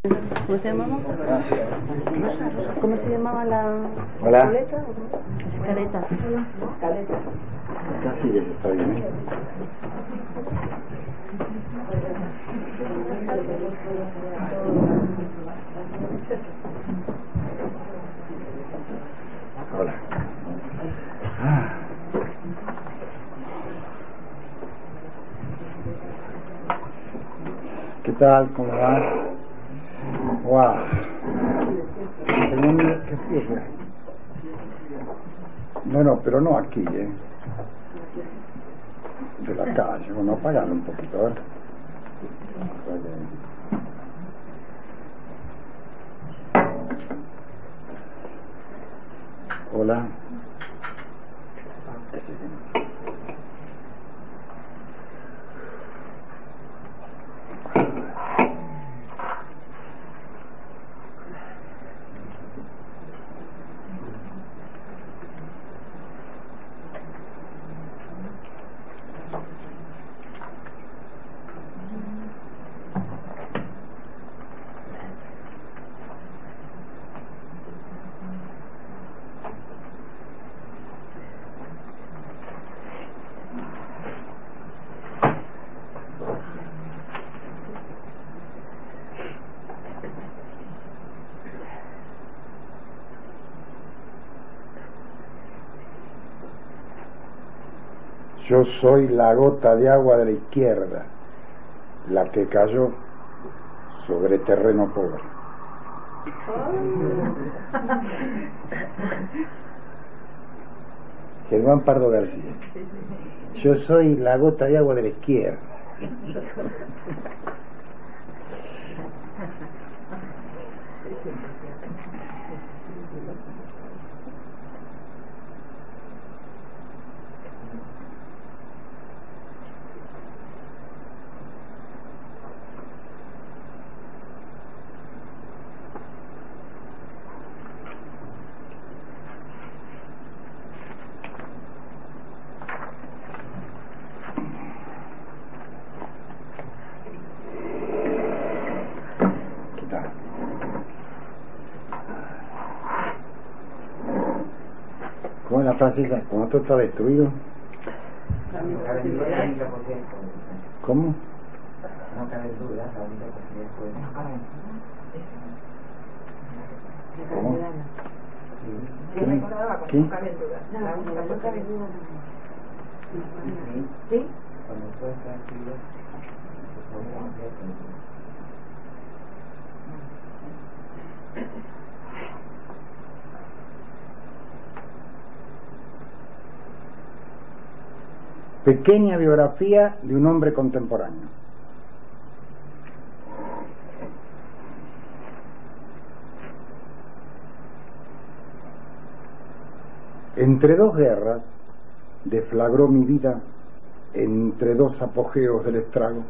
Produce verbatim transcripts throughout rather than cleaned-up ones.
¿Cómo se llamaba? ¿Cómo se llamaba la Hola. escaleta? Escaleta. Escaleta. Casi ya se está bien, ¿eh? Hola. Ah. ¿Qué tal? ¿Cómo va? ¡Wow! ¿Qué frío? No, no, pero no aquí, ¿eh? De la calle, bueno, apagalo un poquito, ¿eh? Hola. Yo soy la gota de agua de la izquierda, la que cayó sobre terreno pobre. Germán Pardo García. Yo soy la gota de agua de la izquierda. ¿Cómo es la francesa? ¿Cuando todo está destruido? ¿Cómo? No cabe duda, la única posibilidad fue... No cabe dudas. ¿Cómo? Sí, recordaba cuando no cabe duda. La única posibilidad. ¿Sí? Cuando todo está destruido, podemos hacer todo. Pequeña biografía de un hombre contemporáneo. Entre dos guerras deflagró mi vida, entre dos apogeos del estrago.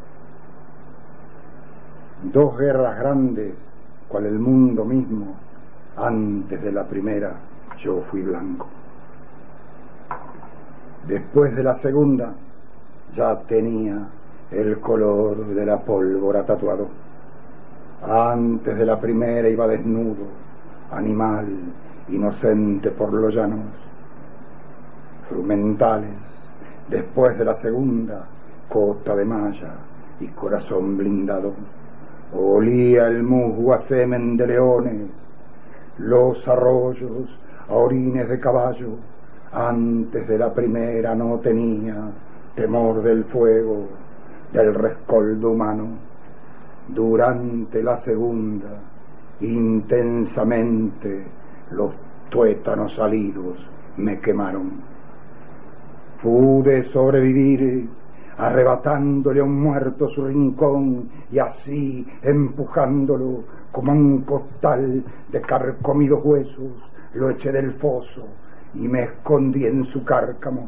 Dos guerras grandes, cual el mundo mismo. Antes de la primera yo fui blanco. Después de la segunda ya tenía el color de la pólvora tatuado. Antes de la primera iba desnudo, animal, inocente por los llanos. Frumentales. Después de la segunda, cota de malla y corazón blindado. Olía el musgo a semen de leones, los arroyos a orines de caballo. Antes de la primera no tenía temor del fuego, del rescoldo humano. Durante la segunda, intensamente, los tuétanos salidos me quemaron. Pude sobrevivir arrebatándole a un muerto su rincón y así empujándolo como a un costal de carcomidos huesos, lo eché del foso y me escondí en su cárcamo.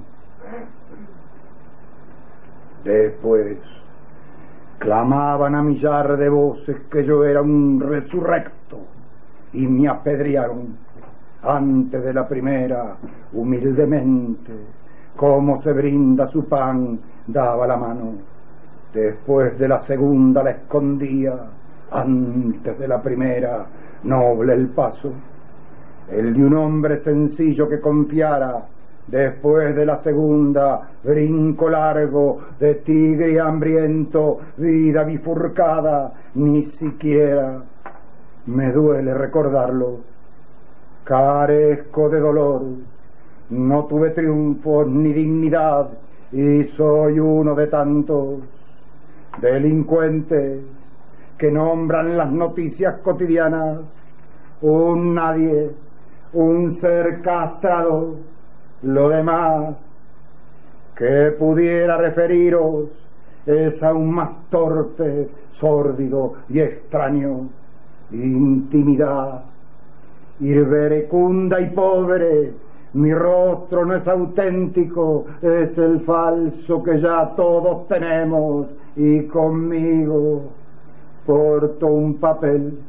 Después clamaban a millar de voces que yo era un resurrecto y me apedrearon. Antes de la primera, humildemente, como se brinda su pan, daba la mano. Después de la segunda la escondía, antes de la primera, noble el paso, el de un hombre sencillo que confiara. Después de la segunda, brinco largo de tigre hambriento, vida bifurcada, ni siquiera me duele recordarlo. Carezco de dolor, no tuve triunfos ni dignidad, y soy uno de tantos delincuentes que nombran las noticias cotidianas un nadie, un ser castrado. Lo demás que pudiera referiros es aún más torpe, sórdido y extraño. Intimidad irverecunda y pobre, mi rostro no es auténtico, es el falso que ya todos tenemos, y conmigo porto un papel.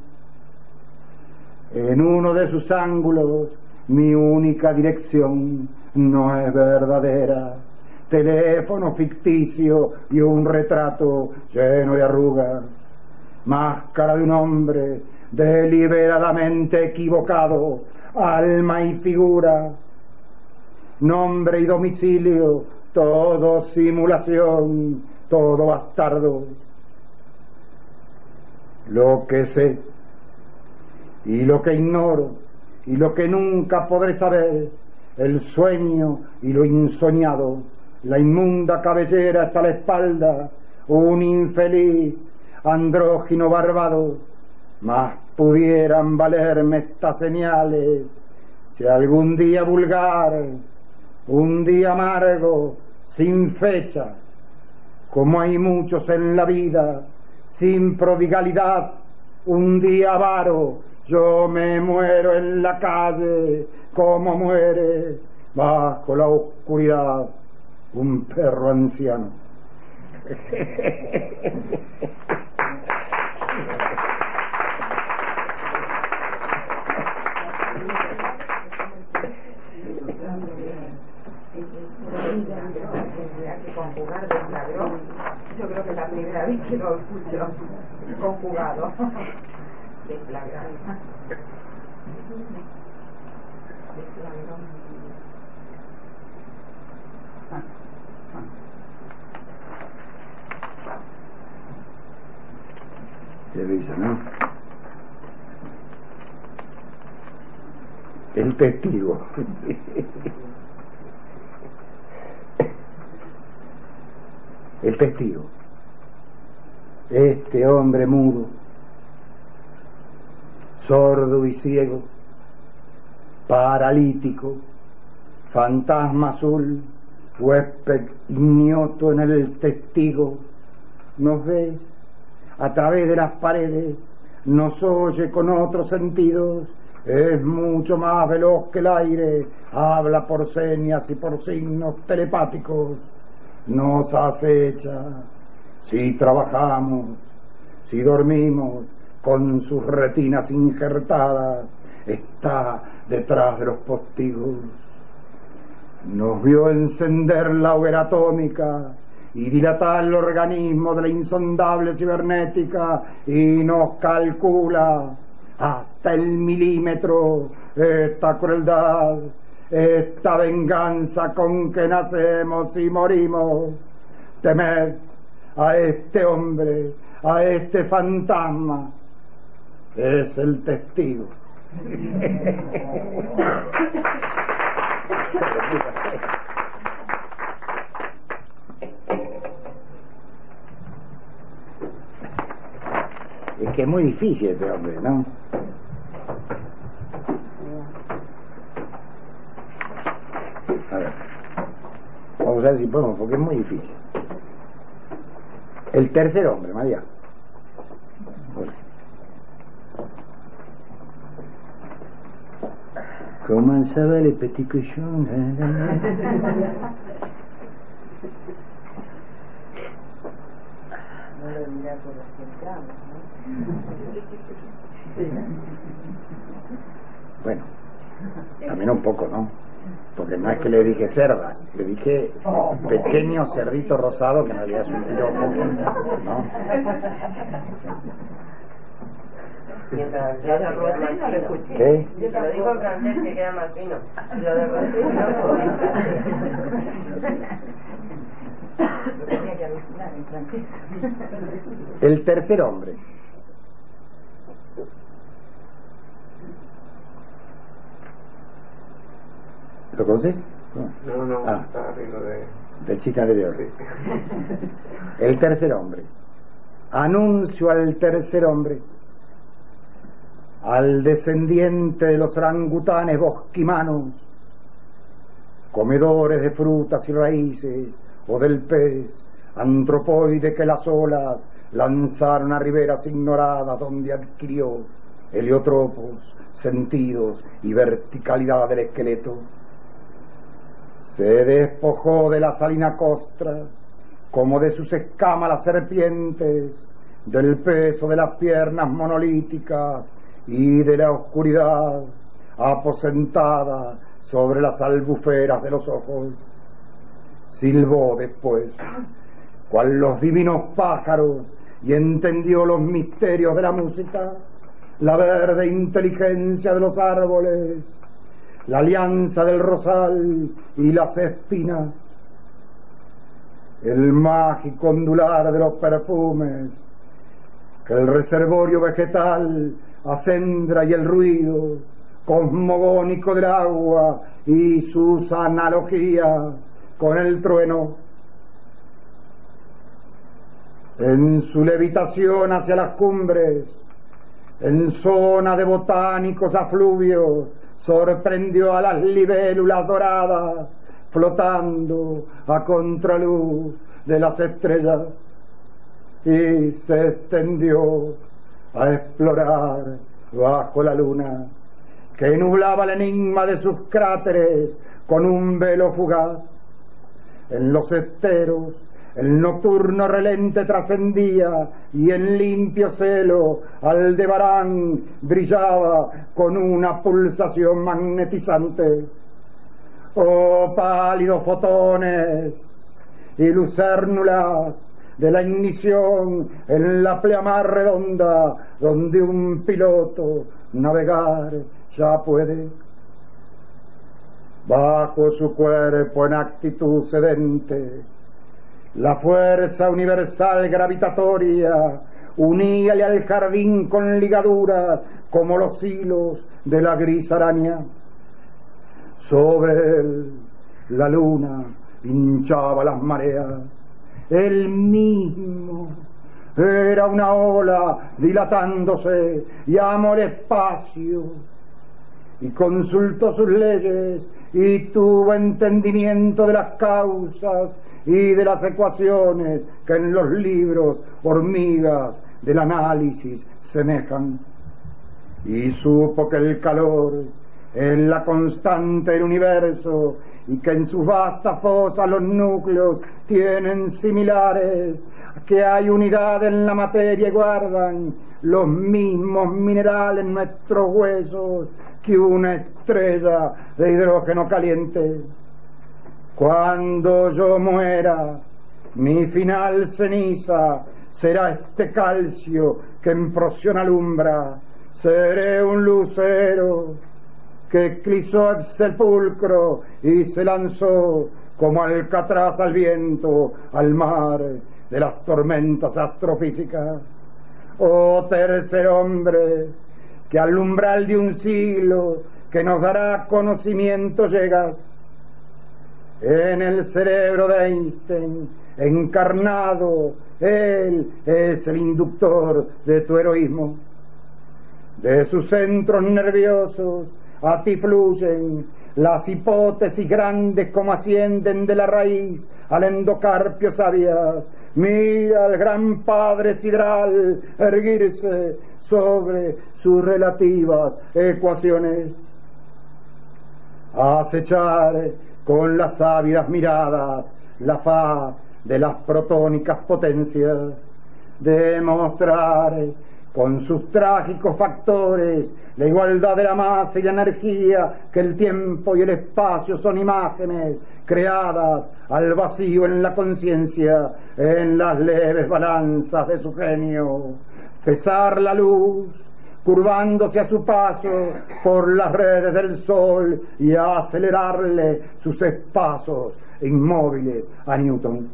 En uno de sus ángulos mi única dirección no es verdadera, teléfono ficticio y un retrato lleno de arrugas, máscara de un hombre deliberadamente equivocado, alma y figura, nombre y domicilio, todo simulación, todo bastardo. Lo que sé y lo que ignoro y lo que nunca podré saber, el sueño y lo insoñado, la inmunda cabellera hasta la espalda, un infeliz andrógino barbado, más pudieran valerme estas señales si algún día vulgar, un día amargo, sin fecha, como hay muchos en la vida, sin prodigalidad, un día avaro, yo me muero en la calle como muere bajo la oscuridad un perro anciano. Conjugar de ladrón, yo creo que es la primera vez que lo escucho conjugado. Desflagrar. Qué risa, ¿no? El testigo. El testigo. Este hombre mudo, sordo y ciego, paralítico, fantasma azul, huésped ignoto en el testigo, nos ves a través de las paredes, nos oye con otros sentidos, es mucho más veloz que el aire, habla por señas y por signos telepáticos, nos acecha si trabajamos, si dormimos, con sus retinas injertadas, está detrás de los postigos. Nos vio encender la hoguera atómica y dilatar el organismo de la insondable cibernética, y nos calcula hasta el milímetro esta crueldad, esta venganza con que nacemos y morimos. Temed a este hombre, a este fantasma, es el testigo. Es que es muy difícil este hombre, ¿no? A ver, vamos a ver si podemos, porque es muy difícil. El tercer hombre, María. Comment ça va les petits cochons? No lo dirá por los cien años, ¿no? Sí. Bueno, también un poco, ¿no? Porque no es que le dije cerdas, le dije pequeño cerdito rosado, que en realidad es un piropo, ¿no? Y en francés Lo de que queda Rossi más no lo fino. escuché. ¿Qué? Yo te lo digo en francés que queda más fino. Lo de Rossi no lo escuché en francés. Lo tenía que alucinar en francés. El tercer hombre. ¿Lo conoces? No, no, Ah. estaba riendo de... Del Chicanere de Oro. Sí. El tercer hombre. Anuncio al tercer hombre, al descendiente de los orangutanes bosquimanos, comedores de frutas y raíces, o del pez antropoide que las olas lanzaron a riberas ignoradas donde adquirió heliotropos, sentidos y verticalidad del esqueleto. Se despojó de la salina costra, como de sus escamas las serpientes, del peso de las piernas monolíticas y de la oscuridad aposentada sobre las albuferas de los ojos. Silbó después, cual los divinos pájaros, y entendió los misterios de la música, la verde inteligencia de los árboles, la alianza del rosal y las espinas, el mágico ondular de los perfumes, que el reservorio vegetal acendra, y el ruido cosmogónico del agua y sus analogías con el trueno. En su levitación hacia las cumbres, en zona de botánicos afluvios, sorprendió a las libélulas doradas flotando a contraluz de las estrellas, y se extendió a explorar bajo la luna que nublaba el enigma de sus cráteres con un velo fugaz. En los esteros el nocturno relente trascendía, y en limpio celo Aldebarán brillaba con una pulsación magnetizante. Oh pálidos fotones y lucérnulas de la ignición en la pleamar redonda, donde un piloto navegar ya puede. Bajo su cuerpo en actitud sedente, la fuerza universal gravitatoria uníale al jardín con ligaduras como los hilos de la gris araña. Sobre él la luna hinchaba las mareas. Él mismo era una ola dilatándose, y amó el espacio y consultó sus leyes, y tuvo entendimiento de las causas y de las ecuaciones que en los libros hormigas del análisis semejan, y supo que el calor es la constante del universo, y que en sus vastas fosas los núcleos tienen similares, que hay unidad en la materia y guardan los mismos minerales en nuestros huesos que una estrella de hidrógeno caliente. Cuando yo muera, mi final ceniza será este calcio que en prosión alumbra. Seré un lucero que clisó el sepulcro y se lanzó como alcatraz al viento, al mar de las tormentas astrofísicas. Oh tercer hombre, que al umbral de un siglo que nos dará conocimiento llegas. En el cerebro de Einstein encarnado, él es el inductor de tu heroísmo. De sus centros nerviosos a ti fluyen las hipótesis grandes como ascienden de la raíz al endocarpio sabias. Mira al gran padre sidral erguirse sobre sus relativas ecuaciones, acechar con las ávidas miradas la faz de las protónicas potencias, demostrar con sus trágicos factores la igualdad de la masa y la energía, que el tiempo y el espacio son imágenes creadas al vacío en la conciencia, en las leves balanzas de su genio. Pesar la luz curvándose a su paso por las redes del sol y a acelerarle sus espasos inmóviles a Newton.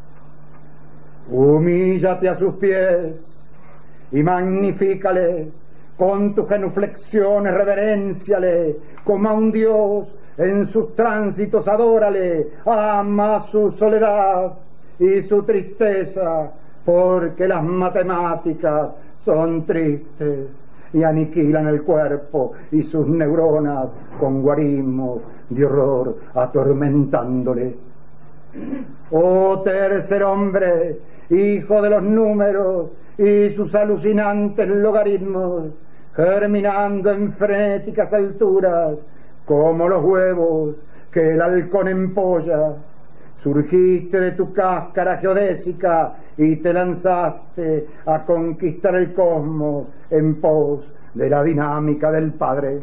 Humíllate a sus pies y magnifícale, con tus genuflexiones reverénciale, como a un dios en sus tránsitos adórale, ama su soledad y su tristeza, porque las matemáticas son tristes y aniquilan el cuerpo y sus neuronas con guarismos de horror atormentándole. Oh tercer hombre, hijo de los números y sus alucinantes logaritmos, germinando en frenéticas alturas como los huevos que el halcón empolla, surgiste de tu cáscara geodésica y te lanzaste a conquistar el cosmos en pos de la dinámica del Padre.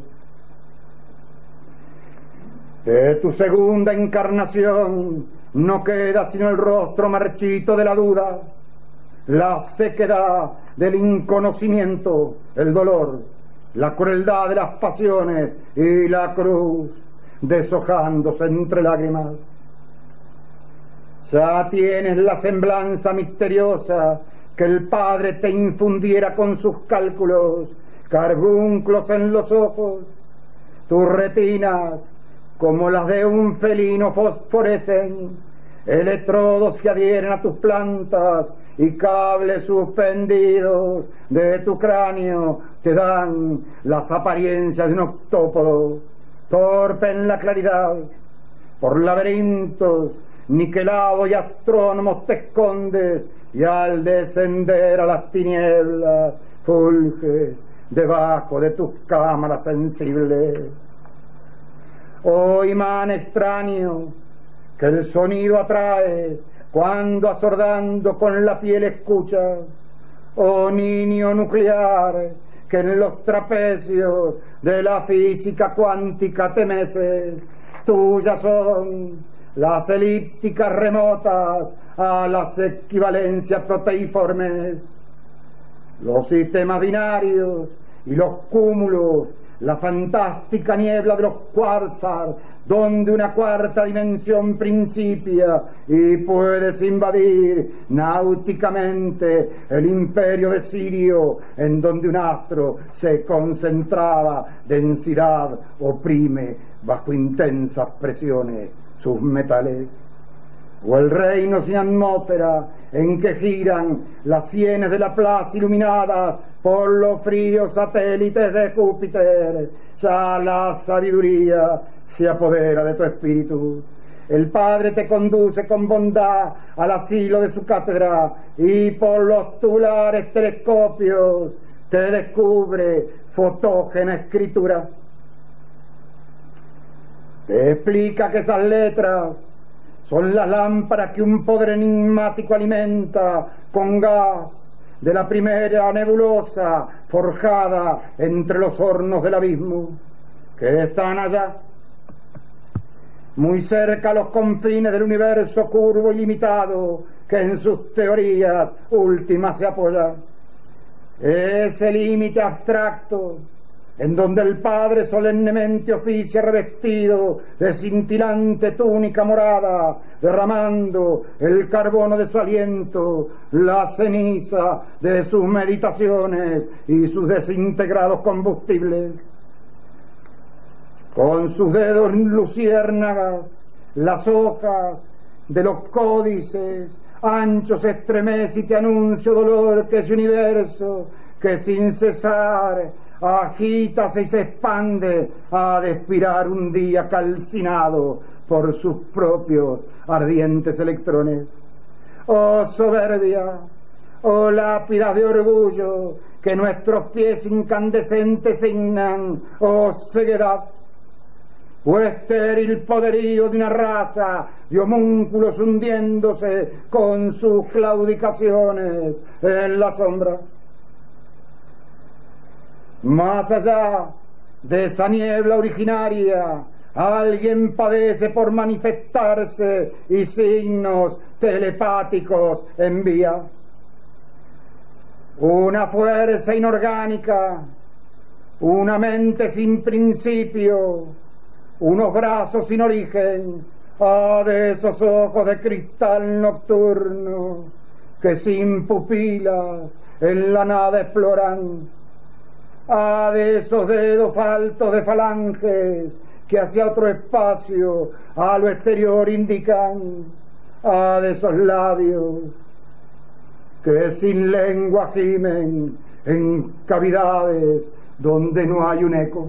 De tu segunda encarnación no queda sino el rostro marchito de la duda, la sequedad del inconocimiento, el dolor, la crueldad de las pasiones y la cruz deshojándose entre lágrimas. Ya tienes la semblanza misteriosa que el Padre te infundiera con sus cálculos, carbunclos en los ojos, tus retinas como las de un felino fosforecen, electrodos que adhieren a tus plantas y cables suspendidos de tu cráneo te dan las apariencias de un octópodo, torpe en la claridad, por laberintos niquelado y astrónomos te escondes, y al descender a las tinieblas fulges debajo de tus cámaras sensibles. Oh imán extraño que el sonido atrae cuando asordando con la piel escuchas, oh niño nuclear que en los trapecios de la física cuántica te meces, tuyas son las elípticas remotas a las equivalencias proteiformes, los sistemas binarios y los cúmulos, la fantástica niebla de los quasars, donde una cuarta dimensión principia y puedes invadir náuticamente el imperio de Sirio, en donde un astro se concentraba, densidad oprime bajo intensas presiones sus metales, o el reino sin atmósfera en que giran las sienes de la plaza iluminadas por los fríos satélites de Júpiter. Ya la sabiduría se apodera de tu espíritu. El Padre te conduce con bondad al asilo de su cátedra y por los tubulares telescopios te descubre fotógena escritura. Te explica que esas letras son las lámparas que un poder enigmático alimenta con gas de la primera nebulosa forjada entre los hornos del abismo, que están allá, muy cerca a los confines del universo curvo y limitado que en sus teorías últimas se apoya. Ese límite abstracto en donde el Padre solemnemente oficia revestido de cintilante túnica morada, derramando el carbono de su aliento, la ceniza de sus meditaciones y sus desintegrados combustibles. Con sus dedos luciérnagas, las hojas de los códices anchos estremece y te anuncio dolor que ese universo que sin cesar agítase y se expande, ha de expirar un día calcinado por sus propios ardientes electrones. Oh soberbia, oh lápidas de orgullo que nuestros pies incandescentes signan, oh ceguedad, o estéril poderío de una raza de homúnculos hundiéndose con sus claudicaciones en la sombra. Más allá de esa niebla originaria, alguien padece por manifestarse y signos telepáticos envía. Una fuerza inorgánica una mente sin principio, unos brazos sin origen, ah, de esos ojos de cristal nocturno que sin pupilas en la nada exploran, ah, de esos dedos faltos de falanges que hacia otro espacio a lo exterior indican, ah, de esos labios que sin lengua gimen en cavidades donde no hay un eco.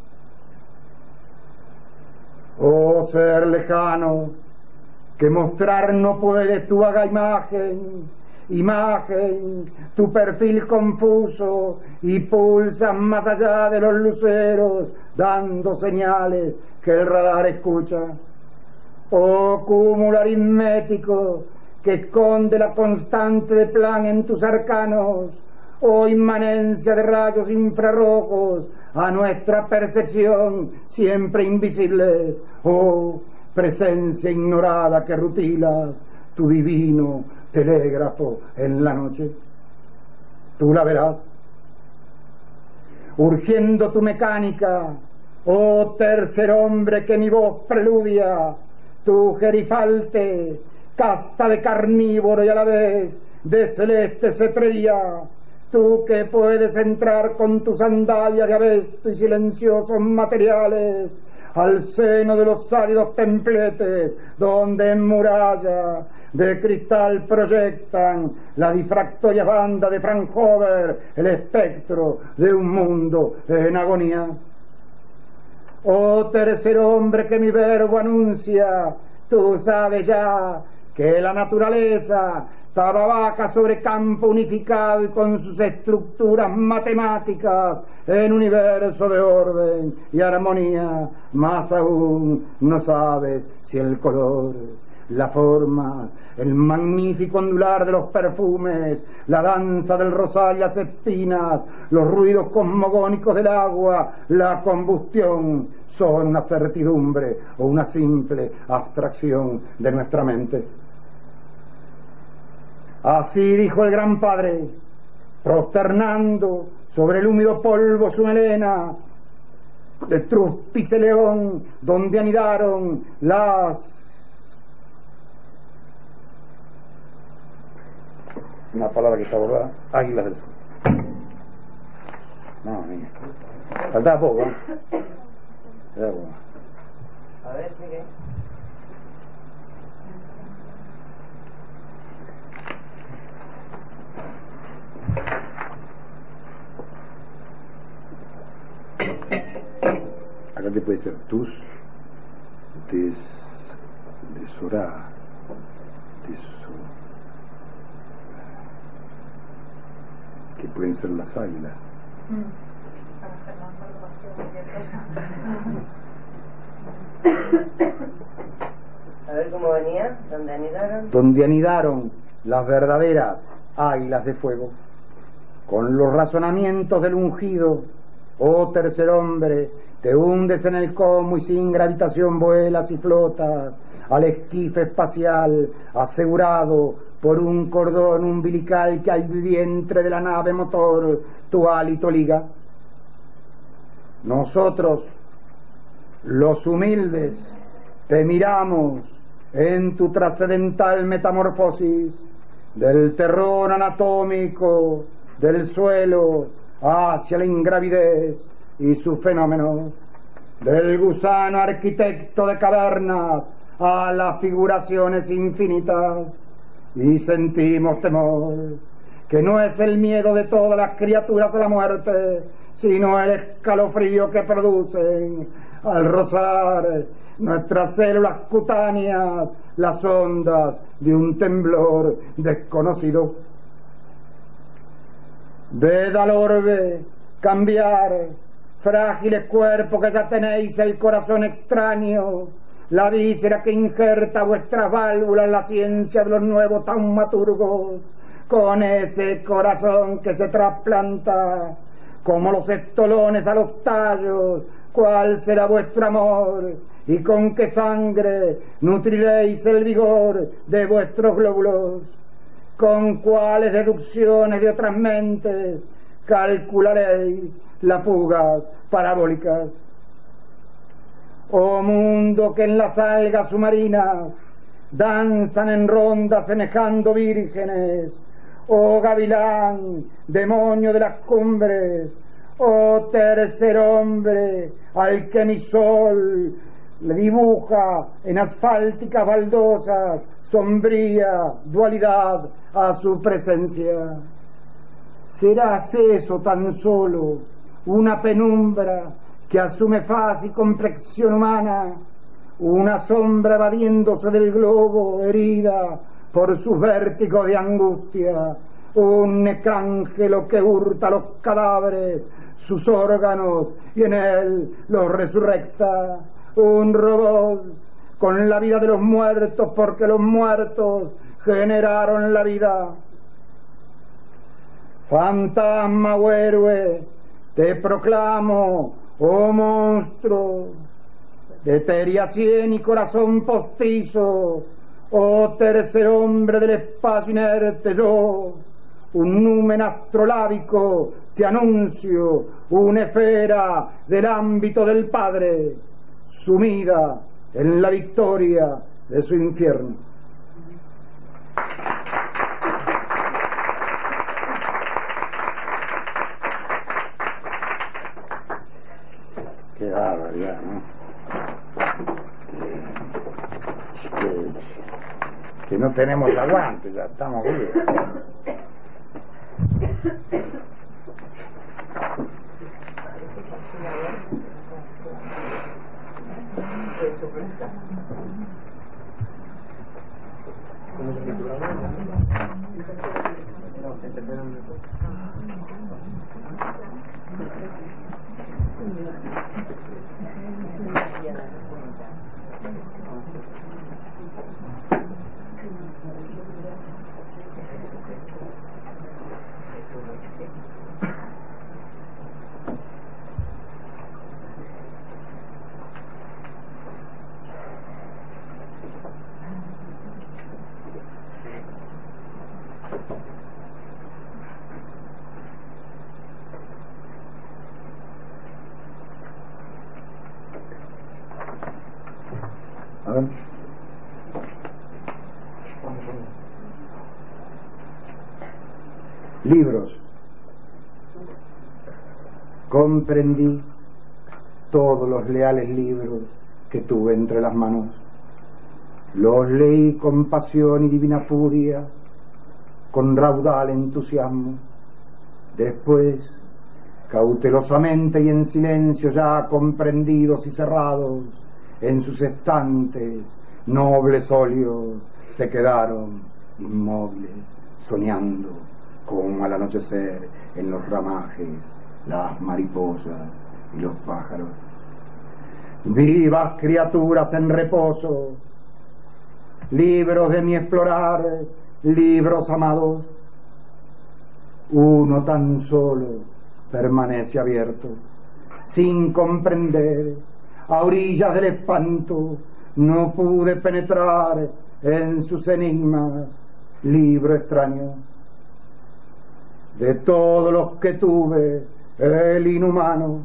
Oh ser lejano, que mostrar no puede tu vaga imagen, imagen, tu perfil confuso, y pulsas más allá de los luceros, dando señales que el radar escucha. Oh cúmulo aritmético, que esconde la constante de plan en tus arcanos, oh inmanencia de rayos infrarrojos a nuestra percepción siempre invisibles, oh presencia ignorada que rutilas tu divino telégrafo en la noche. Tú la verás, urgiendo tu mecánica, oh tercer hombre que mi voz preludia, tu gerifalte, casta de carnívoro y a la vez de celeste cetrería, tú que puedes entrar con tus sandalias de abesto y silenciosos materiales al seno de los áridos templetes, donde en muralla de cristal proyectan la difractoria banda de Fraunhofer, el espectro de un mundo en agonía. Oh tercer hombre que mi verbo anuncia, tú sabes ya que la naturaleza trabaja sobre campo unificado y con sus estructuras matemáticas en universo de orden y armonía. Más aún no sabes si el color, la forma, el magnífico ondular de los perfumes, la danza del rosal y las espinas, los ruidos cosmogónicos del agua, la combustión, son una certidumbre o una simple abstracción de nuestra mente. Así dijo el gran padre, prosternando sobre el húmedo polvo su melena, de Truspice León, donde anidaron las... Una palabra que está borrada, águilas del sur. No, niña. Faltaba poco, ¿eh? Faltaba poco. A ver, sigue. Acá te puede ser tus, des, desorá, deso, que pueden ser las águilas. A ver cómo venía, donde anidaron. Donde anidaron las verdaderas águilas de fuego, con los razonamientos del ungido, oh tercer hombre, te hundes en el cosmos y sin gravitación vuelas y flotas al esquife espacial asegurado por un cordón umbilical que al vientre de la nave motor tu hálito liga. Nosotros, los humildes, te miramos en tu trascendental metamorfosis del terror anatómico del suelo hacia la ingravidez y sus fenómenos, del gusano arquitecto de cavernas a las figuraciones infinitas, y sentimos temor, que no es el miedo de todas las criaturas a la muerte, sino el escalofrío que producen al rozar nuestras células cutáneas las ondas de un temblor desconocido. Ved al orbe cambiar, frágiles cuerpos que ya tenéis el corazón extraño, la víscera que injerta vuestras válvulas, la ciencia de los nuevos taumaturgos, con ese corazón que se trasplanta como los estolones a los tallos. ¿Cuál será vuestro amor? ¿Y con qué sangre nutriréis el vigor de vuestros glóbulos? ¿Con cuáles deducciones de otras mentes calcularéis las fugas parabólicas. Oh mundo que en las algas submarinas danzan en ronda semejando vírgenes, oh gavilán, demonio de las cumbres, oh tercer hombre al que mi sol le dibuja en asfálticas baldosas sombría dualidad a su presencia. ¿Serás eso tan solo una penumbra que asume faz y complexión humana, una sombra evadiéndose del globo herida por sus vértigos de angustia, un necrángelo que hurta los cadáveres, sus órganos, y en él los resurrecta, un robot con la vida de los muertos porque los muertos generaron la vida? Fantasma o héroe, te proclamo, oh monstruo, de etérea sien y corazón postizo, oh tercer hombre del espacio inerte, yo, un numen astrolábico, te anuncio, una esfera del ámbito del Padre, sumida en la victoria de su infierno. Qué barbaridad, ¿no? Que, que, que no tenemos aguante, ya estamos bien. ¿Cómo se titula? A ver. Libros. Comprendí todos los leales libros que tuve entre las manos. Los leí con pasión y divina furia, con raudal entusiasmo. Después, cautelosamente y en silencio ya comprendidos y cerrados, en sus estantes nobles óleos se quedaron inmóviles, soñando como al anochecer en los ramajes las mariposas y los pájaros. Vivas criaturas en reposo, libros de mi explorar, libros amados, uno tan solo permanece abierto, sin comprender, a orillas del espanto, no pude penetrar en sus enigmas, libro extraño. De todos los que tuve, el inhumano,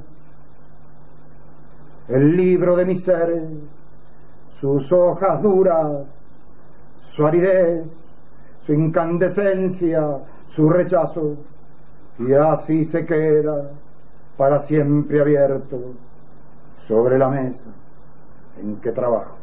el libro de mi ser, sus hojas duras, su aridez, su incandescencia, su rechazo, y así se queda para siempre abierto sobre la mesa en que trabajo.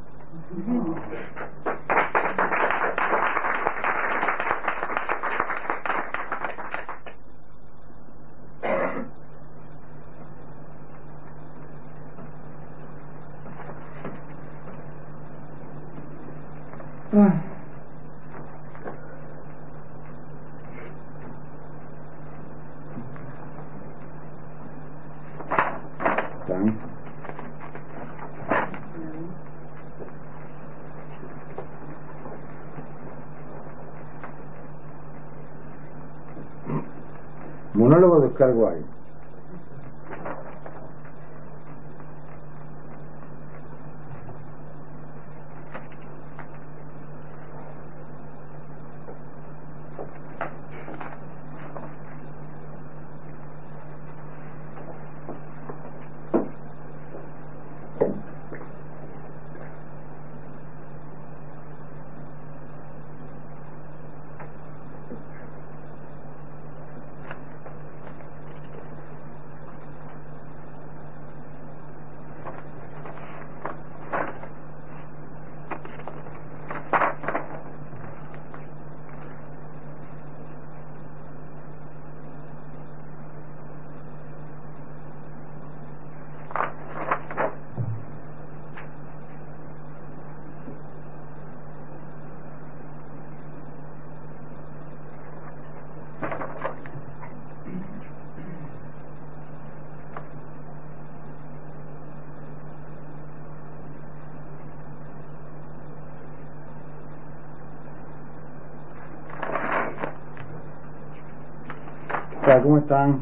Ah. Tan. Monólogo de Oscar Wilde. tal? ¿Cómo están?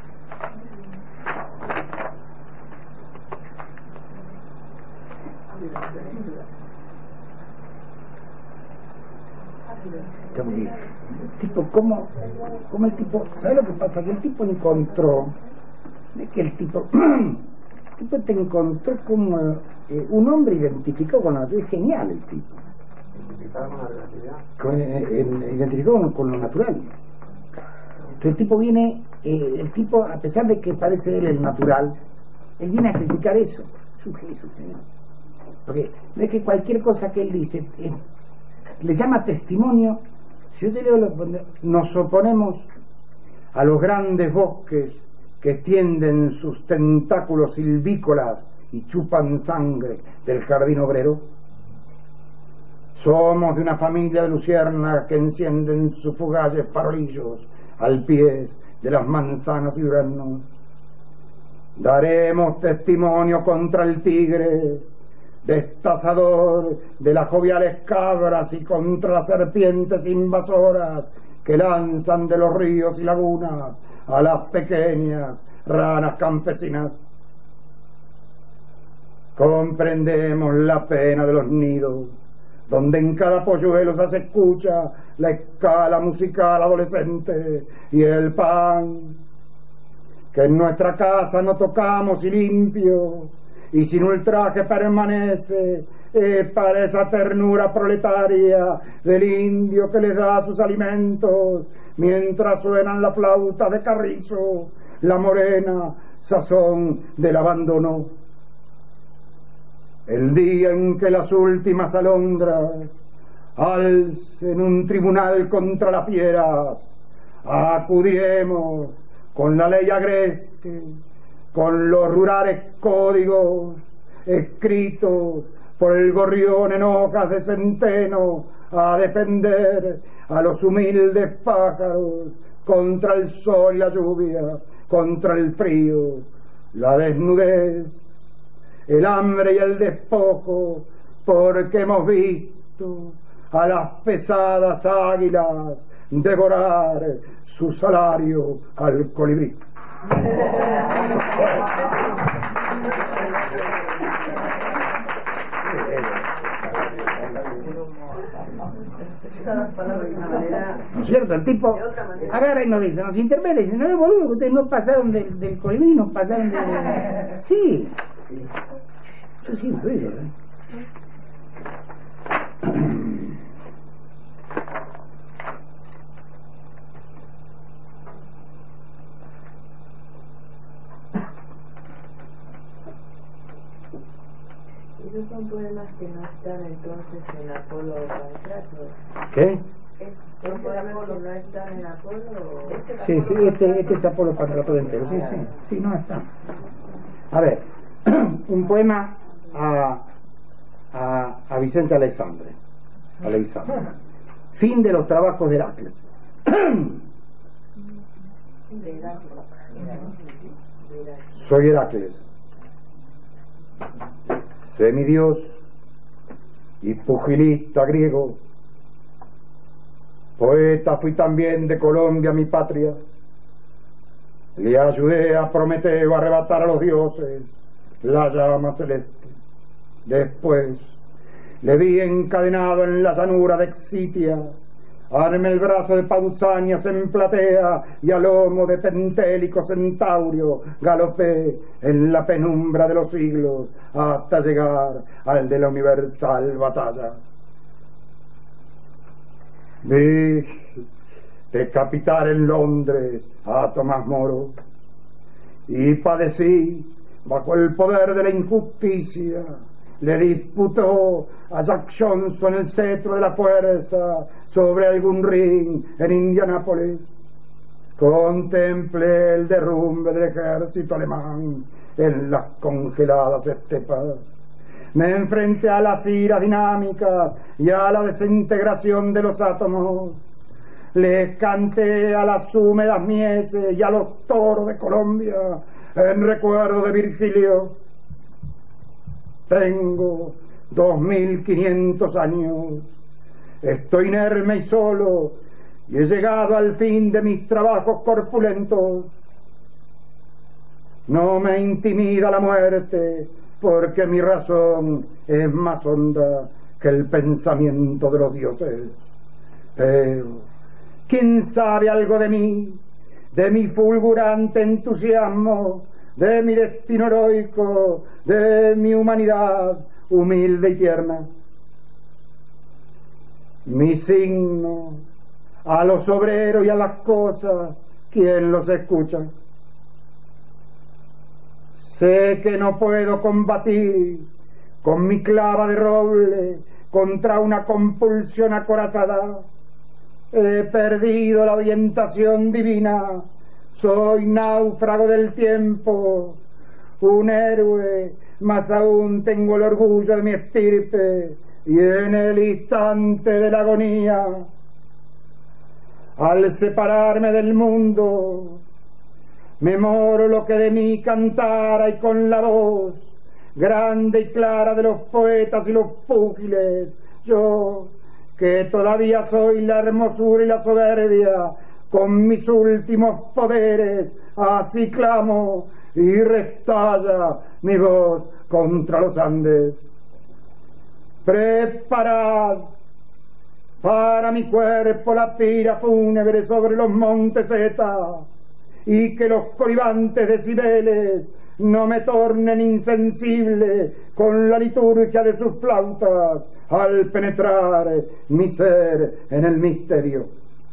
Tipo, ¿cómo, cómo el tipo, ¿sabe lo que pasa? Que el tipo encontró, es que el tipo, el tipo te encontró como eh, un hombre identificado con la naturaleza. Es genial el tipo. Identificado con la relatividad. Con, eh, eh, identificado con, con lo natural. Entonces el tipo viene, eh, el tipo, a pesar de que parece él el natural, él viene a criticar eso. Es un genio, genial. Porque no es que cualquier cosa que él dice, eh, le llama testimonio. Si yo te leo, nos oponemos a los grandes bosques que extienden sus tentáculos silvícolas y chupan sangre del jardín obrero. Somos de una familia de luciérnagas que encienden sus fugaces farolillos al pie de las manzanas y duraznos. Daremos testimonio contra el tigre destazador de las joviales cabras y contra las serpientes invasoras que lanzan de los ríos y lagunas a las pequeñas ranas campesinas. Comprendemos la pena de los nidos, donde en cada polluelo se escucha la escala musical adolescente y el pan, que en nuestra casa no tocamos y limpio, y sin ultraje permanece eh, para esa ternura proletaria del indio que les da sus alimentos, mientras suenan la flauta de carrizo, la morena sazón del abandono. El día en que las últimas alondras alcen un tribunal contra las fieras, acudiremos con la ley agreste, con los rurales códigos escritos por el gorrión en hojas de centeno, a defender a los humildes pájaros contra el sol y la lluvia, contra el frío, la desnudez, el hambre y el despojo, porque hemos visto a las pesadas águilas devorar su salario al colibrí. ¿No es cierto? El tipo agarra y nos dice, nos interpreta y dice, no es boludo, ustedes no pasaron del, del colibrí, no pasaron del... Sí, eso sí es bello, ¿eh? Esos son poemas que no están entonces en Apolo Pancracio. ¿Qué? ¿Son poemas que no están en Apolo? Sí, sí, este, este es Apolo Pancracio entero, sí, sí, sí, no está. A ver, un poema a, a, a Vicente Aleixandre. Aleixandre. Fin de los trabajos de Heracles. Soy Heracles, semidios y pugilista griego. Poeta fui también de Colombia, mi patria. Le ayudé a Prometeo a arrebatar a los dioses la llama celeste. Después le vi encadenado en la llanura de Excitia. Armé el brazo de Pausanias en platea y a lomo de Pentélico centaurio galopé en la penumbra de los siglos hasta llegar al de la universal batalla. Vi decapitar en Londres a Tomás Moro y padecí bajo el poder de la injusticia. Le disputó a Jack Johnson el cetro de la fuerza sobre algún ring en Indianápolis. Contemplé el derrumbe del ejército alemán en las congeladas estepas. Me enfrenté a las iras dinámicas y a la desintegración de los átomos. Les canté a las húmedas mieses y a los toros de Colombia en recuerdo de Virgilio. Tengo dos mil quinientos años, estoy inerme y solo, y he llegado al fin de mis trabajos corpulentos. No me intimida la muerte, porque mi razón es más honda que el pensamiento de los dioses. Pero, ¿quién sabe algo de mí, de mi fulgurante entusiasmo, de mi destino heroico, de mi humanidad humilde y tierna? Mi signo a los obreros y a las cosas, ¿quién los escucha? Sé que no puedo combatir con mi clava de roble contra una compulsión acorazada. He perdido la orientación divina, soy náufrago del tiempo, un héroe, más aún tengo el orgullo de mi estirpe, y en el instante de la agonía, al separarme del mundo, me moro lo que de mí cantara, y con la voz grande y clara de los poetas y los púgiles, yo, que todavía soy la hermosura y la soberbia, con mis últimos poderes, así clamo y restalla mi voz contra los Andes. Preparad para mi cuerpo la pira fúnebre sobre los montes Eta, y que los colibantes decibeles no me tornen insensible con la liturgia de sus flautas al penetrar mi ser en el misterio.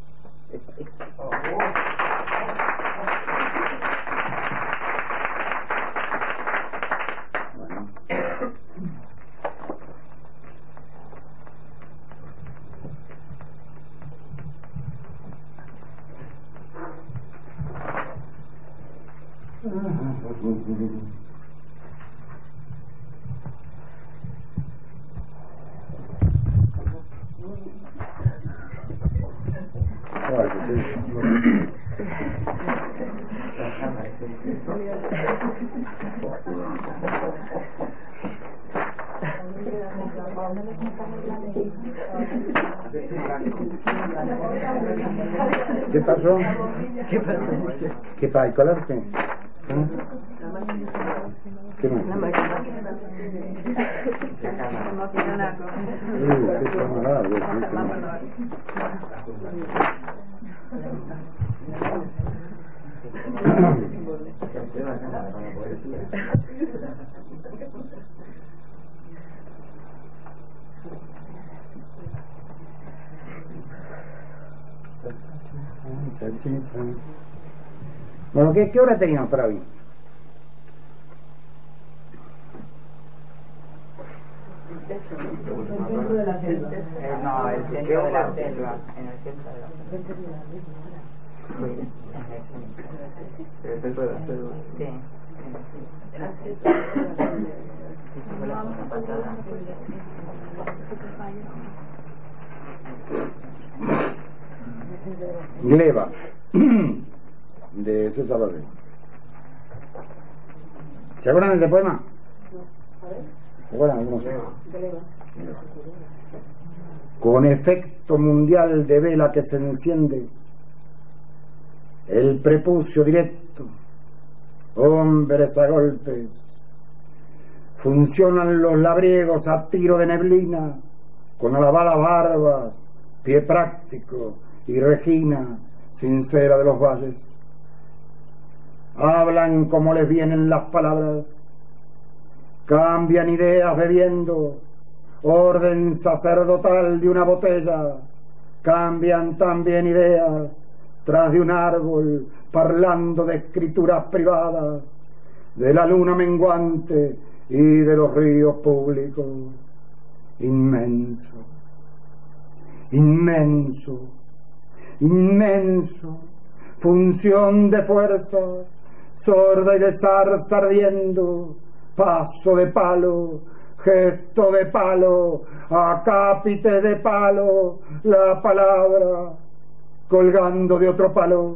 ¿Qué pasó? ¿Qué pasó? ¿Qué pasa? ¿Hay colarte? ¿Eh? ¿Qué más? La máquina. Bueno, ¿qué, qué hora teníamos para hoy? El centro de la selva. Eh, no, el centro de la selva. En el centro de la selva. En el centro de la selva. Sí, en el centro de la selva. Fue la semana pasada. Gleba, de César Barré. ¿Se acuerdan de este poema? ¿Se acuerdan algunos? Con efecto mundial de vela que se enciende, el prepucio directo, hombres a golpes, funcionan los labriegos a tiro de neblina, con alabadas barbas, pie práctico y Regina, sincera de los valles. Hablan como les vienen las palabras, cambian ideas bebiendo, orden sacerdotal de una botella, cambian también ideas tras de un árbol, parlando de escrituras privadas, de la luna menguante y de los ríos públicos. Inmenso, inmenso, inmenso, función de fuerza, sorda y de zarza ardiendo, paso de palo, gesto de palo, acápite de palo, la palabra colgando de otro palo.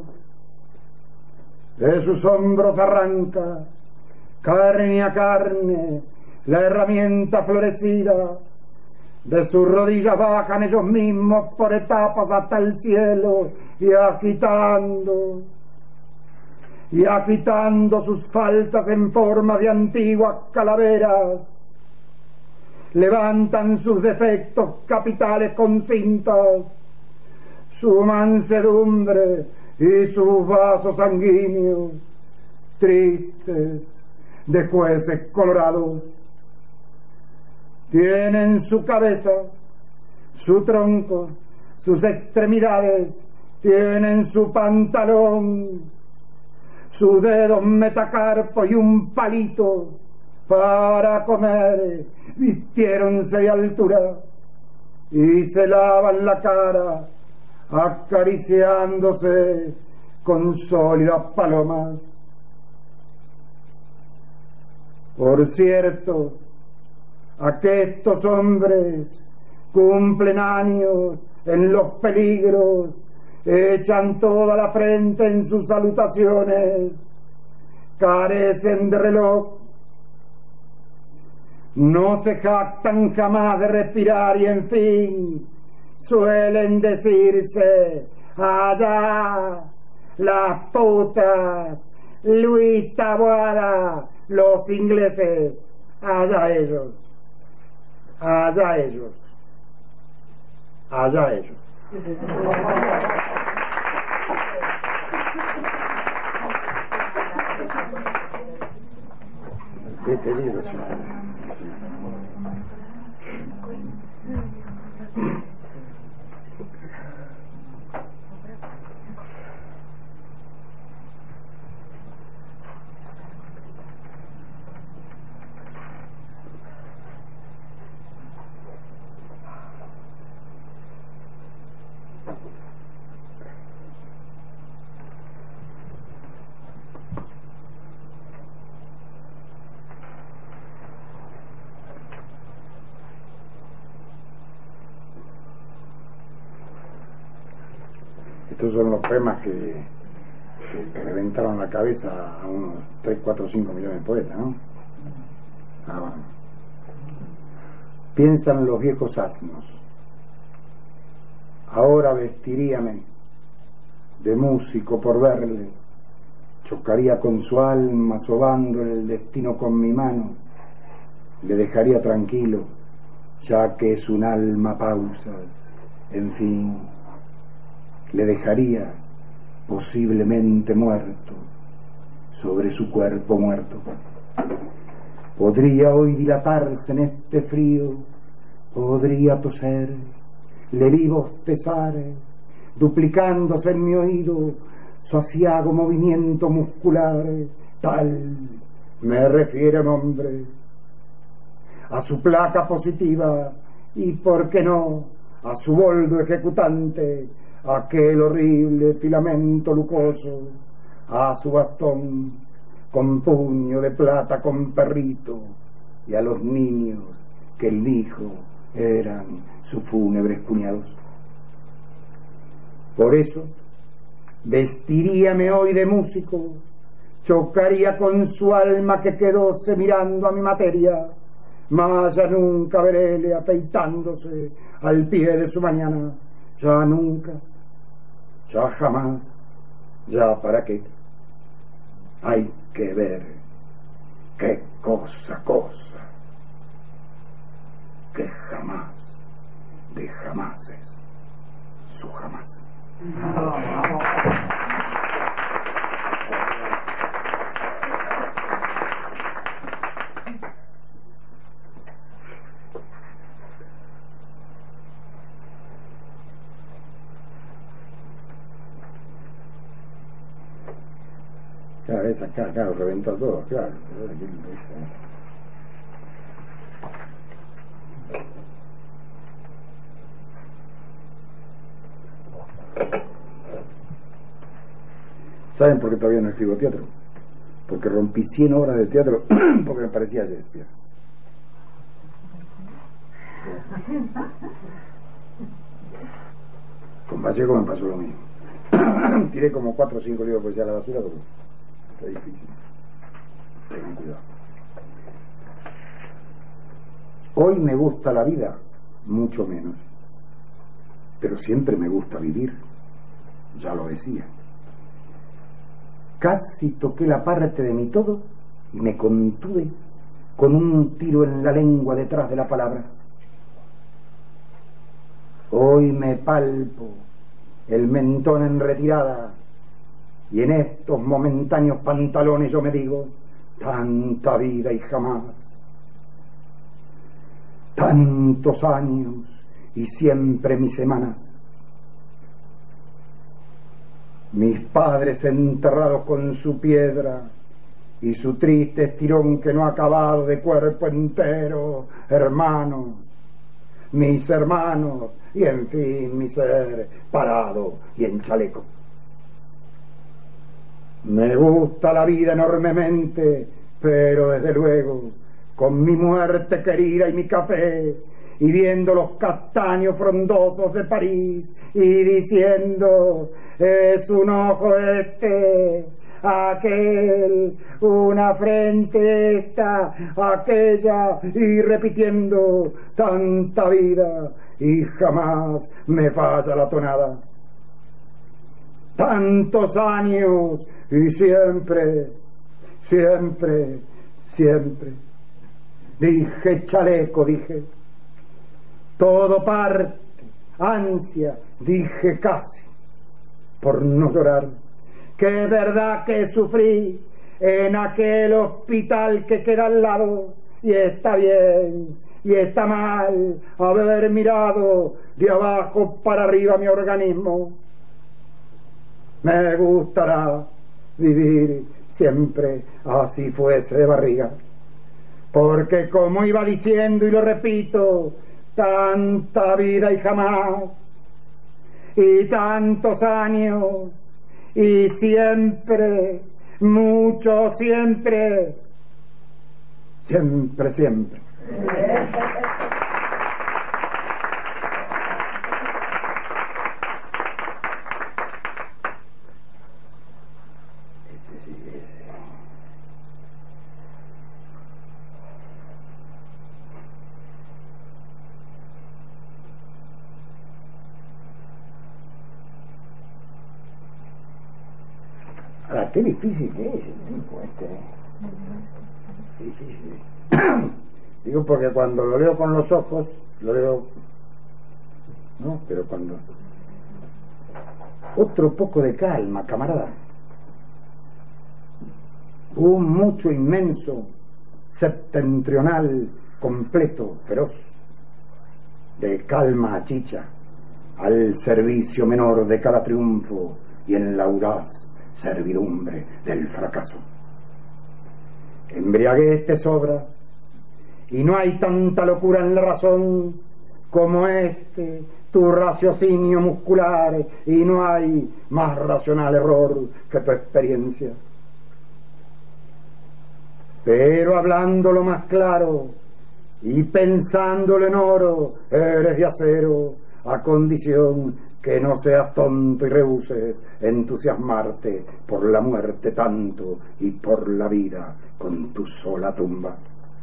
De sus hombros arranca, carne a carne, la herramienta florecida, De sus rodillas bajan ellos mismos por etapas hasta el cielo y agitando, y agitando sus faltas en forma de antiguas calaveras, levantan sus defectos capitales con cintas, su mansedumbre y sus vasos sanguíneos, tristes de jueces colorados. Tienen su cabeza, su tronco, sus extremidades, tienen su pantalón, sus dedos metacarpo y un palito para comer, vistiéronse de altura y se lavan la cara acariciándose con sólidas palomas. Por cierto, aquestos hombres cumplen años en los peligros, echan toda la frente en sus salutaciones, carecen de reloj, no se jactan jamás de respirar y en fin suelen decirse: allá las putas, Luis Taboada, los ingleses, allá ellos, allá ellos, allá ellos. Qué querido. Estos son los poemas que, que, que reventaron la cabeza a unos tres, cuatro, cinco millones de poetas, ¿no? Ah, bueno. Piensan los viejos asnos: ahora vestiríame de músico por verle, chocaría con su alma sobando el destino con mi mano, le dejaría tranquilo, ya que es un alma pausas, en fin, le dejaría posiblemente muerto sobre su cuerpo muerto. Podría hoy dilatarse en este frío, podría toser, le vi bostezar, duplicándose en mi oído su asiago movimiento muscular. Tal me refiere un hombre a su placa positiva y, por qué no, a su boldo ejecutante, aquel horrible filamento lucoso, a su bastón con puño de plata con perrito, y a los niños que él dijo eran sus fúnebres cuñados. Por eso vestiríame hoy de músico, chocaría con su alma que quedóse mirando a mi materia, mas ya nunca veréle afeitándose al pie de su mañana, ya nunca, ya jamás, ya para qué. Hay que ver qué cosa, cosa, que jamás de jamás es su jamás. Claro, esa, claro, claro, reventó todo, claro. ¿Saben por qué todavía no escribo teatro? Porque rompí cien horas de teatro porque me parecía Shakespeare. Con Pacheco me pasó lo mismo. Tiré como cuatro o cinco libros de poesía a la basura porque está difícil. Tengan cuidado. Hoy me gusta la vida mucho menos. Pero siempre me gusta vivir, ya lo decía. Casi toqué la parte de mi todo y me contuve con un tiro en la lengua detrás de la palabra. Hoy me palpo el mentón en retirada y en estos momentáneos pantalones yo me digo, tanta vida y jamás, tantos años y siempre mis semanas. Mis padres enterrados con su piedra y su triste estirón que no ha acabado de cuerpo entero, hermanos, mis hermanos, y en fin mi ser parado y en chaleco. Me gusta la vida enormemente, pero desde luego, con mi muerte querida y mi café, y viendo los castaños frondosos de París, y diciendo, es un ojo este, aquel, una frente esta, aquella, y repitiendo tanta vida, y jamás me falla la tonada. Tantos años, y siempre, siempre, siempre. Dije chaleco, dije. Todo parte, ansia, dije casi, por no llorar. Que es verdad que sufrí en aquel hospital que queda al lado, y está bien, y está mal haber mirado de abajo para arriba mi organismo. Me gustará vivir siempre así fuese de barriga, porque como iba diciendo y lo repito, tanta vida y jamás, y tantos años, y siempre, mucho siempre, siempre, siempre. Ahora, qué difícil que es el tipo este. Qué difícil. Digo porque cuando lo leo con los ojos, lo leo... No, pero cuando... Otro poco de calma, camarada. Un mucho inmenso, septentrional, completo, feroz. De calma a chicha, al servicio menor de cada triunfo y en la audaz servidumbre del fracaso. Embriaguez te sobra y no hay tanta locura en la razón como este tu raciocinio muscular, y no hay más racional error que tu experiencia. Pero hablándolo más claro y pensándolo en oro, eres de acero, a condición que no seas tonto y rehuses entusiasmarte por la muerte tanto y por la vida con tu sola tumba.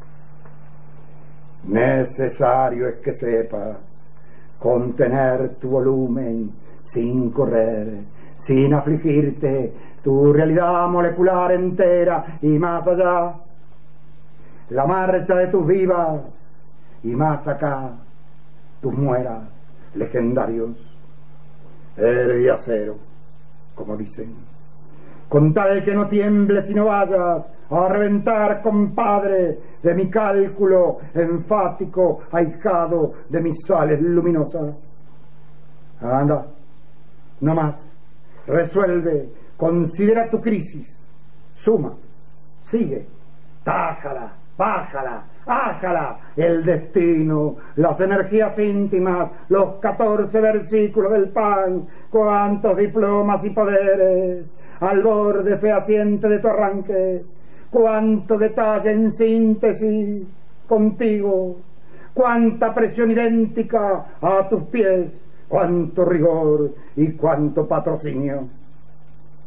Necesario es que sepas contener tu volumen sin correr, sin afligirte, tu realidad molecular entera y más allá, la marcha de tus vivas y más acá, tus mueras legendarios. Eres de acero, como dicen, con tal que no tiembles y no vayas a reventar, compadre, de mi cálculo enfático, ahijado de mis sales luminosas. Anda, no más, resuelve, considera tu crisis, suma, sigue, tájala, bájala, ájala, el destino, las energías íntimas, los catorce versículos del pan, cuántos diplomas y poderes, al borde fehaciente de tu arranque, cuánto detalle en síntesis contigo, cuánta presión idéntica a tus pies, cuánto rigor y cuánto patrocinio.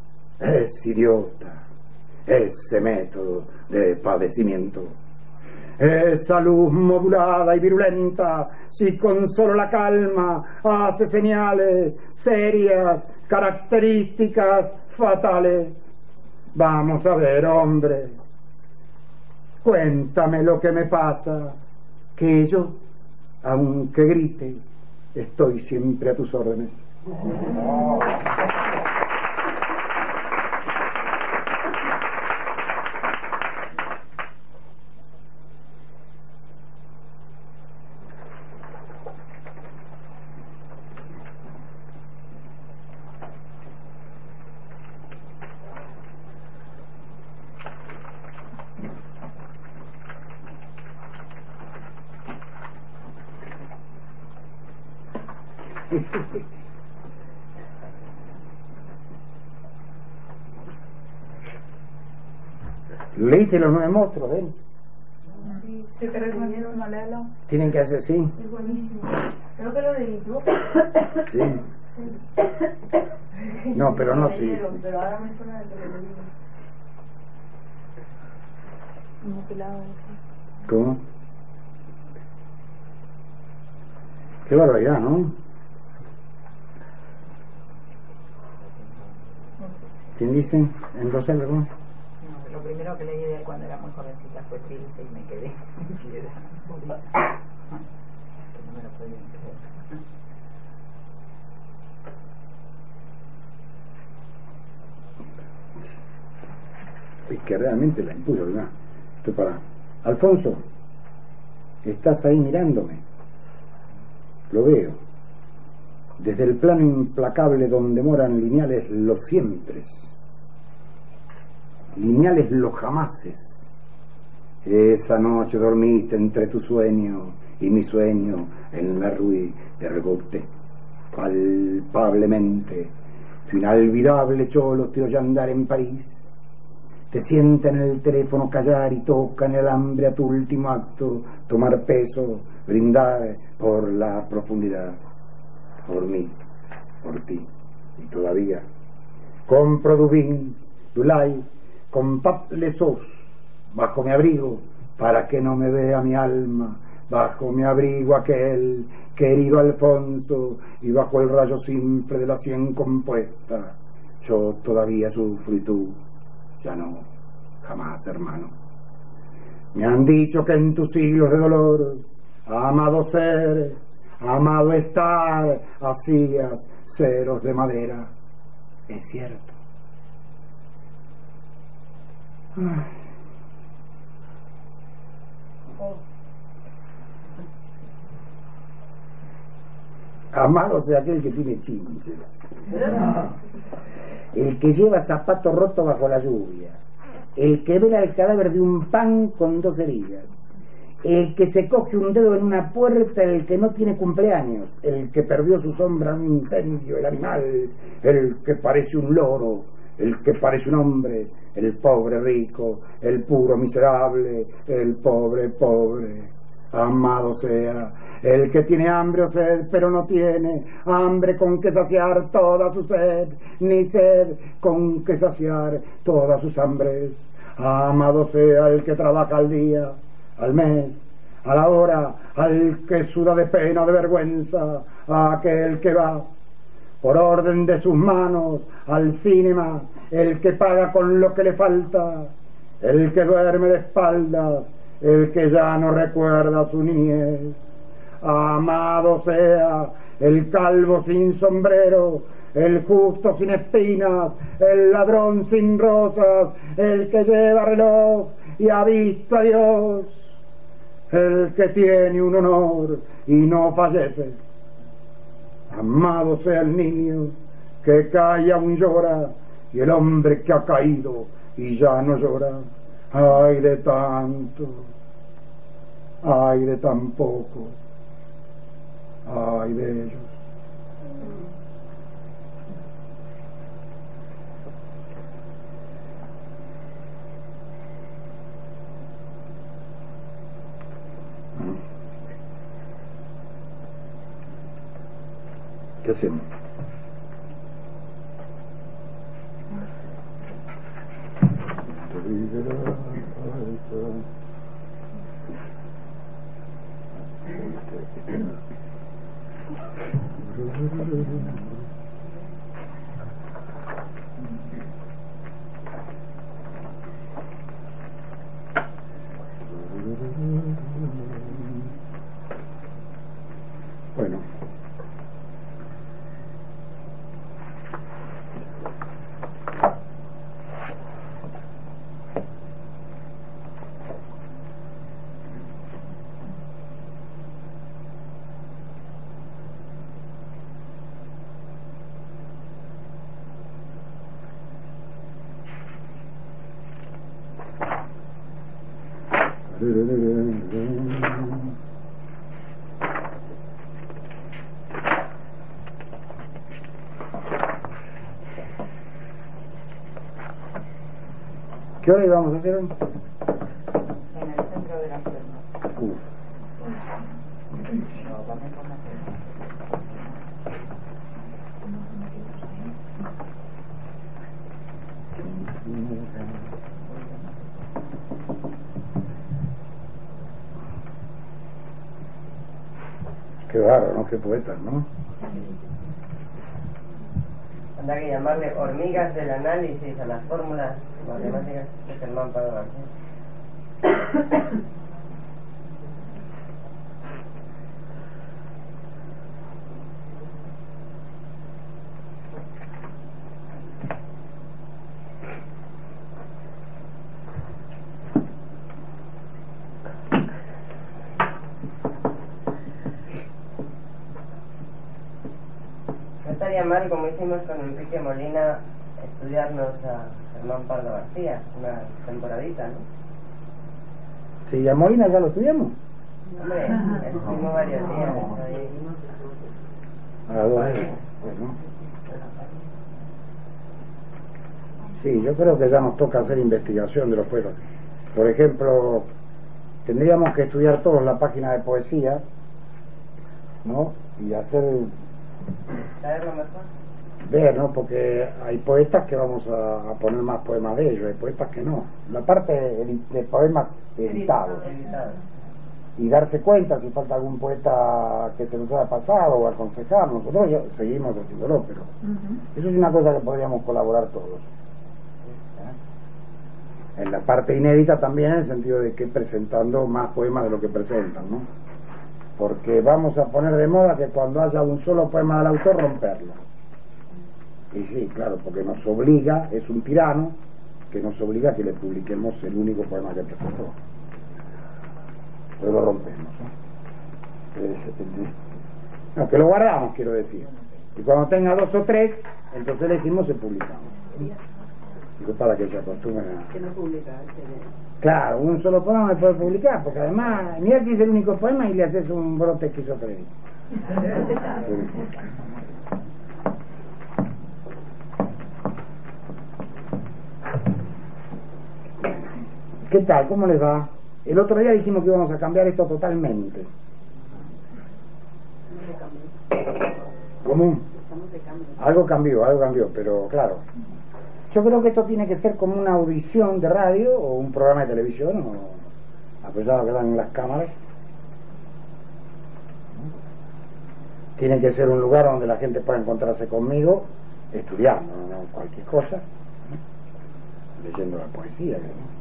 Es idiota ese método de padecimiento. esa luz modulada y virulenta, si con solo la calma hace señales serias, características, fatales. Vamos a ver, hombre, cuéntame lo que me pasa, que yo, aunque grite, estoy siempre a tus órdenes. ¿Leíste los nueve monstruos, ven? Sí, sí, pero es buenísimo leerlo. Tienen que hacer así. Es buenísimo. Creo que lo leí tú. Sí. No, pero no, sí. Pero ahora me suena de que lo leí. Mutilado. ¿Cómo? Qué barbaridad, ¿no? ¿Quién dice? ¿En dos años, cómo? No, lo primero que leí de él cuando era muy jovencita fue Trilce y me quedé en piedra. Es que no me lo podía creer. Es que realmente la impulso, ¿verdad? Esto para... Alfonso, estás ahí mirándome. Lo veo. Desde el plano implacable donde moran lineales los siempres, lineales los jamases. Esa noche dormiste entre tu sueño y mi sueño en la rue de Rebote. Palpablemente, tu inolvidable cholo te oye andar en París. Te sienta en el teléfono callar y toca en el hambre a tu último acto, tomar peso, brindar por la profundidad, por mí, por ti, y todavía. Compro Dubín, Dulay, con pap lesos, bajo mi abrigo, para que no me vea mi alma, bajo mi abrigo aquel querido Alfonso, y bajo el rayo simple de la sien compuesta, yo todavía sufro y tú ya no, jamás, hermano. Me han dicho que en tus siglos de dolor, amado ser, amado estar, hacías ceros de madera. Es cierto. Ay. Amado sea aquel que tiene chinches, el que lleva zapato roto bajo la lluvia, el que vela el cadáver de un pan con dos heridas, el que se coge un dedo en una puerta, el que no tiene cumpleaños, el que perdió su sombra en un incendio, el animal, el que parece un loro, el que parece un hombre, el pobre rico, el puro miserable, el pobre pobre. Amado sea el que tiene hambre o sed, pero no tiene hambre con que saciar toda su sed, ni sed con que saciar todas sus hambres. Amado sea el que trabaja al día, al mes, a la hora, al que suda de pena o de vergüenza, a aquel que va por orden de sus manos al cinema, el que paga con lo que le falta, el que duerme de espaldas, el que ya no recuerda su niñez. Amado sea el calvo sin sombrero, el justo sin espinas, el ladrón sin rosas, el que lleva reloj y ha visto a Dios, el que tiene un honor y no fallece. Amado sea el niño que cae aún llora, y el hombre que ha caído y ya no llora. Ay de tanto, ay de tan poco, ay de ellos. ¿Qué hacemos? Bueno. ¿Qué hora íbamos a hacer? En el centro de la selva. Uf. No, vamos con la selva. Qué bárbaro, ¿no? Qué poetas, ¿no? Anda que llamarle hormigas del análisis a las fórmulas matemáticas de Germán Pardo García. No estaría mal, como hicimos con Enrique Molina, estudiarnos a Germán Pardo García, una temporadita, ¿no? Sí, a Molina ya lo estudiamos. Hombre, estuvimos varios días ahí. A las dos horas. Bueno. Sí, yo creo que ya nos toca hacer investigación de los poetas. Por ejemplo, tendríamos que estudiar todos la página de poesía, ¿no? Y hacer... ¿Saberlo mejor? ver, ¿no? Porque hay poetas que vamos a, a poner más poemas de ellos, hay poetas que no. La parte de, de poemas editados. Editados. Y darse cuenta si falta algún poeta que se nos haya pasado o aconsejar. Nosotros ya seguimos haciéndolo, pero uh-huh. Eso es una cosa que podríamos colaborar todos. ¿Eh? En la parte inédita también, en el sentido de que presentando más poemas de lo que presentan, ¿no? Porque vamos a poner de moda que cuando haya un solo poema del autor, romperlo. Y sí, claro, porque nos obliga, es un tirano que nos obliga a que le publiquemos el único poema que presentó. Pero lo rompemos, ¿no? No, que lo guardamos, quiero decir. Y cuando tenga dos o tres, entonces elegimos y publicamos. Digo, para que se acostumbren a... Que no publica. Claro, un solo poema no puede publicar, porque además, mira si es el único poema y le haces un brote esquizofrénico. ¿Qué tal? ¿Cómo les va? El otro día dijimos que íbamos a cambiar esto totalmente. ¿Cómo? Algo cambió, algo cambió, pero claro. Yo creo que esto tiene que ser como una audición de radio o un programa de televisión, o apoyado que dan en las cámaras. Tiene que ser un lugar donde la gente pueda encontrarse conmigo, estudiando, no cualquier cosa, ¿no? Leyendo la poesía, ¿no?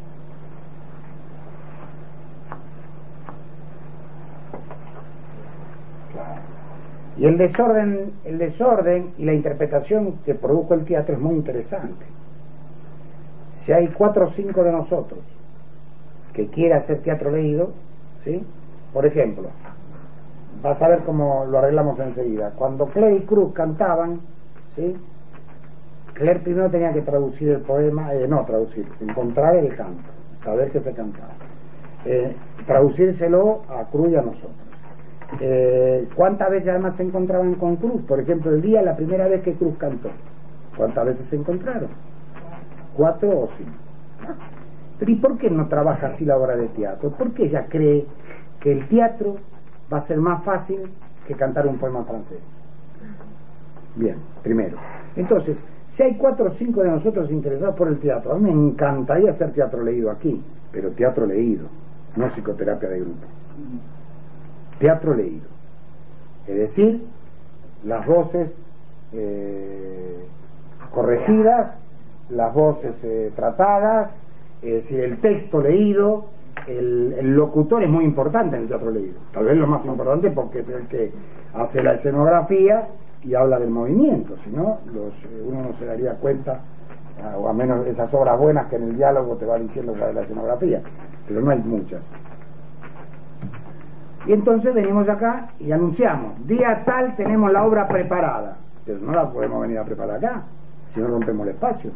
Y el desorden, el desorden y la interpretación que produjo el teatro es muy interesante. Si hay cuatro o cinco de nosotros que quiera hacer teatro leído, ¿sí? Por ejemplo, vas a ver cómo lo arreglamos enseguida. Cuando Claire y Cruz cantaban, ¿sí? Claire primero tenía que traducir el poema, eh, no traducir, encontrar el canto, saber que se cantaba, eh, traducírselo a Cruz y a nosotros. Eh, ¿Cuántas veces además se encontraban con Cruz? Por ejemplo, el día, la primera vez que Cruz cantó, ¿cuántas veces se encontraron? ¿Cuatro o cinco? Pero ¿y por qué no trabaja así la obra de teatro? ¿Por qué ella cree que el teatro va a ser más fácil que cantar un poema francés? Bien, primero. Entonces, si hay cuatro o cinco de nosotros interesados por el teatro, a mí me encantaría hacer teatro leído aquí, pero teatro leído, no psicoterapia de grupo. teatro leído, es decir, las voces eh, corregidas, las voces eh, tratadas, es decir, el texto leído. El, el locutor es muy importante en el teatro leído, tal vez lo más importante porque es el que hace la escenografía y habla del movimiento, si no, los, uno no se daría cuenta, o a menos esas obras buenas que en el diálogo te va diciendo cuál es la escenografía, pero no hay muchas. Y entonces venimos acá y anunciamos, día tal tenemos la obra preparada, pero no la podemos venir a preparar acá, si no rompemos el espacio.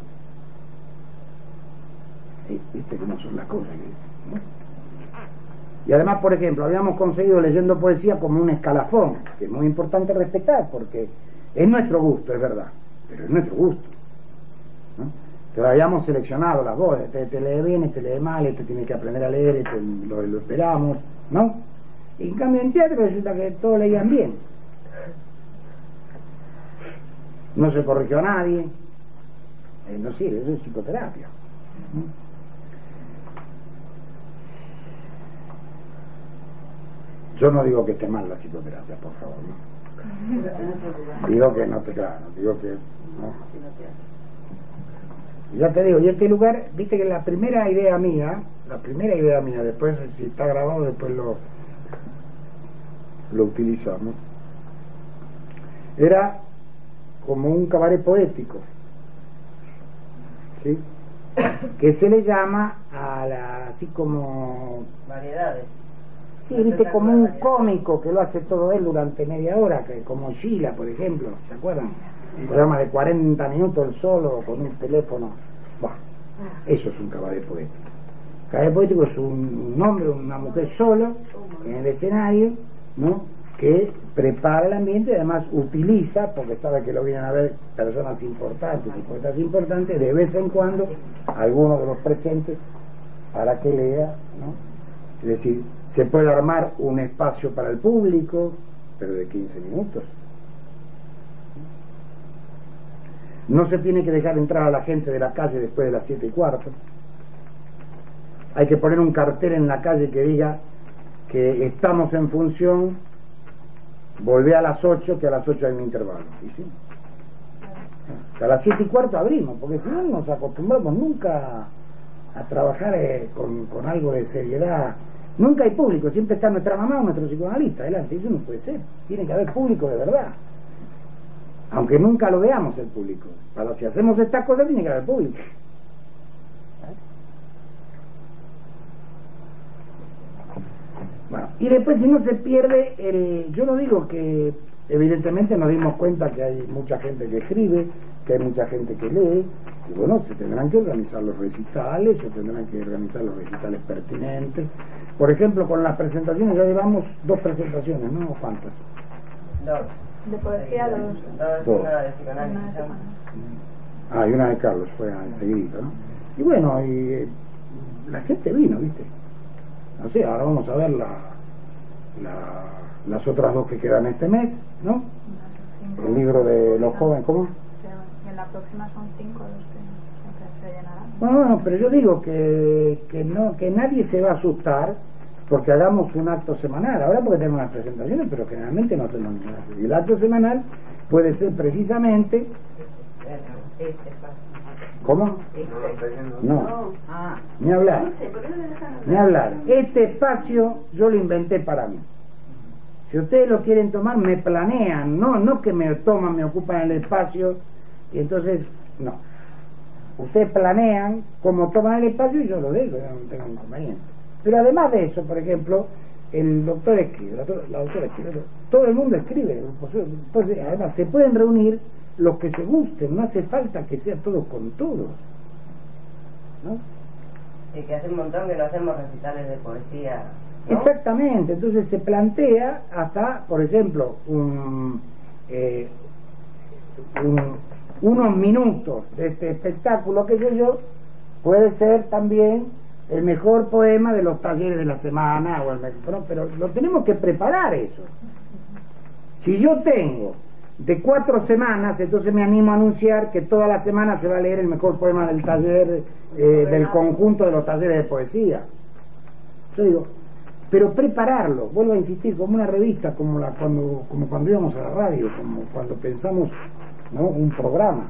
¿Viste cómo son las cosas? ¿No? Y además, por ejemplo, habíamos conseguido leyendo poesía como un escalafón, que es muy importante respetar, porque es nuestro gusto, es verdad, pero es nuestro gusto, ¿no? Entonces habíamos seleccionado las voces, este te lee bien, este lee mal, este tiene que aprender a leer, este lo, lo esperamos, ¿no? Y en cambio en teatro resulta que todos leían bien, no se corrigió a nadie, eh, no sirve, eso es psicoterapia, ¿no? Yo no digo que esté mal la psicoterapia, por favor, no. Digo que no te, claro, digo que no. Y ya te digo, y este lugar, viste que la primera idea mía, la primera idea mía, después si está grabado, después lo, lo utilizamos, era como un cabaret poético, ¿sí? Que se le llama a la, así como... variedades. Sí, viste, como un cómico que lo hace todo él durante media hora, que como Sheila, por ejemplo, ¿se acuerdan? Un programa de cuarenta minutos él solo, con un teléfono. Bueno, eso es un cabaret poético. Cabaret poético es un, un hombre, una mujer solo, en el escenario, ¿no? Que prepara el ambiente y además utiliza, porque sabe que lo vienen a ver personas importantes y poetas importantes, de vez en cuando, alguno de los presentes, para que lea, ¿no? Es decir, se puede armar un espacio para el público, pero de quince minutos. No se tiene que dejar entrar a la gente de la calle después de las siete y cuarto. Hay que poner un cartel en la calle que diga que estamos en función, volvé a las ocho, que a las ocho hay un intervalo. ¿Y sí? A las siete y cuarto abrimos, porque si no nos acostumbramos nunca a trabajar eh, con, con algo de seriedad. Nunca hay público, siempre está nuestra mamá o nuestro psicoanalista adelante. Eso no puede ser, tiene que haber público de verdad, aunque nunca lo veamos el público. Para si hacemos estas cosas tiene que haber público. Bueno, y después si no se pierde el... Yo no digo que evidentemente nos dimos cuenta que hay mucha gente que escribe, que hay mucha gente que lee, y bueno, se tendrán que organizar los recitales, se tendrán que organizar los recitales pertinentes. Por ejemplo, con las presentaciones ya llevamos dos presentaciones, ¿no? ¿Cuántas? Dos. De poesía, dos. Dos, Dos. una de psicoanálisis. Ah, y una de Carlos, fue enseguida, ¿no? Y bueno, y eh, la gente vino, ¿viste? No sé, ahora vamos a ver la, la, las otras dos que quedan este mes, ¿no? El libro de los jóvenes, ¿cómo? En la próxima son cinco los que siempre se llenarán. Bueno, bueno, pero yo digo que, que no, que nadie se va a asustar porque hagamos un acto semanal. Ahora porque tenemos las presentaciones, pero generalmente no hacemos ningún acto. Y el acto semanal puede ser precisamente... Este paso. ¿Cómo? No, Ah. ni hablar. Ni hablar. Este espacio yo lo inventé para mí. Si ustedes lo quieren tomar, me planean, no, no que me toman, me ocupan el espacio, y entonces, no. Ustedes planean cómo toman el espacio y yo lo digo, yo no tengo inconveniente. Pero además de eso, por ejemplo, el doctor escribe, la, la doctora escribe, todo el mundo escribe, entonces además se pueden reunir los que se gusten, no hace falta que sea todos con todos, ¿no? Y que hace un montón que no hacemos recitales de poesía, ¿no? Exactamente, entonces se plantea hasta, por ejemplo, un, eh, un, unos minutos de este espectáculo, qué sé yo, puede ser también el mejor poema de los talleres de la semana, o el mejor, pero lo tenemos que preparar eso. Si yo tengo de cuatro semanas, entonces me animo a anunciar que toda la semana se va a leer el mejor poema del taller, eh, del conjunto de los talleres de poesía. Yo digo, pero prepararlo, vuelvo a insistir, como una revista, como, la, cuando, como cuando íbamos a la radio, como cuando pensamos, ¿no?, un programa.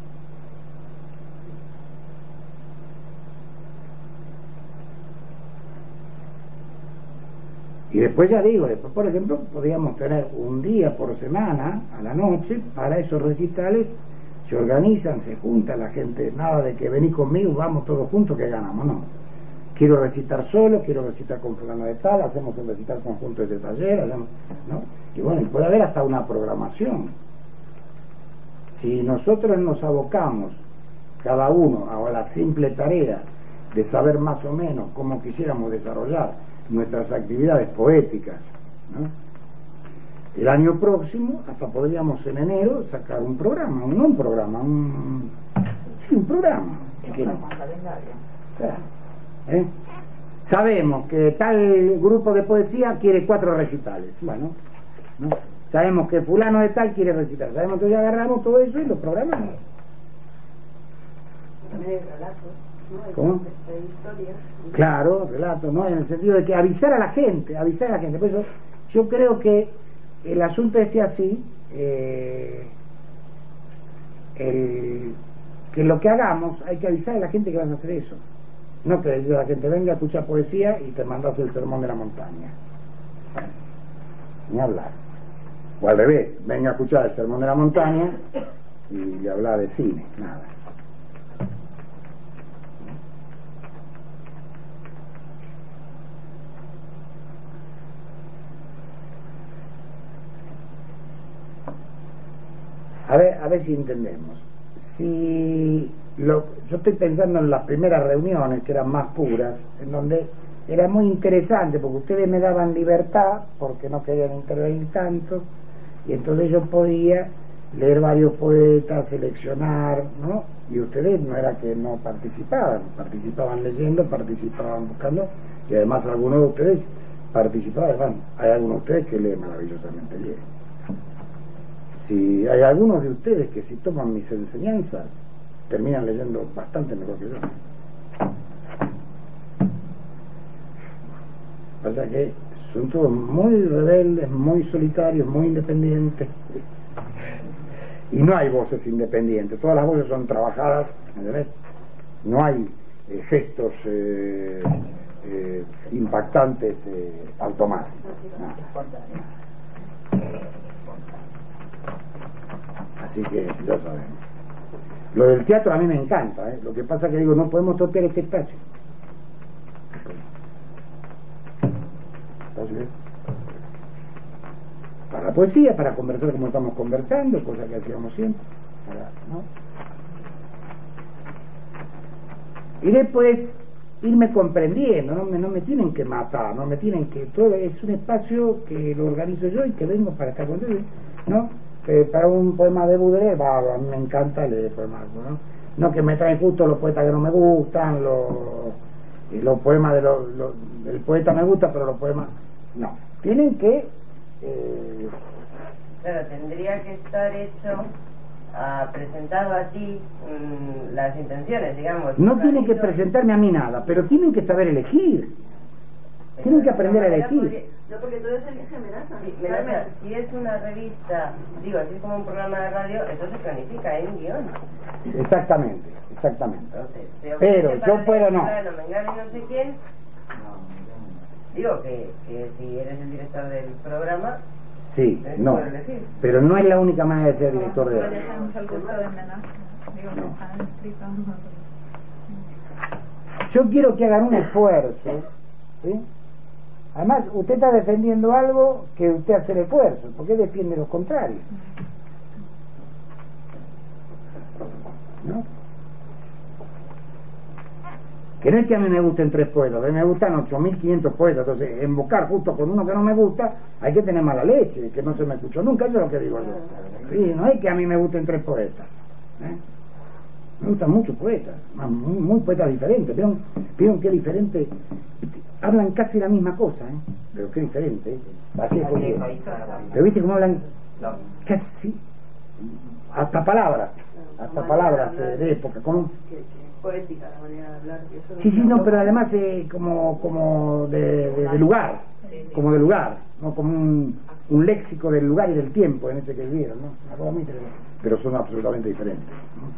Y después ya digo, después por ejemplo podríamos tener un día por semana a la noche para esos recitales. Se organizan, se junta la gente, nada de que vení conmigo, vamos todos juntos que ganamos, no. Quiero recitar solo, quiero recitar con fulano de tal, hacemos un recital conjunto de taller, hacemos, ¿no? Y bueno, y puede haber hasta una programación. Si nosotros nos abocamos cada uno a la simple tarea de saber más o menos cómo quisiéramos desarrollar nuestras actividades poéticas, ¿no?, el año próximo hasta podríamos en enero sacar un programa, no un programa, un, sí, un programa. Sí, un calendario. Claro. ¿Eh? Sabemos que tal grupo de poesía quiere cuatro recitales, bueno, ¿no? Sabemos que fulano de tal quiere recitar, sabemos que ya agarramos todo eso y lo programamos. También hay relatos, ¿no? Hay ¿Cómo? Hay historias. Claro, relatos, ¿no? En el sentido de que avisar a la gente, avisar a la gente. Por eso yo creo que el asunto esté así, eh, el, que lo que hagamos hay que avisar a la gente que vas a hacer eso. No que decir a la gente, venga a escuchar poesía y te mandas el sermón de la montaña. Ni hablar. O al revés, venga a escuchar el sermón de la montaña y le habla de cine, nada. A ver, a ver si entendemos. Si lo, yo estoy pensando en las primeras reuniones que eran más puras, en donde era muy interesante porque ustedes me daban libertad porque no querían intervenir tanto, y entonces yo podía leer varios poetas, seleccionar, ¿no? Y ustedes no era que no participaban, participaban leyendo, participaban buscando, y además algunos de ustedes participaban. Además, hay algunos de ustedes que leen maravillosamente bien. Si hay algunos de ustedes que si toman mis enseñanzas terminan leyendo bastante mejor que yo. Pasa que son todos muy rebeldes, muy solitarios, muy independientes, y no hay voces independientes, todas las voces son trabajadas, ¿entendés? No hay eh, gestos eh, eh, impactantes eh, automáticos, no. Así que ya sabemos. Lo del teatro a mí me encanta, ¿eh? Lo que pasa es que digo, no podemos tocar este espacio. ¿Estás bien? Para la poesía, para conversar como estamos conversando, cosa que hacíamos siempre, ¿no? Y después irme comprendiendo, no me, no me tienen que matar, no me tienen que... Todo es un espacio que lo organizo yo y que vengo para estar con ustedes, ¿no? Eh, para un poema de Baudelaire, va, a mí me encanta leer poemas, ¿no? No que me traen justo los poetas que no me gustan, los, los poemas de los, los, del poeta me gusta, pero los poemas no. Tienen que... Eh... Claro, tendría que estar hecho, uh, presentado a ti um, las intenciones, digamos. No tienen que presentarme a mí nada, pero tienen que saber elegir. Pero tienen que aprender a elegir. Podría... No, porque todo es elige Menaza. Sí, Menaza, si es una revista, digo, si es como un programa de radio, eso se planifica, hay un guión. Exactamente, exactamente. Entonces, se pero yo puedo no. Mengano y no sé quién. Digo que, que si eres el director del programa, sí, no. Pero no es la única manera de ser director de radio. Yo quiero que hagan un esfuerzo, ¿sí? Además, usted está defendiendo algo que usted hace el esfuerzo. ¿Por qué defiende lo contrario? ¿No? Que no es que a mí me gusten tres poetas, a mí me gustan ocho mil quinientos poetas. Entonces, en buscar justo con uno que no me gusta, hay que tener mala leche, que no se me escuchó nunca. Eso es lo que digo yo. Sí, no es que a mí me gusten tres poetas, ¿eh? Me gustan muchos poetas, muy, muy poetas diferentes. ¿Vieron, ¿Vieron qué diferente? Hablan casi la misma cosa, ¿eh? Pero qué diferente, ¿eh? Así es como... ¿Pero viste cómo hablan? Casi, hasta palabras, hasta palabras eh, de época, ¿cómo? poética la manera de hablar. Que eso Sí, sí, no, pero además eh, como, como de, de, de lugar, como de lugar, ¿no? Como un, un léxico del lugar y del tiempo en ese que vivieron, ¿no? Una cosa muy interesante. Pero son absolutamente diferentes, ¿no?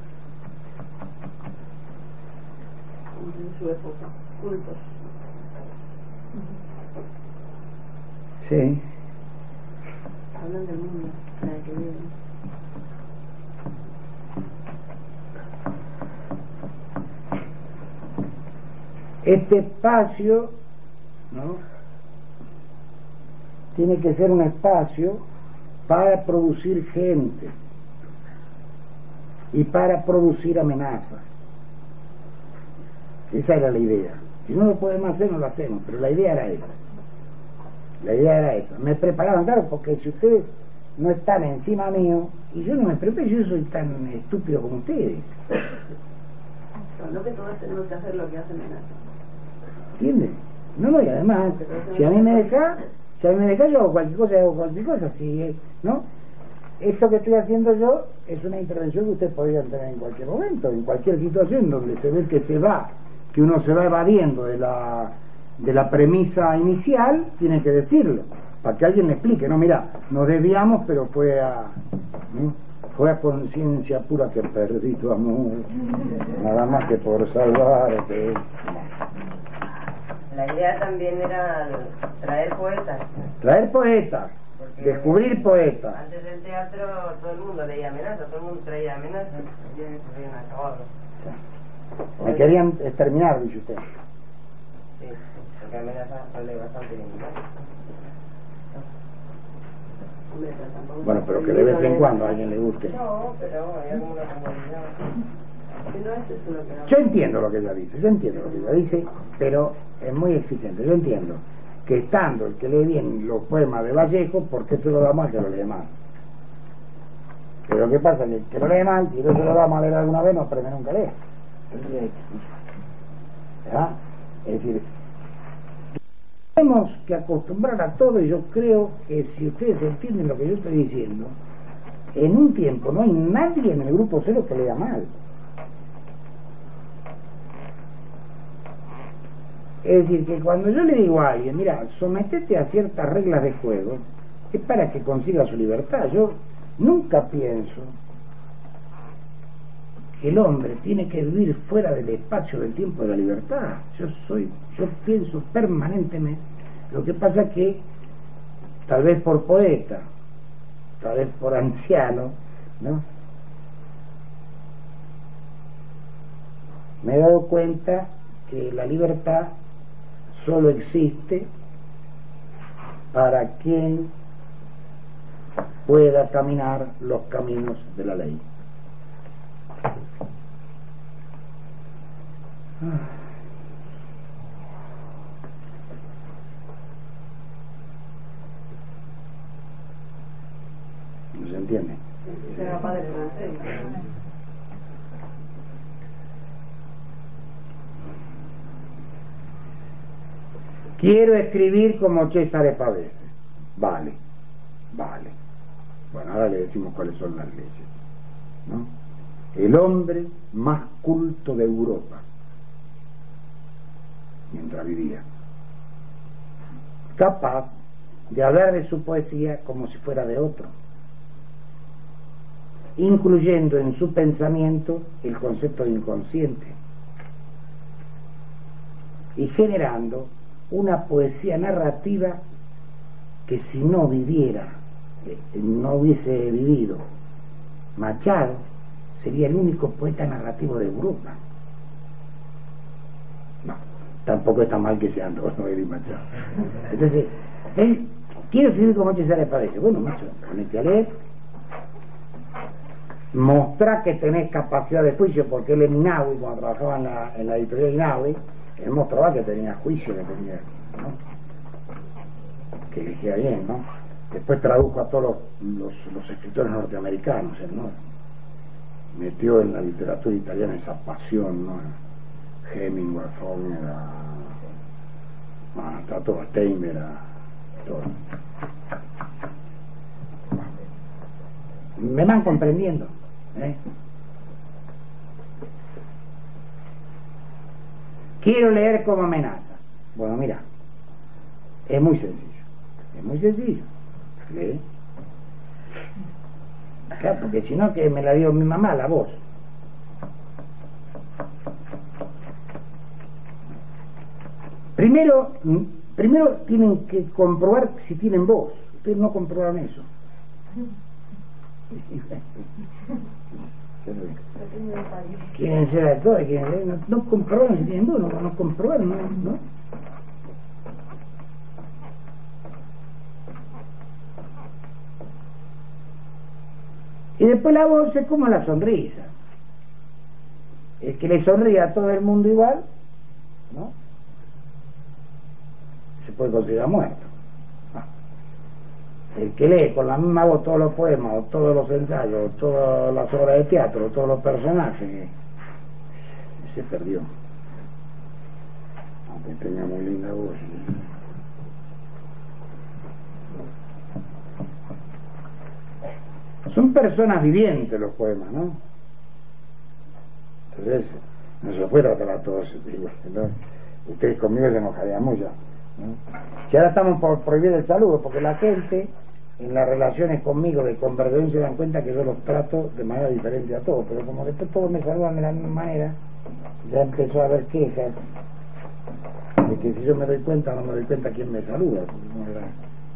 En su época, cultos. Sí. Hablan del mundo en el que viven. Este espacio, ¿no?, tiene que ser un espacio para producir gente y para producir amenazas. Esa era la idea. Si no lo podemos hacer, no lo hacemos, pero la idea era esa. La idea era esa. Me preparaban, claro, porque si ustedes no están encima mío, y yo no me preparo, yo soy tan estúpido como ustedes. Pero no que todos tenemos que hacer lo que hacen amenazas. ¿Entiendes? No, no, y además, si a mí me deja, si a mí me deja, yo hago cualquier cosa, hago cualquier cosa, si, ¿no? Esto que estoy haciendo yo es una intervención que ustedes podrían tener en cualquier momento, en cualquier situación donde se ve que se va, que uno se va evadiendo de la, de la premisa inicial, tiene que decirlo, para que alguien le explique, no, mira, nos desviamos, pero fue a, ¿no?, fue a conciencia pura que perdí tu amor, nada más que por salvarte. La idea también era traer poetas. Traer poetas, Porque descubrir poetas. Antes del teatro todo el mundo leía amenazas, todo el mundo traía amenazas, ya se habían acabado. Sí. Me querían exterminar, dice usted. Sí, porque amenazas vale bastante bien. Bueno, pero que de vez en cuando a alguien le guste. No, pero hay alguna comodidad. Que no es eso lo que Yo entiendo lo que ella dice, yo entiendo lo que ella dice, pero es muy exigente. Yo entiendo que estando el que lee bien los poemas de Vallejo, ¿por qué se lo damos al que lo lee mal? Pero lo que pasa es que el que lo lee mal, si no se lo damos a leer alguna vez, no aprende nunca a leer. ¿Verdad? Es decir, tenemos que acostumbrar a todo, y yo creo que si ustedes entienden lo que yo estoy diciendo, en un tiempo no hay nadie en el grupo cero que lea mal. Es decir, que cuando yo le digo a alguien, mira, sometete a ciertas reglas de juego, es para que consiga su libertad. Yo nunca pienso que el hombre tiene que vivir fuera del espacio del tiempo de la libertad. Yo soy, yo pienso permanentemente. Lo que pasa es que, tal vez por poeta, tal vez por anciano, ¿no?, me he dado cuenta que la libertad solo existe para quien pueda caminar los caminos de la ley. ¿No se entiende? Era padre francés. Quiero escribir como Cesare Pavese. Vale, vale. Bueno, ahora le decimos cuáles son las leyes, ¿no? El hombre más culto de Europa, mientras vivía, capaz de hablar de su poesía como si fuera de otro, incluyendo en su pensamiento el concepto de inconsciente y generando una poesía narrativa que, si no viviera, no hubiese vivido Machado, sería el único poeta narrativo de Europa. No, tampoco está mal que sean dos Noel y Machado. Entonces, él quiere escribir como Cesare Pavese. Bueno, macho, ponete a leer, mostrá que tenés capacidad de juicio, porque él en Inaudi, cuando trabajaba en la, en la editorial Inaudi, él mostraba que tenía juicio, que tenía, ¿no?, que elegía bien, ¿no? Después tradujo a todos los, los, los escritores norteamericanos, ¿no? Metió en la literatura italiana esa pasión, ¿no? Hemingway, Faulkner, bueno, está todo, Steinbeck, todo. Me van comprendiendo, ¿eh? Quiero leer como amenaza. Bueno, mira, es muy sencillo. Es muy sencillo. Lee. Claro, porque si no, que me la dio mi mamá, la voz. Primero, primero tienen que comprobar si tienen voz. Ustedes no comprobaron eso. Quieren ser actores, quieren ser, no, no comprobaron si tienen voz, no, no comprobaron, no, no. Y después la voz es como la sonrisa. El que le sonríe a todo el mundo igual, ¿no? Se puede considerar muerto. El que lee con la misma voz todos los poemas, o todos los ensayos, o todas las obras de teatro, o todos los personajes, se perdió. Aunque tenga muy linda voz. Son personas vivientes los poemas, ¿no? Entonces, no se puede tratar a todos igual, ¿no? Ustedes conmigo se enojarían mucho, ¿no? Si ahora estamos por prohibir el saludo, porque la gente en las relaciones conmigo de conversación se dan cuenta que yo los trato de manera diferente a todos, pero como después todos me saludan de la misma manera, ya empezó a haber quejas de que si yo me doy cuenta o no me doy cuenta quién me saluda, porque no era...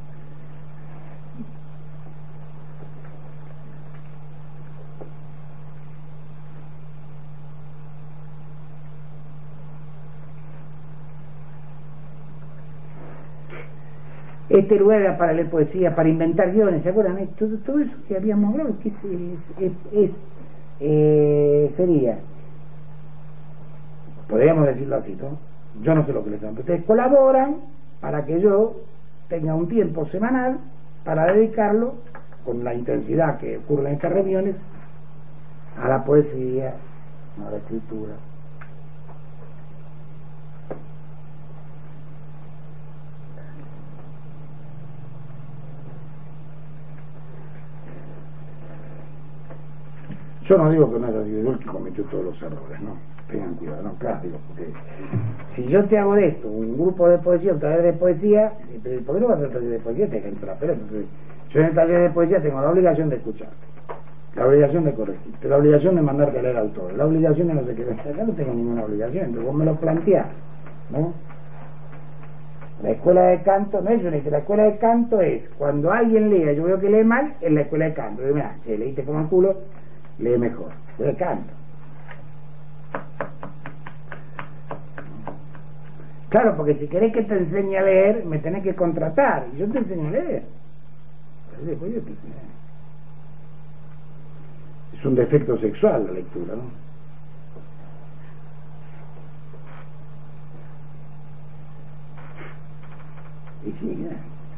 Este lugar era para leer poesía, para inventar guiones, ¿se acuerdan? Todo, todo eso que habíamos hablado, que es, es, es, es eh, sería, podríamos decirlo así, ¿no? Yo no sé lo que les dan, pero ustedes colaboran para que yo tenga un tiempo semanal para dedicarlo, con la intensidad que ocurre en estas reuniones, a la poesía, a la escritura. Yo no digo que no es así, yo el que cometió todos los errores, no, tengan cuidado, no, claro, digo, porque si yo te hago de esto un grupo de poesía, un taller de poesía, ¿por qué no vas al taller de poesía? Te dejan la pelota. Entonces, yo en el taller de poesía tengo la obligación de escucharte, la obligación de corregirte, la obligación de mandarte a leer autores, la obligación de no sé qué, acá no tengo ninguna obligación, entonces vos me lo planteás, ¿no? La escuela de canto no es una, la escuela de canto es cuando alguien lea, yo veo que lee mal, en la escuela de canto, digo, mira, che, leíste como el culo, lee mejor, lee canto. Claro, porque si querés que te enseñe a leer, me tenés que contratar, y yo te enseño a leer. Después yo te enseño. Es un defecto sexual la lectura, ¿no? Y sí, ya.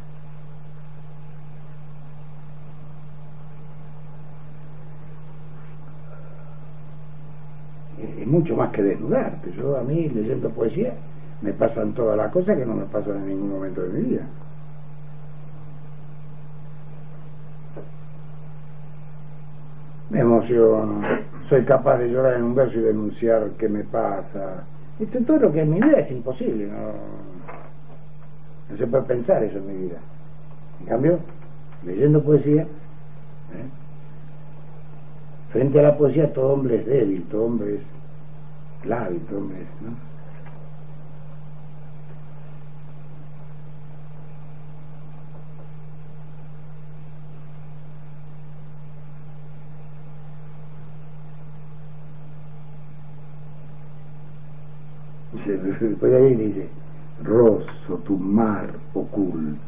Es mucho más que desnudarte. Yo, a mí, leyendo poesía, me pasan todas las cosas que no me pasan en ningún momento de mi vida. Me emociono, soy capaz de llorar en un verso y denunciar qué me pasa. Esto, todo lo que en mi vida es imposible, no, no se puede pensar eso en mi vida. En cambio, leyendo poesía, ¿eh? Frente a la poesía todo hombre es débil, todo hombre es lábil, todo hombre es, ¿no? Después de ahí dice, rozo tu mar oculto.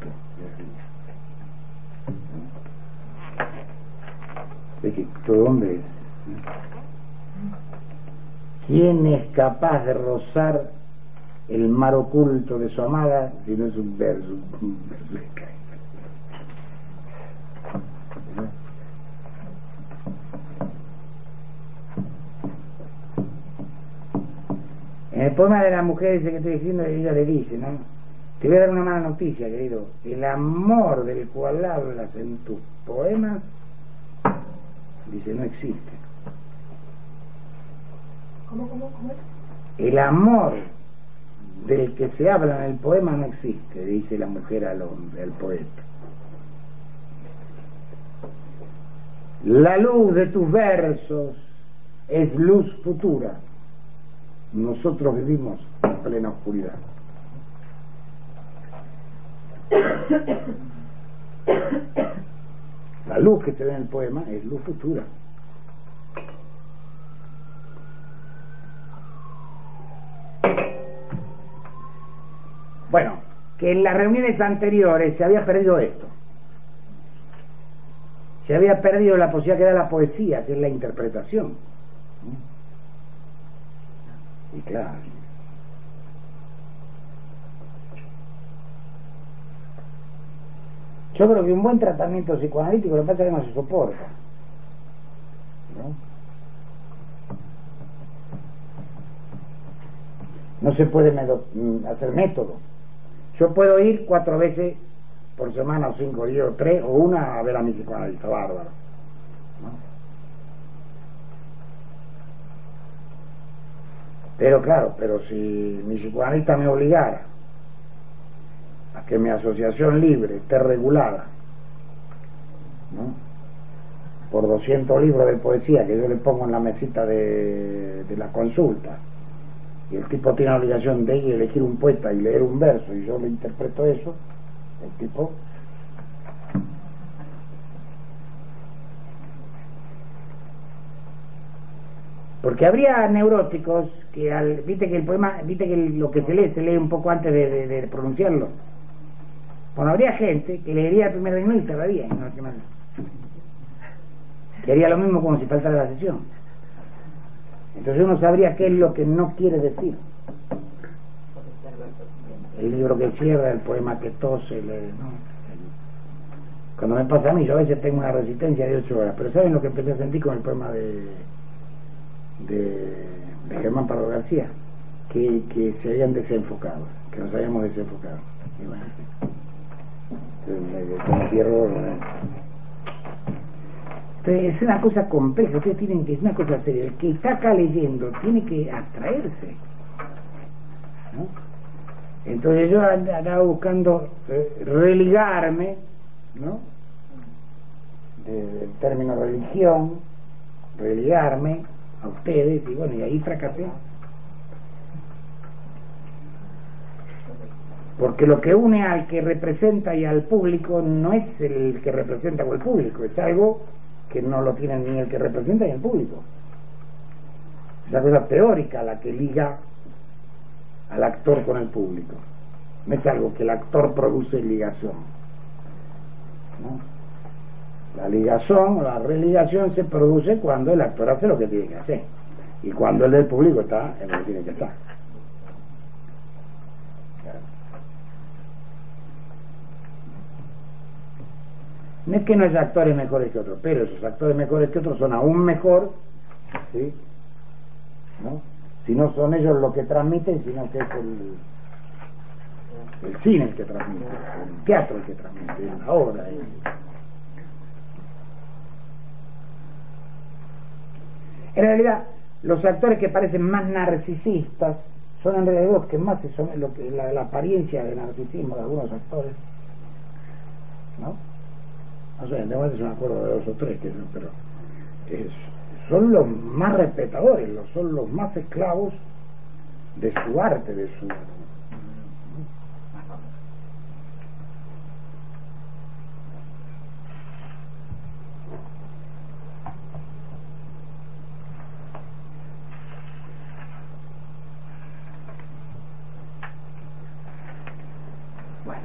De que todo hombre es, ¿no? ¿Quién es capaz de rozar el mar oculto de su amada si no es un verso? Un verso de cae. En el poema de la mujer ese que estoy escribiendo, ella le dice, ¿no? Te voy a dar una mala noticia, querido. El amor del cual hablas en tus poemas, dice, no existe. ¿Cómo, cómo, cómo? El amor del que se habla en el poema no existe, dice la mujer al hombre, al poeta. La luz de tus versos es luz futura. Nosotros vivimos en plena oscuridad. La luz que se ve en el poema es luz futura. Bueno, que en las reuniones anteriores se había perdido esto. Se había perdido la posibilidad que da la poesía, que es la interpretación. Y claro. Yo creo que un buen tratamiento psicoanalítico lo que pasa es que no se soporta, ¿no? No se puede medo- hacer método. Yo puedo ir cuatro veces por semana o cinco días o tres o una a ver a mi psicoanalista, bárbaro, ¿no? Pero claro, pero si mi psicoanalista me obligara a que mi asociación libre esté regulada, ¿no?, por doscientos libros de poesía que yo le pongo en la mesita de, de la consulta, y el tipo tiene la obligación de ir a elegir un poeta y leer un verso y yo le interpreto eso, el tipo porque habría neuróticos que al, viste que el poema, viste que el- lo que se lee se lee un poco antes de, de- de pronunciarlo. Bueno, habría gente que leería el primer ritmo y cerraría, y no, que más. Que haría lo mismo como si faltara la sesión. Entonces uno sabría qué es lo que no quiere decir. El libro que cierra, el poema que tose, el- ¿no? Cuando me pasa a mí, yo a veces tengo una resistencia de ocho horas, pero ¿saben lo que empecé a sentir con el poema de, de, de Germán Pardo García? Que, que se habían desenfocado, que nos habíamos desenfocado. Y bueno, entonces, me cometí error, ¿no? Entonces, es una cosa compleja, ustedes tienen que, es una cosa seria. El que está acá leyendo tiene que abstraerse, ¿no? Entonces yo andaba buscando eh, religarme, ¿no?, del término religión, religarme a ustedes, y bueno, y ahí fracasé. Porque lo que une al que representa y al público no es el que representa o el público, es algo que no lo tiene ni el que representa ni el público. Es una cosa teórica la que liga al actor con el público. No es algo que el actor produce ligación, ¿no? La ligación o la religación se produce cuando el actor hace lo que tiene que hacer y cuando el del público está en lo que tiene que estar. No es que no haya actores mejores que otros, pero esos actores mejores que otros son aún mejor, ¿sí?, ¿no?, si no son ellos los que transmiten, sino que es el, el cine el que transmite, es el teatro el que transmite, es la obra. El... En realidad, los actores que parecen más narcisistas son en realidad los que más son lo que, la, la apariencia de narcisismo de algunos actores, ¿no? No sé, de momento yo me acuerdo de dos o tres, que, pero es, son los más respetadores, los, son los más esclavos de su arte, de su... Bueno.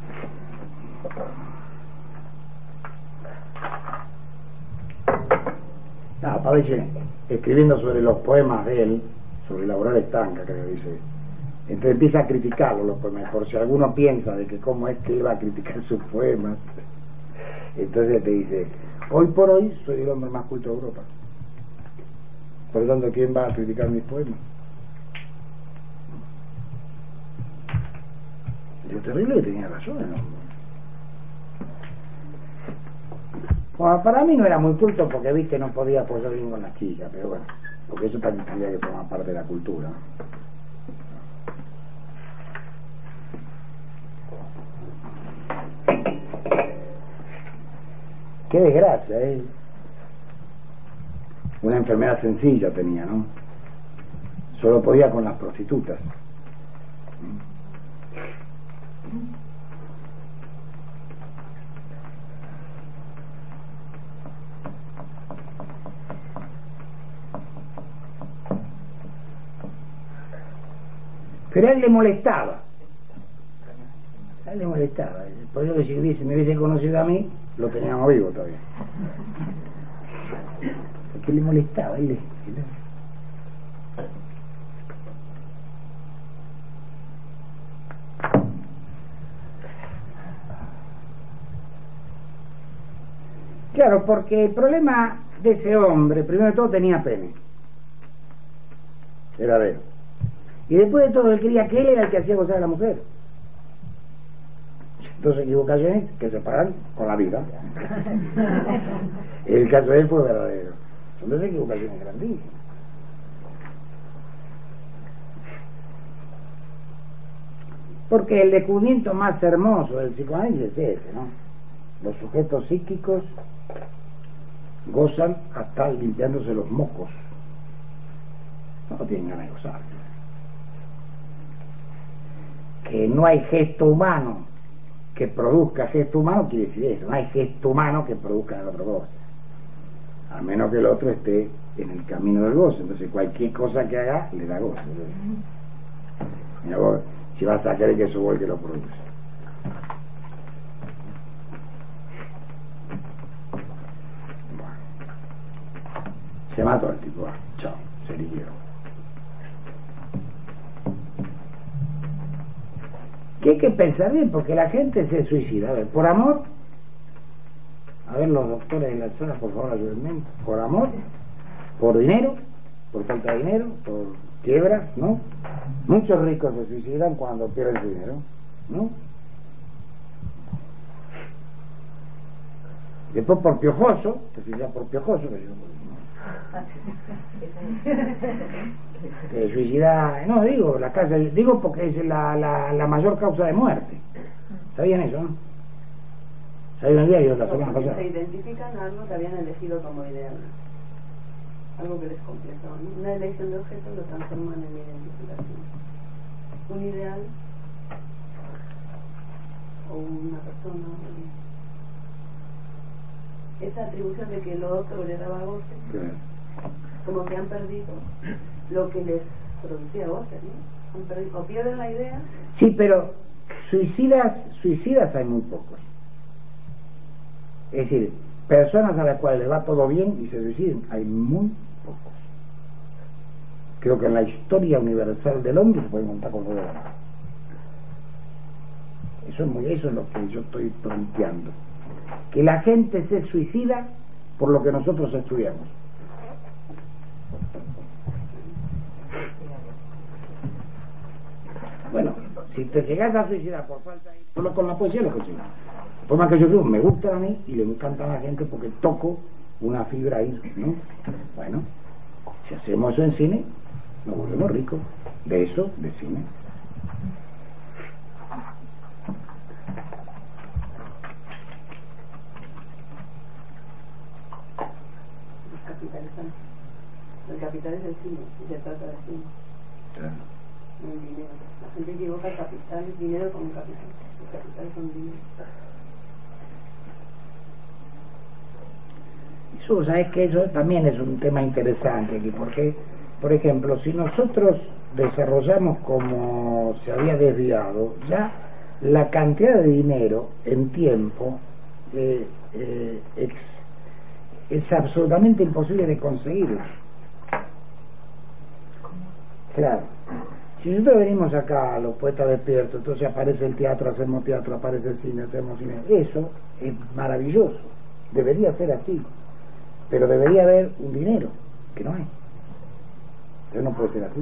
No, aparece escribiendo sobre los poemas de él, sobre la Aurora Estanca, creo que dice. Entonces empieza a criticarlos los poemas, por si alguno piensa de que cómo es que él va a criticar sus poemas. Entonces te dice, hoy por hoy soy el hombre más culto de Europa. Por lo tanto, ¿quién va a criticar mis poemas? Yo terrible que tenía razón, ¿no? Bueno, para mí no era muy culto porque vi que no podía apoyar bien con las chicas, pero bueno, porque eso también tendría que formar parte de la cultura, ¿no? Qué desgracia, ¿eh? Una enfermedad sencilla tenía, ¿no? Solo podía con las prostitutas. Pero a él le molestaba. A él le molestaba. Por eso que si hubiese, me hubiese conocido a mí, lo teníamos vivo todavía. Porque le molestaba. Él le, él le... Claro, porque el problema de ese hombre, primero de todo, tenía pene. Era de él. Y después de todo, él creía que él era el que hacía gozar a la mujer. Dos equivocaciones que se paran con la vida. El caso de él fue verdadero. Son dos equivocaciones grandísimas. Porque el descubrimiento más hermoso del psicoanálisis es ese, ¿no? Los sujetos psíquicos gozan hasta limpiándose los mocos. No tienen ganas de gozar. Que no hay gesto humano que produzca gesto humano quiere decir eso. No hay gesto humano que produzca el otro goce. A menos que el otro esté en el camino del goce. Entonces cualquier cosa que haga le da goce. Mira vos, si vas a creer que eso es el que lo produce. Se mató el tipo, ah, chao, se liquidó. Que hay que pensar bien, porque la gente se suicida. A ver, por amor, a ver los doctores de la sala, por favor, ayúdenme. Por amor, por dinero, por falta de dinero, por quiebras, ¿no? Muchos ricos se suicidan cuando pierden su dinero, ¿no? Después por piojoso, te suicidas por piojoso, que yo, te suicida, no digo la casa, digo porque es la, la, la mayor causa de muerte. ¿Sabían eso, no? ¿Sabían el diario la semana pasada? Se identifican a algo que habían elegido como ideal, algo que les completó, ¿no? Una elección de objetos lo transforman en identificación. Un ideal o una persona, esa atribución de que lo otro le daba goce, sí. Como que han perdido lo que les producía goce, ¿no? Han perdido, o pierden la idea. Sí, pero suicidas, suicidas hay muy pocos. Es decir, personas a las cuales les va todo bien y se suiciden, hay muy pocos. Creo que en la historia universal del hombre se puede contar con los dedos. Eso es muy, eso es lo que yo estoy planteando. Que la gente se suicida por lo que nosotros estudiamos. Bueno, si te llegas a suicidar por falta de... Solo con la poesía lo que llega. Por más que yo creo, me gusta a mí y le encanta a la gente porque toco una fibra ahí, ¿no? Bueno, si hacemos eso en cine, nos volvemos ricos. De eso, de cine. El capital es el cine, y se trata de cine. Claro. No el dinero. La gente equivoca capital, dinero con capital. El capital con dinero. Eso, ¿sabes que eso también es un tema interesante aquí? Porque, por ejemplo, si nosotros desarrollamos como se había desviado, ya la cantidad de dinero en tiempo eh, eh, ex, es absolutamente imposible de conseguirla. Claro, si nosotros venimos acá, los poetas despiertos, entonces aparece el teatro, hacemos teatro, aparece el cine, hacemos cine, eso es maravilloso, debería ser así, pero debería haber un dinero, que no hay. Entonces no puede ser así.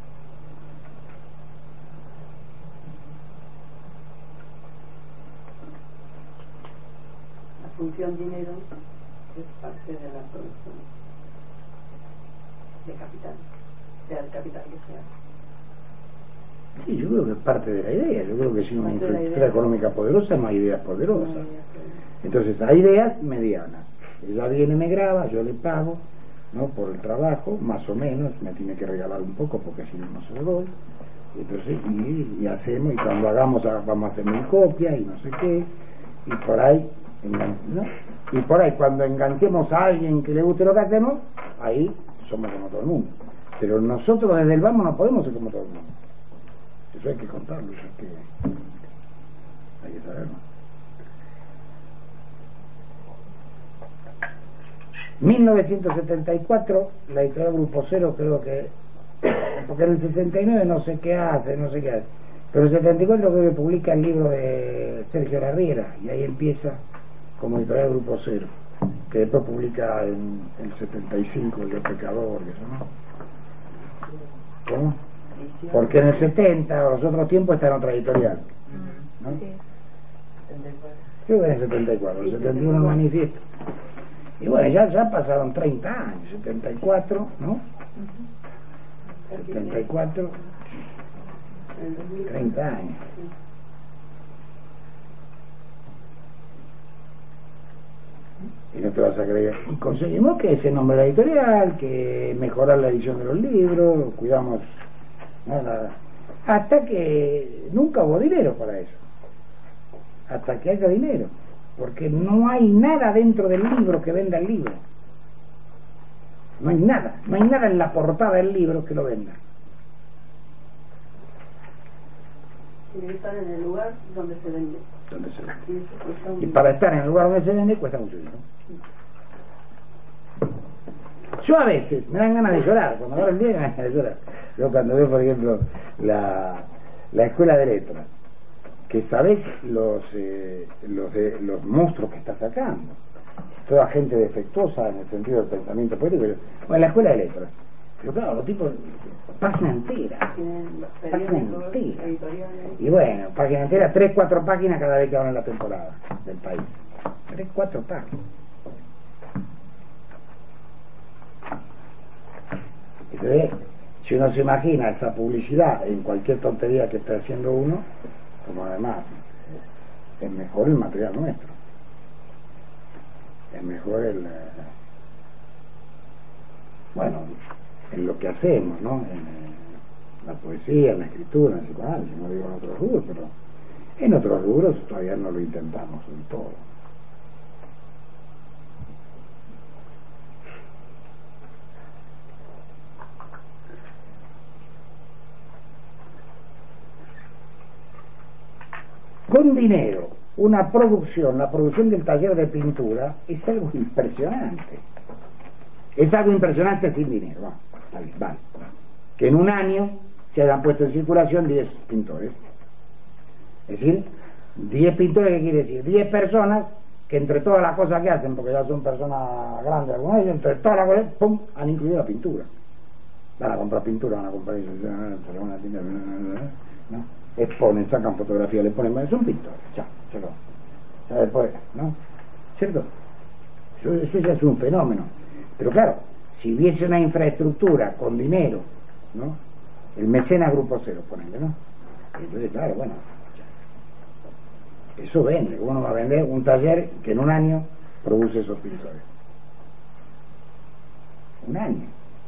La función dinero es parte de la producción de capital, sea el capital que sea. Sí, yo creo que es parte de la idea. Yo creo que sin una infraestructura económica poderosa no hay ideas poderosas. Entonces hay ideas medianas. Ella viene, me graba, yo le pago, ¿no? Por el trabajo, más o menos, me tiene que regalar un poco porque si no, no se lo doy. Entonces, y, y hacemos, y cuando hagamos, vamos a hacer mil copias y no sé qué, y por ahí, ¿no? Y por ahí, cuando enganchemos a alguien que le guste lo que hacemos, ahí somos como todo el mundo. Pero nosotros desde el vamos no podemos ser como todo el mundo. Eso hay que contarlo, eso hay que, hay que saberlo. mil novecientos setenta y cuatro, la editorial Grupo Cero, creo que, porque en el sesenta y nueve no sé qué hace, no sé qué hace, pero en el setenta y cuatro creo que publica el libro de Sergio Larriera, y ahí empieza como editorial Grupo Cero, que después publica en el setenta y cinco El Pecador, eso, ¿no? ¿Cómo? Porque en el setenta o los otros tiempos está en otra editorial, ¿no? Creo que en el setenta y cuatro, el setenta y uno el manifiesto. Y bueno, ya, ya pasaron treinta años, setenta y cuatro, ¿no? setenta y cuatro, treinta años. Y no te vas a creer. Y conseguimos que se nombre la editorial, que mejorar la edición de los libros, cuidamos, ¿no? Nada. Hasta que nunca hubo dinero para eso. Hasta que haya dinero. Porque no hay nada dentro del libro que venda el libro. No hay nada, no hay nada en la portada del libro que lo venda. Tiene que estar en el lugar donde se vende. Donde se vende. Y, eso cuesta un Y para estar en el lugar donde se vende cuesta mucho dinero. Yo a veces me dan ganas de llorar, cuando veo el día me dan ganas de llorar. Yo cuando veo, por ejemplo, la, la escuela de letras, que sabes los, eh, los, de, los monstruos que está sacando, toda gente defectuosa en el sentido del pensamiento político. Bueno, la escuela de letras, pero claro, los tipos, página entera, página entera, y bueno, página entera, tres, cuatro páginas cada vez que van en la temporada del país, tres, cuatro páginas. Entonces, si uno se imagina esa publicidad en cualquier tontería que esté haciendo uno, como además es, es mejor el material nuestro, es mejor el eh, bueno, en lo que hacemos, ¿no? En, en la poesía, en la escritura, en el psicoanálisis, no digo en otros rubros, pero en otros rubros todavía no lo intentamos del todo. Con dinero, una producción, la producción del taller de pintura es algo impresionante. Es algo impresionante sin dinero. Vamos, vale, vale. Que en un año se hayan puesto en circulación diez pintores. Es decir, diez pintores, ¿qué quiere decir? diez personas que entre todas las cosas que hacen, porque ya son personas grandes algunos de ellos, entre todas las cosas, ¡pum!, han incluido la pintura. Van a comprar pintura, van a comprar eso, una tienda, ¿no? Exponen, sacan fotografías, le ponen, es un pintor, chao, se lo, ya después, ¿no? ¿Cierto? Eso, eso ya es un fenómeno. Pero claro, si hubiese una infraestructura con dinero, ¿no? El mecenas Grupo Cero, ponele, ¿no? Entonces, claro, bueno, eso vende. ¿Cómo no va a vender un taller que en un año produce esos pintores? Un año.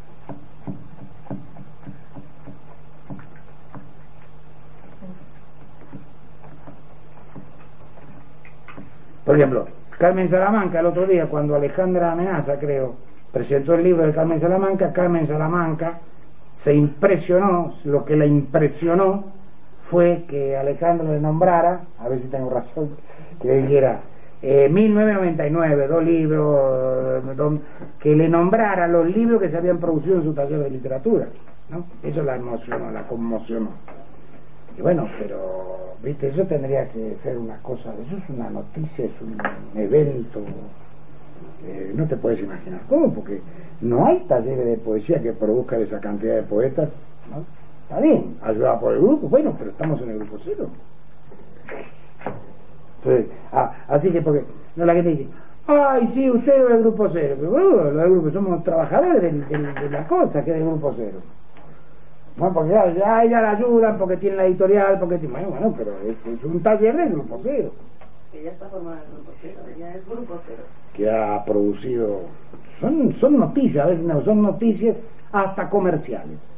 Por ejemplo, Carmen Salamanca el otro día, cuando Alejandra Amenaza, creo, presentó el libro de Carmen Salamanca, Carmen Salamanca se impresionó, lo que la impresionó fue que Alejandra le nombrara, a ver si tengo razón, que le dijera, eh, mil novecientos noventa y nueve, dos libros, eh, don, que le nombrara los libros que se habían producido en su taller de literatura, ¿no? Eso la emocionó, la conmocionó. Y bueno, pero, viste, eso tendría que ser una cosa, eso es una noticia, es un evento, eh, no te puedes imaginar cómo, porque no hay talleres de poesía que produzcan esa cantidad de poetas, ¿no? Está bien, ayudado por el grupo, bueno, pero estamos en el Grupo Cero. Entonces, ah, así que, porque, no, la gente dice, ay, sí, usted es del Grupo Cero, pero bueno, los del grupo somos trabajadores de, de, de la cosa que es del Grupo Cero. No, porque ya, ya ella la ayudan, porque tiene la editorial, porque tiene... Bueno, bueno, pero es, es un taller del Grupo Cero. Que ya está formada el Grupo Cero, ya es Grupo Cero. Que ha producido... Son, son noticias, a veces no, son noticias hasta comerciales.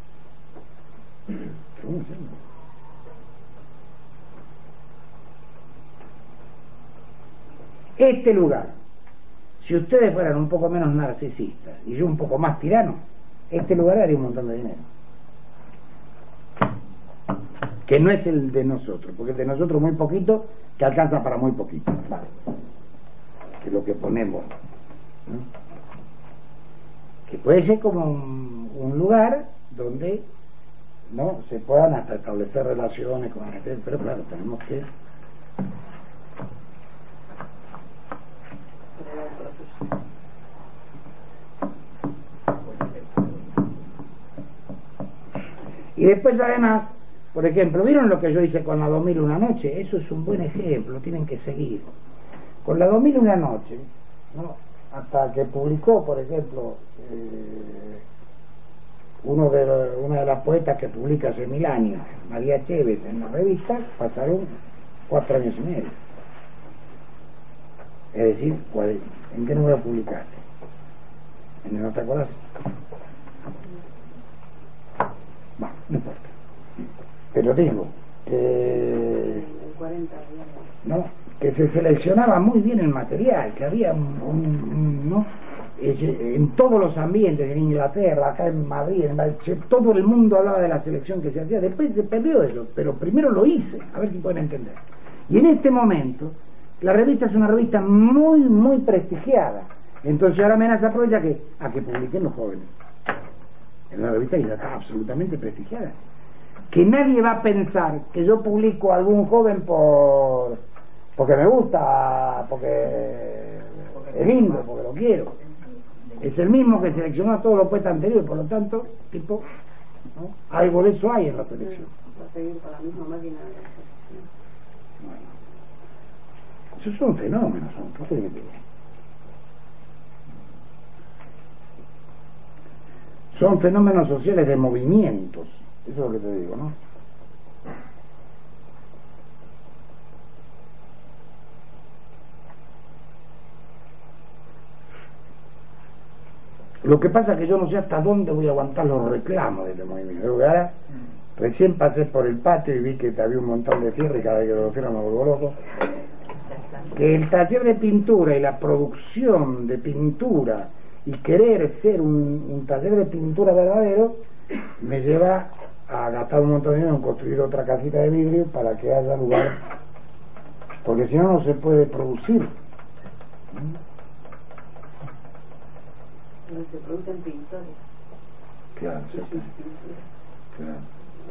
Este lugar, si ustedes fueran un poco menos narcisistas y yo un poco más tirano, este lugar haría un montón de dinero. Que no es el de nosotros, porque el de nosotros muy poquito, que alcanza para muy poquito. Vale. Que es lo que ponemos, ¿no? Que puede ser como un, un lugar donde no se puedan hasta establecer relaciones con la gente, pero claro, tenemos que y después además, por ejemplo, ¿vieron lo que yo hice con la dos mil una noche? Eso es un buen ejemplo, tienen que seguir. Con la dos mil una noche, ¿no? Hasta que publicó, por ejemplo, eh, uno de los, una de las poetas que publica hace mil años, María Chévez, en la revista, pasaron cuatro años y medio. Es decir, ¿en qué número publicaste? ¿En el no te acordás? Bueno, no importa. Pero digo que, ¿no? que se seleccionaba muy bien el material, que había un, un, un, ¿no? en todos los ambientes, en Inglaterra, acá en Madrid, en Madrid, todo el mundo hablaba de la selección que se hacía. Después se perdió eso, pero primero lo hice, a ver si pueden entender. Y en este momento la revista es una revista muy muy prestigiada, entonces ahora me se aprovecha que, a que publiquen los jóvenes. Es una revista que ya está absolutamente prestigiada, que nadie va a pensar que yo publico a algún joven por porque me gusta, porque es lindo, porque lo quiero. Es el mismo que seleccionó a todos los poetas anteriores, por lo tanto, tipo, ¿no? Algo de eso hay en la selección. Va a seguir con la misma máquina de selección. Bueno, esos son fenómenos, son, ¿qué tiene que tener? Son fenómenos sociales de movimientos, eso es lo que te digo, ¿no? Lo que pasa es que yo no sé hasta dónde voy a aguantar los reclamos de este movimiento. Ahora, recién pasé por el patio y vi que había un montón de fierro y cada vez que lo fierro me vuelvo loco. Que el taller de pintura y la producción de pintura y querer ser un, un taller de pintura verdadero me lleva a gastar un montón de dinero en construir otra casita de vidrio para que haya lugar, porque si no no se puede producir. Donde se producen pintores. Claro, sí, sí. Claro.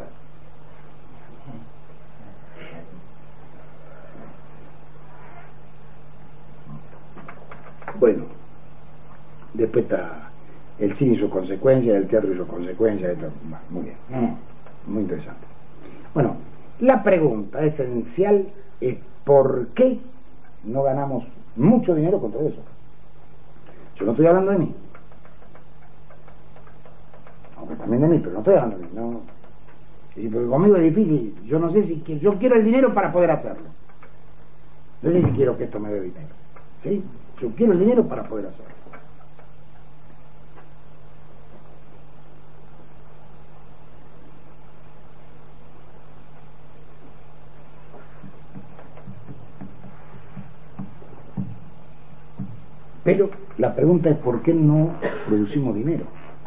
Bueno, después está el cine y sus consecuencias, el teatro y sus consecuencias, esto, muy bien, no, muy interesante. Bueno, la pregunta esencial es ¿por qué no ganamos mucho dinero con todo eso? Yo no estoy hablando de mí, aunque también de mí, pero no estoy hablando de mí, no. Y porque conmigo es difícil, yo no sé si quiero, yo quiero el dinero para poder hacerlo. No sé si quiero que esto me dé dinero, ¿sí? Yo quiero el dinero para poder hacerlo. Pero la pregunta es ¿por qué no producimos dinero?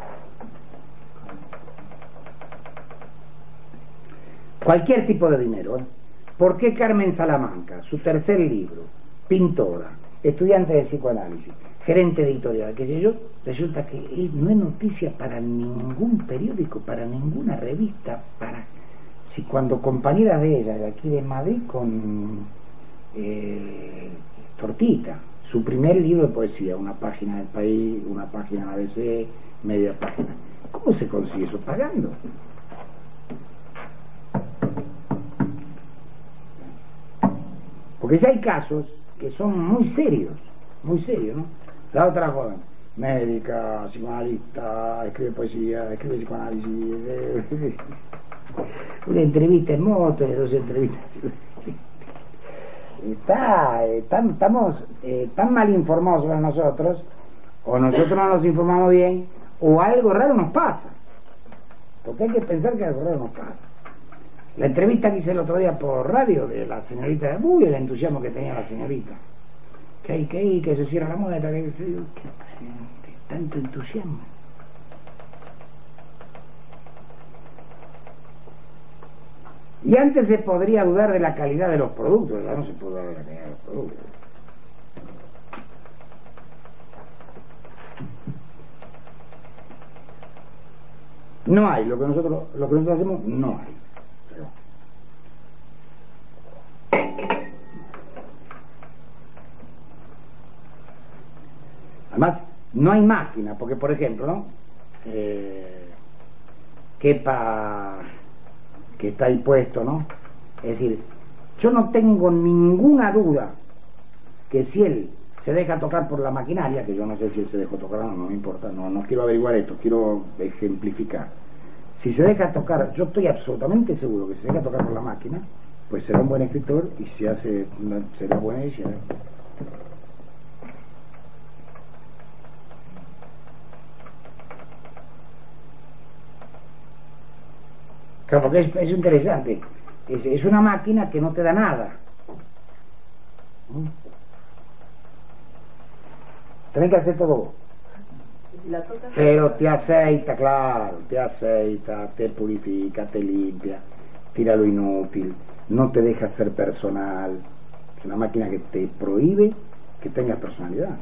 Cualquier tipo de dinero, ¿eh? ¿Por qué Carmen Salamanca, su tercer libro, pintora, estudiante de psicoanálisis, gerente editorial, qué sé yo, resulta que no es noticia para ningún periódico, para ninguna revista, para si cuando compañeras de ella de aquí de Madrid con eh, Tortita, su primer libro de poesía, una página del País, una página de A B C, media página, ¿cómo se consigue eso? Pagando. Porque si hay casos que son muy serios, muy serios, ¿no? La otra joven, médica, psicoanalista, escribe poesía, escribe psicoanálisis, eh, una entrevista en moto, dos entrevistas. Está, está, estamos eh, tan mal informados sobre nosotros, o nosotros no nos informamos bien, o algo raro nos pasa, porque hay que pensar que algo raro nos pasa. La entrevista que hice el otro día por radio de la señorita, uy, el entusiasmo que tenía la señorita, que hay que ir, que se cierra la muela, que, que, que, que tanto entusiasmo. Y antes se podría dudar de la calidad de los productos, ya no se puede dudar de la calidad de los productos. No hay, lo que nosotros, lo que nosotros hacemos, no hay. Además, no hay máquina, porque por ejemplo, ¿no? Eh, Kepa, que está ahí puesto, ¿no? Es decir, yo no tengo ninguna duda que si él se deja tocar por la maquinaria, que yo no sé si él se dejó tocar o no, no me importa, no, no quiero averiguar esto, quiero ejemplificar. Si se deja tocar, yo estoy absolutamente seguro que si se deja tocar por la máquina, pues será un buen escritor y si hace, será buena edición. Claro, porque es, es interesante. Es, es una máquina que no te da nada. ¿Mm? Tenés que hacer todo vos. Pero te aceita, claro, te aceita, te purifica, te limpia, tira lo inútil, no te deja ser personal. Es una máquina que te prohíbe que tengas personalidad.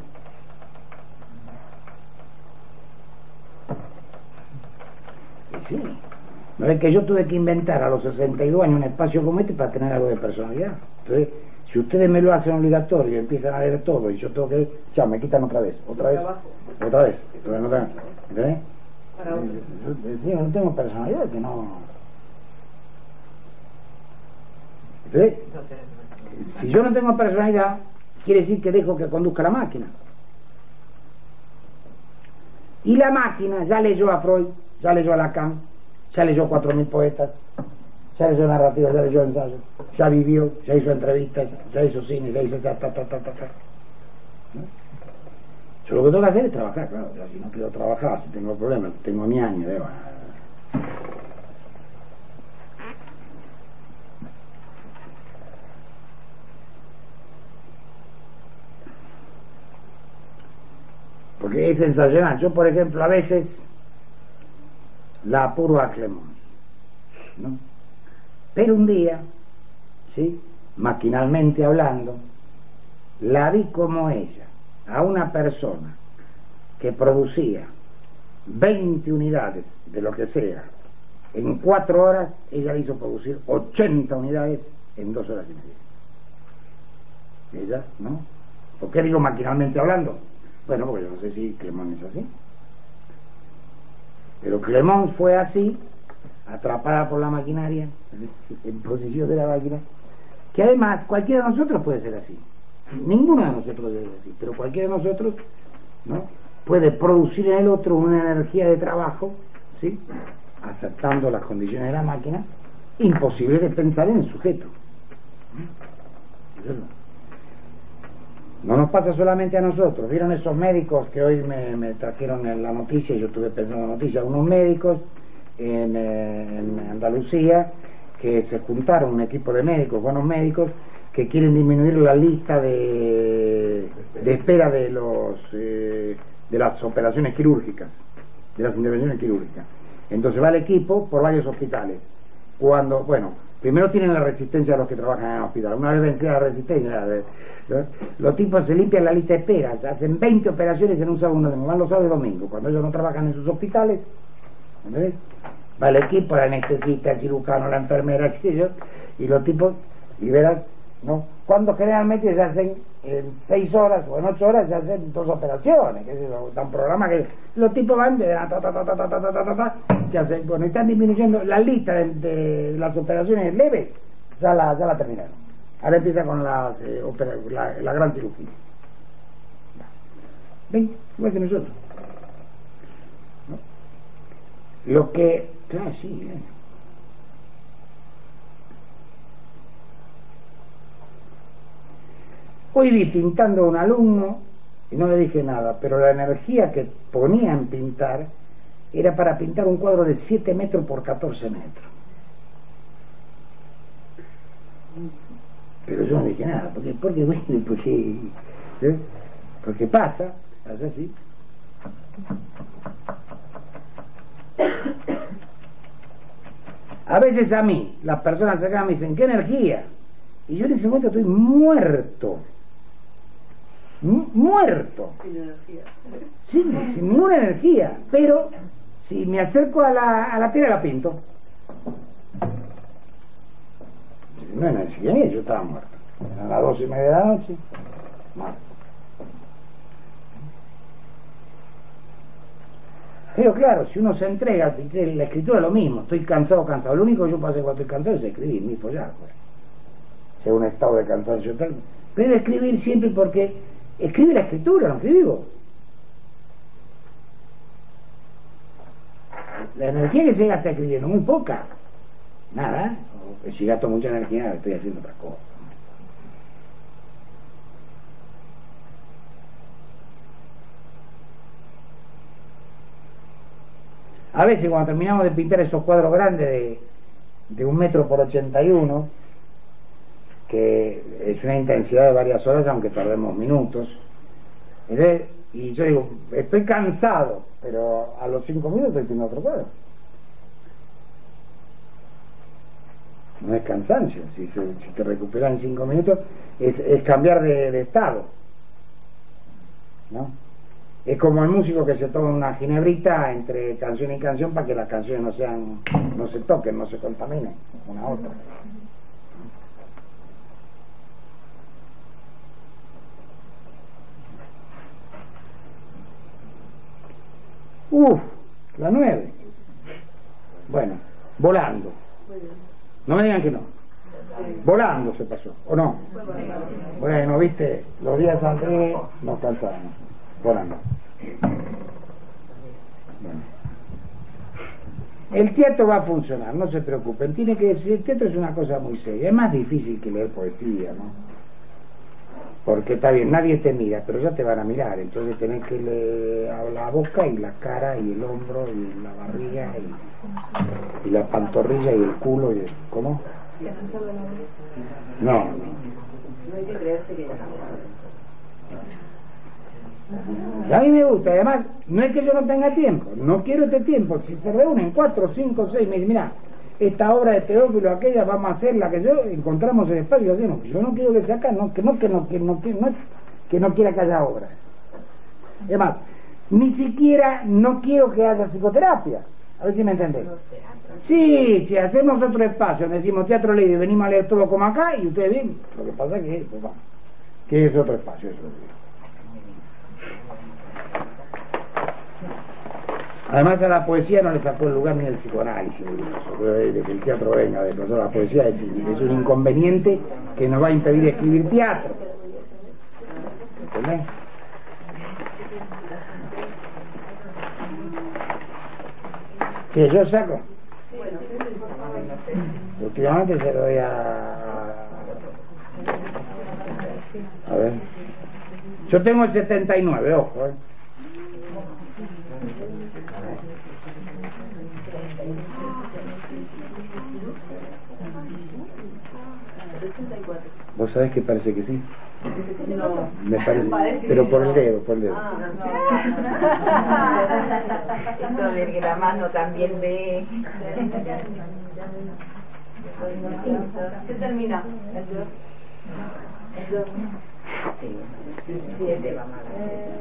Y sí. No es que yo tuve que inventar a los sesenta y dos años un espacio como este para tener algo de personalidad. Entonces, si ustedes me lo hacen obligatorio y empiezan a leer todo y yo tengo que, chao, me quitan otra vez, otra vez, otra vez, otra vez, ¿entendés? Yo, yo no tengo personalidad, que no. ¿Entendés? Si yo no tengo personalidad, quiere decir que dejo que conduzca la máquina. Y la máquina ya leyó a Freud, ya leyó a Lacan, ya leyó cuatro mil poetas, ya leyó narrativas, ya leyó ensayos, ya vivió, ya hizo entrevistas, ya hizo cine, ya hizo ta, ta, ta, ta, ta, ta. ¿No? Yo lo que tengo que hacer es trabajar, claro. Ya si no quiero trabajar, si tengo problemas, si tengo mi año, de bueno. Porque es sensacional. Yo, por ejemplo, a veces la apuro a Clemón, ¿no? Pero un día, ¿sí?, maquinalmente hablando, la vi como ella, a una persona que producía veinte unidades de lo que sea en cuatro horas, ella le hizo producir ochenta unidades en dos horas y media. Ella, ¿no? ¿Por qué digo maquinalmente hablando? Bueno, porque yo no sé si Clemón es así. Pero Clemón fue así, atrapada por la maquinaria, en posición de la máquina, que además cualquiera de nosotros puede ser así. Ninguno de nosotros debe ser así, pero cualquiera de nosotros, ¿no?, puede producir en el otro una energía de trabajo, ¿sí?, aceptando las condiciones de la máquina, imposible de pensar en el sujeto. No nos pasa solamente a nosotros. ¿Vieron esos médicos que hoy me, me trajeron en la noticia? Yo estuve pensando en la noticia, unos médicos en, en Andalucía que se juntaron, un equipo de médicos, buenos médicos, que quieren disminuir la lista de, de espera de los eh, de las operaciones quirúrgicas, de las intervenciones quirúrgicas. Entonces va el equipo por varios hospitales. Cuando, bueno, primero tienen la resistencia de los que trabajan en el hospital. Una vez vencida la resistencia, de, de, los tipos se limpian la lista de espera, se hacen veinte operaciones en un sábado, van los sábados y domingos, cuando ellos no trabajan en sus hospitales. ¿Entendés? Va el equipo, el anestesista, el cirujano, la enfermera, qué sé yo, y los tipos liberan, ¿no? Cuando generalmente se hacen en seis horas o en ocho horas se hacen dos operaciones, que es tan programa que los tipos van de ta, ta, ta, ta, ta, ta, ta, ta, ta, se hacen, bueno, están disminuyendo la lista de, de las operaciones leves, ya la, ya la terminaron. Ahora empieza con las, eh, opera, la, la gran cirugía. veinte, igual que nosotros. ¿No? Lo que, claro, sí, bueno. Hoy vi pintando a un alumno y no le dije nada, pero la energía que ponía en pintar era para pintar un cuadro de siete metros por catorce metros. Pero yo no dije nada, porque, porque, bueno, porque, ¿eh? porque pasa, pasa así. A veces a mí, las personas acá me dicen, ¿qué energía? Y yo en ese momento estoy muerto. Muerto. Sin energía. Sin, sin ninguna energía. Pero si me acerco a la, a la tela la pinto. No es energía, yo estaba muerto. Eran las doce y media de la noche. Muerto. Pero claro, si uno se entrega, la escritura es lo mismo. Estoy cansado, cansado. Lo único que yo puedo hacer cuando estoy cansado es escribir, mi follar. Sea un estado de cansancio tal. Pero escribir siempre porque escribe la escritura, no escribí vos. La energía que se gasta escribiendo, muy poca. Nada. O si gasto mucha energía, estoy haciendo otras cosas. A veces cuando terminamos de pintar esos cuadros grandes de, de un metro por ochenta y uno, que es una intensidad de varias horas, aunque tardemos minutos, ¿entendés? Y yo digo, estoy cansado, pero a los cinco minutos estoy pintando otro cuadro. No es cansancio, si, se, si te recuperas en cinco minutos es, es cambiar de, de estado, ¿no? Es como el músico que se toma una ginebrita entre canción y canción para que las canciones no sean, no se toquen, no se contaminen una a otra. Uf, la nueve. Bueno, volando. No me digan que no. Volando se pasó, ¿o no? Bueno, viste, los días antes nos cansábamos. Volando. Bueno. El teatro va a funcionar, no se preocupen. Tiene que decir, el teatro es una cosa muy seria. Es más difícil que leer poesía, ¿no? Porque está bien, nadie te mira, pero ya te van a mirar. Entonces tenés que leer la boca y la cara y el hombro y la barriga y, y la pantorrilla y el culo y el, ¿cómo? No, no. No hay que creerse que ya se sabe. A mí me gusta, además, no es que yo no tenga tiempo, no quiero este tiempo. Si se reúnen cuatro, cinco, seis, me dicen, mira, esta obra de Teófilo, aquella, vamos a hacer la que yo, encontramos el espacio y hacemos. Yo no quiero que sea acá, no, que no, que no, que no, que no, que no quiera que haya obras. Además, ni siquiera no quiero que haya psicoterapia. A ver si me entendés. Sí, si hacemos otro espacio, decimos teatro libre y venimos a leer todo como acá, y ustedes ven, lo que pasa es que, pues vamos, que es otro espacio, eso. Además a la poesía no le sacó el lugar ni el psicoanálisis, de que el teatro venga de pasar a la poesía es, es un inconveniente que nos va a impedir escribir teatro. ¿Entendés? Sí, yo saco. Últimamente se lo doy a... A ver. Yo tengo el setenta y nueve, ojo, eh. ¿Vos sabés que parece que sí? No. Me parece, pero por el dedo, por el dedo. Esto de que la mano también ve. ¿Qué termina? El dos. Sí, el siete va mal.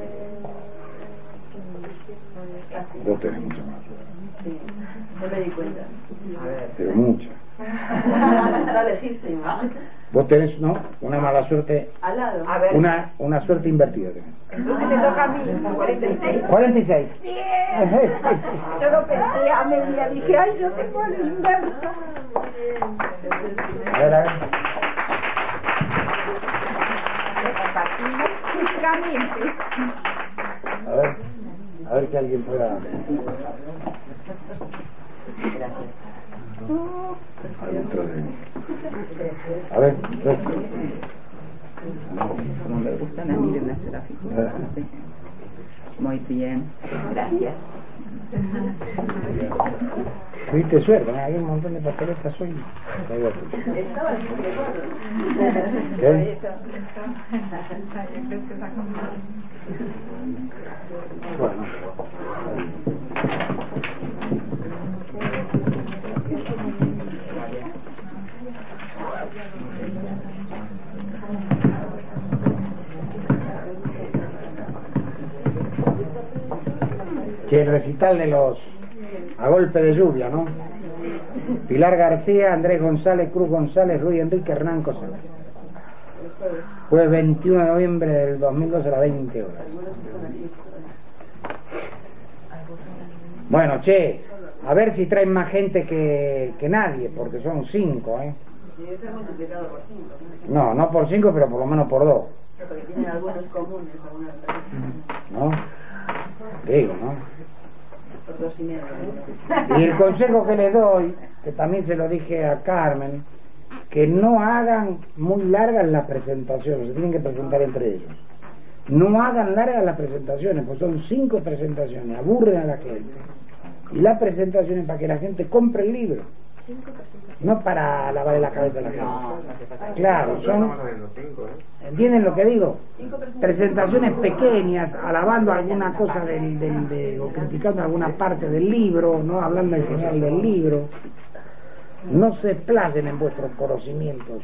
Vos tenés mucho más. Sí, no me di cuenta. A ver. Pero mucha. Está lejísima. Vos tenés, ¿no? Una mala suerte. Al lado. A ver. Una, una suerte invertida tenés. Entonces me toca a mí, cuarenta y seis. cuarenta y seis. Bien. Yo lo pensé a media, dije, ay, yo tengo el inverso. A ver, a ver. Lo compartimos físicamente. A ver, a ver que alguien pueda. Gracias. Adentro de... A ver, esto. Como me gustan a mí de una sola figura. Muy bien, gracias. Tuviste suerte, ¿no? Hay un montón de papeletas hoy. Estaba en ¿Qué? Bueno. Che, el recital de los A Golpe de Lluvia, ¿no? Pilar García, Andrés González, Cruz González, Ruy Enrique, Hernán Cosal. Jueves veintiuno de noviembre del dos mil doce a las veinte horas. Bueno, che, a ver si traen más gente que, que nadie, porque son cinco, ¿eh? Debe ser multiplicado por cinco. No, no por cinco, pero por lo menos por dos. Porque tienen algunos comunes, algunas ¿No? Digo, ¿no? por dos y medio. Y el consejo que les doy, que también se lo dije a Carmen, que no hagan muy largas las presentaciones, se tienen que presentar entre ellos. No hagan largas las presentaciones, pues son cinco presentaciones, aburren a la gente. Y las presentaciones para que la gente compre el libro, no para lavarle la cabeza a la gente. Claro, son... ¿Entienden lo que digo? Presentaciones pequeñas, alabando alguna cosa del, del, de, o criticando alguna parte del libro, no hablando en general del libro. No se placen en vuestros conocimientos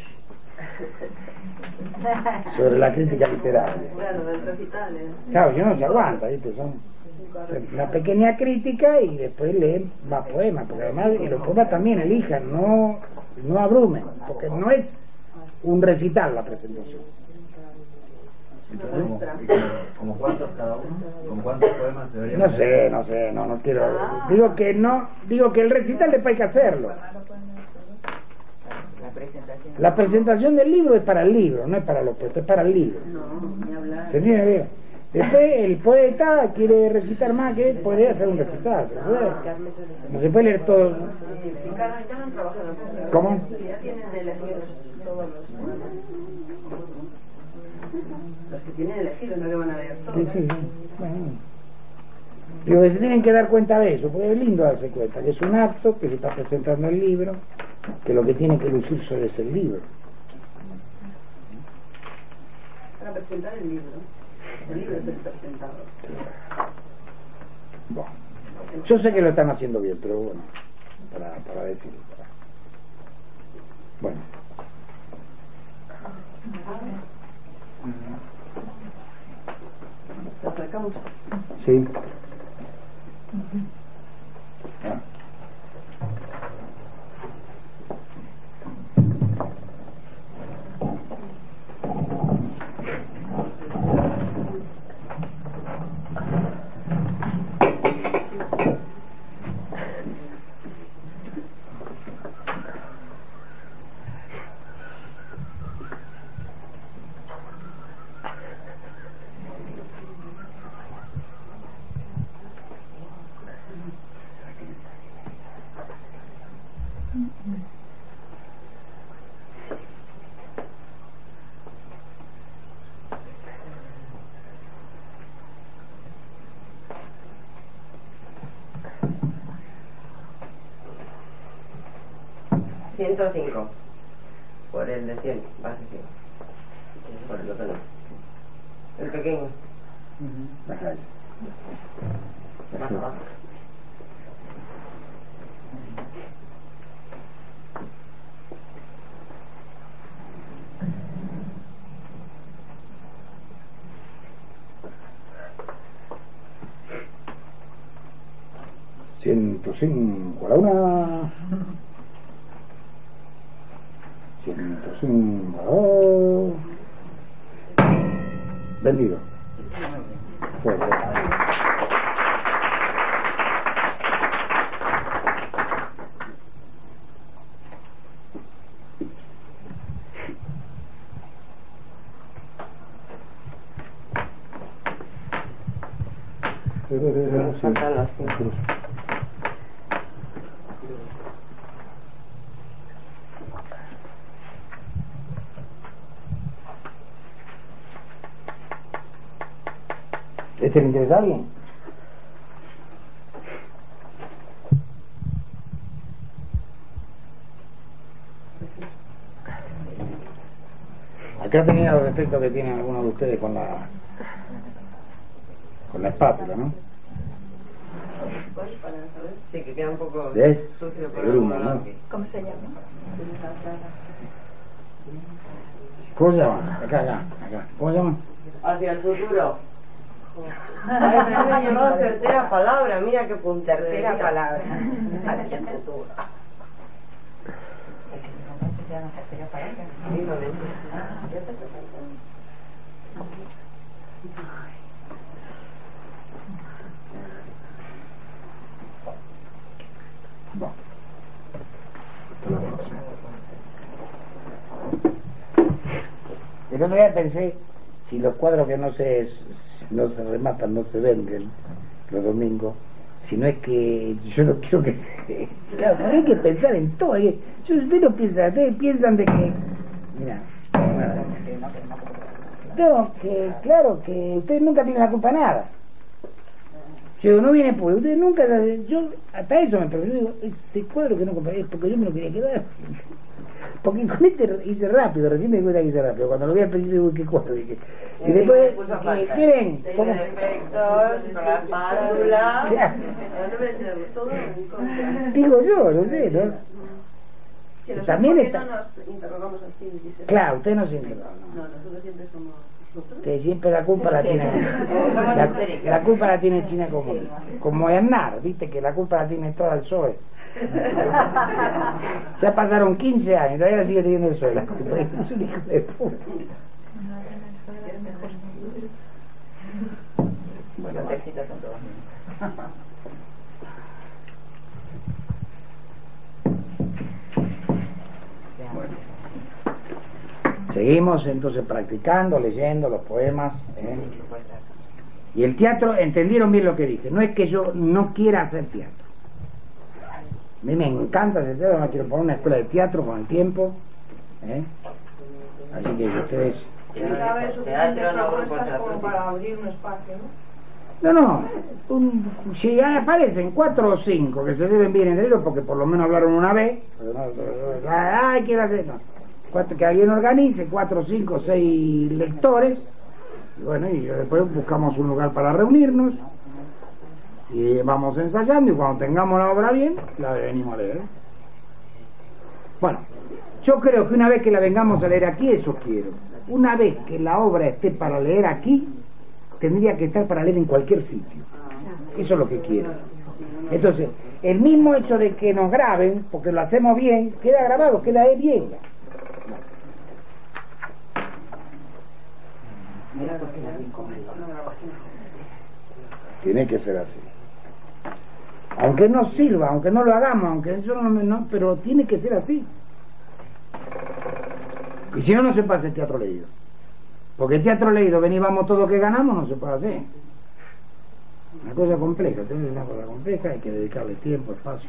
sobre la crítica literaria. Claro, del recital, ¿eh? Claro, yo no se aguanta, ¿viste? Son una pequeña crítica y después leen más poemas, porque además y los poemas también elijan, no, no abrumen, porque no es un recital la presentación. ¿Cómo, ¿Cómo cuántos cada uno? ¿Con cuántos poemas deberían? No sé, no sé, no, no quiero. Digo que no, digo que el recital después hay que hacerlo. La presentación. La presentación del libro es para el libro, no es para los poetas, es para el libro. No, ni hablar. ¿Se entiende bien? Después el poeta quiere recitar más, que puede hacer un recital, pero bueno, no se puede leer todo. Sí, Carmen, ya no han trabajado mucho. ¿Cómo? Ya tienen elegidos todos los poemas. Los que tienen elegidos, no que van a leer todos. Sí, sí, sí. Bueno. Digo que se tienen que dar cuenta de eso, porque es lindo darse cuenta que es un acto, que se está presentando el libro, que lo que tiene que lucir solo es el libro. Para presentar el libro. El libro es el presentado. Bueno. Yo sé que lo están haciendo bien, pero bueno, para, para decirlo. Para... Bueno. ¿Lo acercamos? Sí. Ah. ciento cinco por el de cien, base cien, por el otro no, el pequeño. Baja ese. Baja, baja. ciento cinco a la una. ciento cinco a la dos. Vendido. Fuerte. Faltan los cinco. ¿Este le interesa a alguien? Acá tenía los defectos que tienen algunos de ustedes con la con la espátula, ¿no? Sí, que queda un poco ¿Ves? sucio por El grumo, algún ¿no? lado. ¿Cómo se llama? ¿Cómo se llama? Acá, acá, acá. ¿Cómo se llama? Hacia el futuro. Ay, me ha llamado certera palabra, mira qué puntería. Certera palabra. Hacia el futuro. Se llama certera palabra. Sí, lo ves. Bueno. El otro día pensé, si los cuadros que no se, no se rematan, no se venden los domingos, si no es que yo no quiero que se... Claro, porque hay que pensar en todo. Hay que, yo, ustedes no piensan, ustedes piensan de que... Mira, no, que claro, que ustedes nunca tienen la culpa de nada. Yo no viene por ustedes nunca, yo hasta eso me pregunto, yo digo, ese cuadro que no compré es porque yo me lo quería quedar. Porque con este hice rápido, recién me di cuenta que hice rápido. Cuando lo vi al principio digo, ¿qué cuadro? Dije. Y después, ¿qué quieren? Tiene ¿Cómo? defectos, con la espátula. Claro. Todo en contra. Digo yo, no sé, ¿no? Que nosotros, También ¿por qué está- no nos interrogamos así? Dice, Claro, usted no siente. no, nosotros siempre somos nosotros. Que siempre la culpa la tiene la, la culpa la tiene China común, como Hernán, viste que la culpa la tiene toda el P S O E. Ya pasaron quince años y todavía la sigue teniendo el P S O E, la culpa es un hijo de puta. Bueno, los éxitos son todos míos. Seguimos entonces practicando, leyendo los poemas, ¿eh? Y el teatro, entendieron bien lo que dije, no es que yo no quiera hacer teatro, a mí me encanta hacer teatro, no quiero poner una escuela de teatro con el tiempo, ¿eh? Así que ustedes... Cada vez suficientes propuestas como para abrir un espacio, ¿no? No, no, un, si aparecen cuatro o cinco que se deben bien entre ellos, porque por lo menos hablaron una vez, ay, quiero hacer, no. Cuatro, que alguien organice, cuatro, cinco, seis lectores, y bueno, y después buscamos un lugar para reunirnos, y vamos ensayando, y cuando tengamos la obra bien, la venimos a leer. Bueno, yo creo que una vez que la vengamos a leer aquí, eso quiero. Una vez que la obra esté para leer aquí, tendría que estar para leer en cualquier sitio. Eso es lo que quiero. Entonces, el mismo hecho de que nos graben, porque lo hacemos bien, queda grabado, queda bien. Tiene que ser así. Aunque no sirva, aunque no lo hagamos, aunque eso no, no, pero tiene que ser así. Y si no, no se puede hacer teatro leído. Porque el teatro leído, vení, vamos todo lo que ganamos, no se puede hacer. Una cosa compleja, es una cosa compleja, hay que dedicarle tiempo, espacio.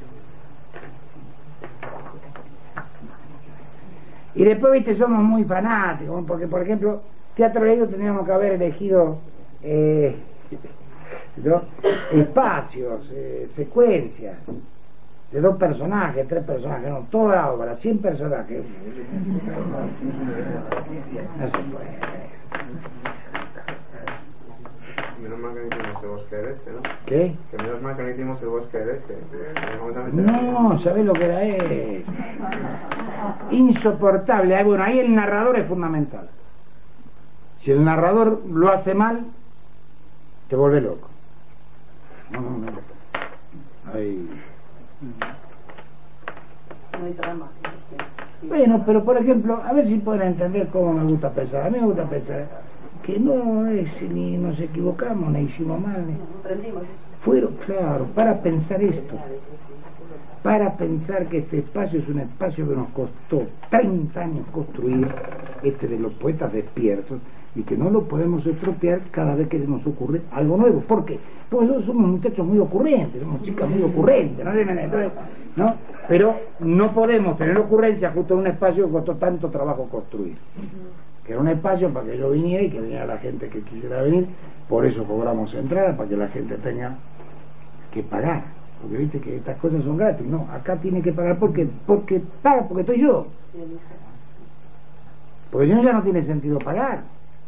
Y después, viste, somos muy fanáticos, porque, por ejemplo, teatro leído tendríamos que haber elegido eh, ¿no? espacios, eh, secuencias de dos personajes, tres personajes, no, toda la obra, cien personajes. No se puede. Menos mal que no hicimos el bosque de leche, ¿no? ¿Qué? Que menos mal que no hicimos el bosque de leche. Vamos a meter No, ¿sabés lo que era eso? Insoportable. Bueno, ahí el narrador es fundamental. Si el narrador lo hace mal, te vuelve loco. No, no, no. Ahí. No hay trama. Bueno, pero por ejemplo, a ver si pueden entender cómo me gusta pensar. A mí me gusta pensar que no es ni nos equivocamos, ni hicimos mal. Ni... Aprendimos. Fueron, claro, para pensar esto. Para pensar que este espacio es un espacio que nos costó treinta años construir, este de los poetas despiertos, y que no lo podemos estropear cada vez que se nos ocurre algo nuevo. ¿Por qué? Porque nosotros somos muchachos muy ocurrentes, somos chicas muy ocurrentes, ¿no? ¿no? Pero no podemos tener ocurrencia justo en un espacio que costó tanto trabajo construir, que era un espacio para que yo viniera y que viniera la gente que quisiera venir. Por eso cobramos entrada, para que la gente tenga que pagar, porque viste que estas cosas son gratis. No, acá tiene que pagar porque porque paga, porque estoy yo, porque si no ya no tiene sentido pagar.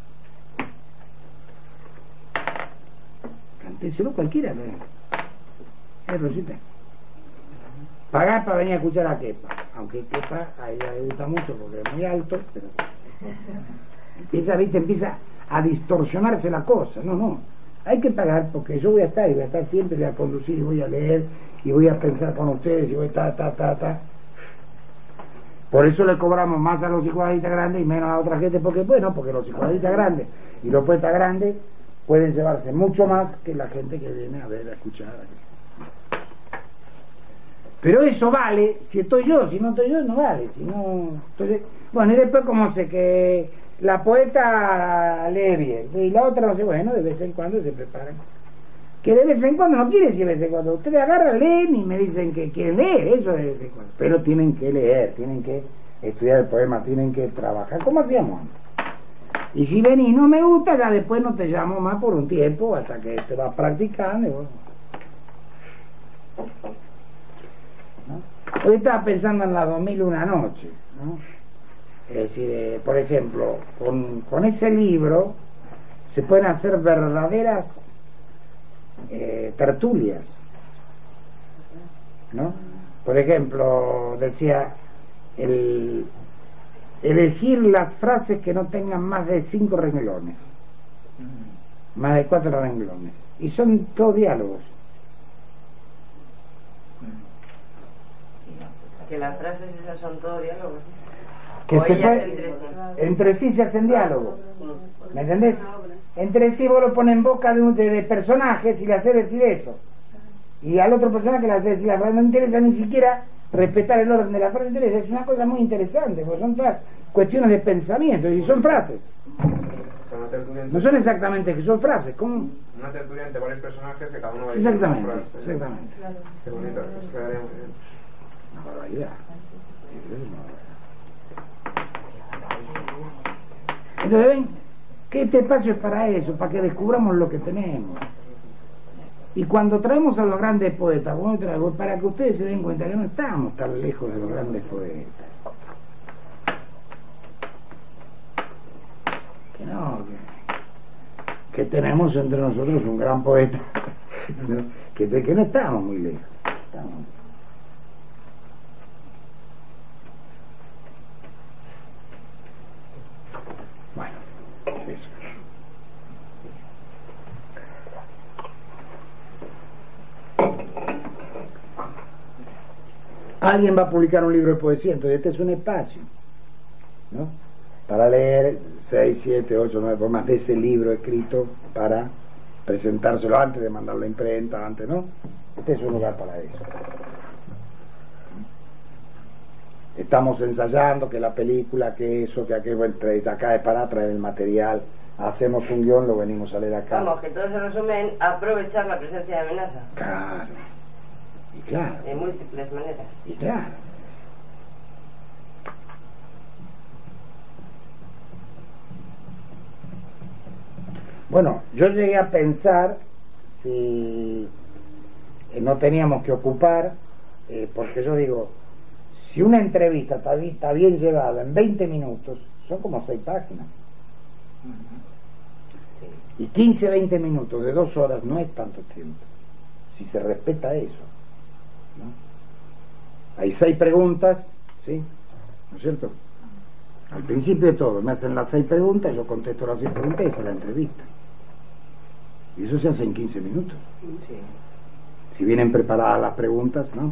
Cantéselo cualquiera, ¿no? Es Rosita. Pagar para venir a escuchar a Kepa, aunque Kepa a ella le gusta mucho porque es muy alto, pero empieza, viste, empieza a distorsionarse la cosa. No, no, hay que pagar porque yo voy a estar y voy a estar siempre, voy a conducir y voy a leer y voy a pensar con ustedes y voy a ta, ta, ta, ta. Por eso le cobramos más a los psicoanalistas grandes y menos a otra gente, porque bueno, porque los psicoanalistas grandes y los poetas grandes pueden llevarse mucho más que la gente que viene a ver, a escuchar. Pero eso vale si estoy yo, si no estoy yo no vale, si no. Entonces, bueno, y después como sé que la poeta lee bien y la otra no sé, bueno, de vez en cuando se preparan. Que de vez en cuando no quiere decir de vez en cuando, ustedes agarran, leen y me dicen que quieren leer, eso de vez en cuando. Pero tienen que leer, tienen que estudiar el poema, tienen que trabajar, como hacíamos antes. Y si ven y no me gusta, ya después no te llamo más por un tiempo hasta que te vas practicando y bueno. ¿No? Hoy estaba pensando en la dos mil una noche, ¿no? Es decir, eh, por ejemplo, con, con ese libro se pueden hacer verdaderas eh, tertulias, ¿no? Por ejemplo, decía el elegir las frases que no tengan más de cinco renglones, más de cuatro renglones, y son todos diálogos. Que las frases esas son todos diálogos. Que o se ellas puede, entre sí. entre sí se hacen diálogos, ¿me entendés? Entre sí vos lo pones en boca de, un, de, de personajes y le haces decir eso, y al otro personaje le haces decir la frase. No interesa ni siquiera respetar el orden de la frase, interesa. Es una cosa muy interesante, porque son todas cuestiones de pensamiento y son frases. No son exactamente que son frases, como una tertulia entre varios personajes que cada uno va a decir exactamente, una frase. Exactamente. Qué bonito, eso quedaría muy bien. Una barbaridad. Entonces ven que este espacio es para eso, para que descubramos lo que tenemos. Y cuando traemos a los grandes poetas, bueno, traigo para que ustedes se den cuenta que no estamos tan lejos de los grandes poetas. Que no, que, que tenemos entre nosotros un gran poeta, ¿no? que, que no estamos muy lejos. Estamos. Bueno, eso. Alguien va a publicar un libro de poesía, entonces este es un espacio, ¿no? Para leer seis, siete, ocho, nueve poemas de ese libro escrito, para presentárselo antes de mandarlo a imprenta, antes, ¿no? Este es un lugar para eso. Estamos ensayando que la película, que eso, que aquello, acá es para traer el material, hacemos un guión, lo venimos a leer acá. Vamos, que todo se resume en aprovechar la presencia de amenaza. Claro. Y claro. De múltiples maneras. Y claro. Bueno, yo llegué a pensar si eh, no teníamos que ocupar, eh, porque yo digo, si una entrevista está, está bien llevada en veinte minutos, son como seis páginas. Y quince, veinte minutos de dos horas no es tanto tiempo, si se respeta eso, ¿no? Hay seis preguntas, ¿sí? ¿No es cierto? Al principio de todo, me hacen las seis preguntas, yo contesto las seis preguntas y esa es la entrevista. Y eso se hace en quince minutos. Sí. Si vienen preparadas las preguntas, ¿no?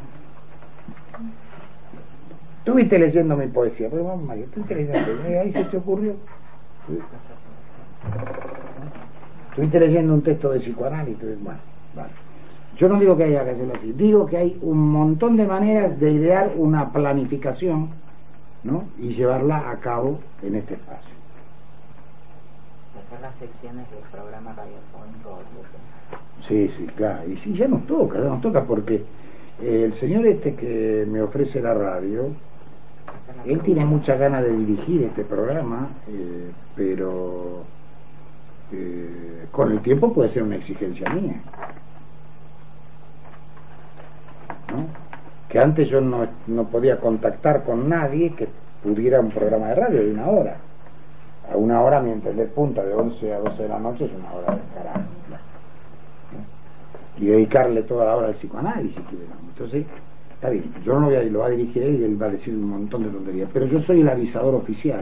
Estuviste leyendo mi poesía, pero vamos, Mario, estuviste leyendo, ahí se te ocurrió. Estuviste leyendo un texto de psicoanálisis, bueno, vale. Yo no digo que haya que hacerlo así, digo que hay un montón de maneras de idear una planificación, ¿no? Y llevarla a cabo en este espacio. hacer las secciones del programa radiofónico. Sí, sí, claro. Y sí, ya nos toca, ya nos toca porque eh, el señor este que me ofrece la radio, él tiene muchas ganas de dirigir este programa, eh, pero eh, con el tiempo puede ser una exigencia mía, ¿no? Que antes yo no, no podía contactar con nadie que pudiera un programa de radio de una hora. A una hora, mi entender, punta de once a doce de la noche es una hora de carajo. Y dedicarle toda la hora al psicoanálisis, que entonces está bien, yo no lo voy a, lo va a dirigir él y él va a decir un montón de tonterías, pero yo soy el avisador oficial,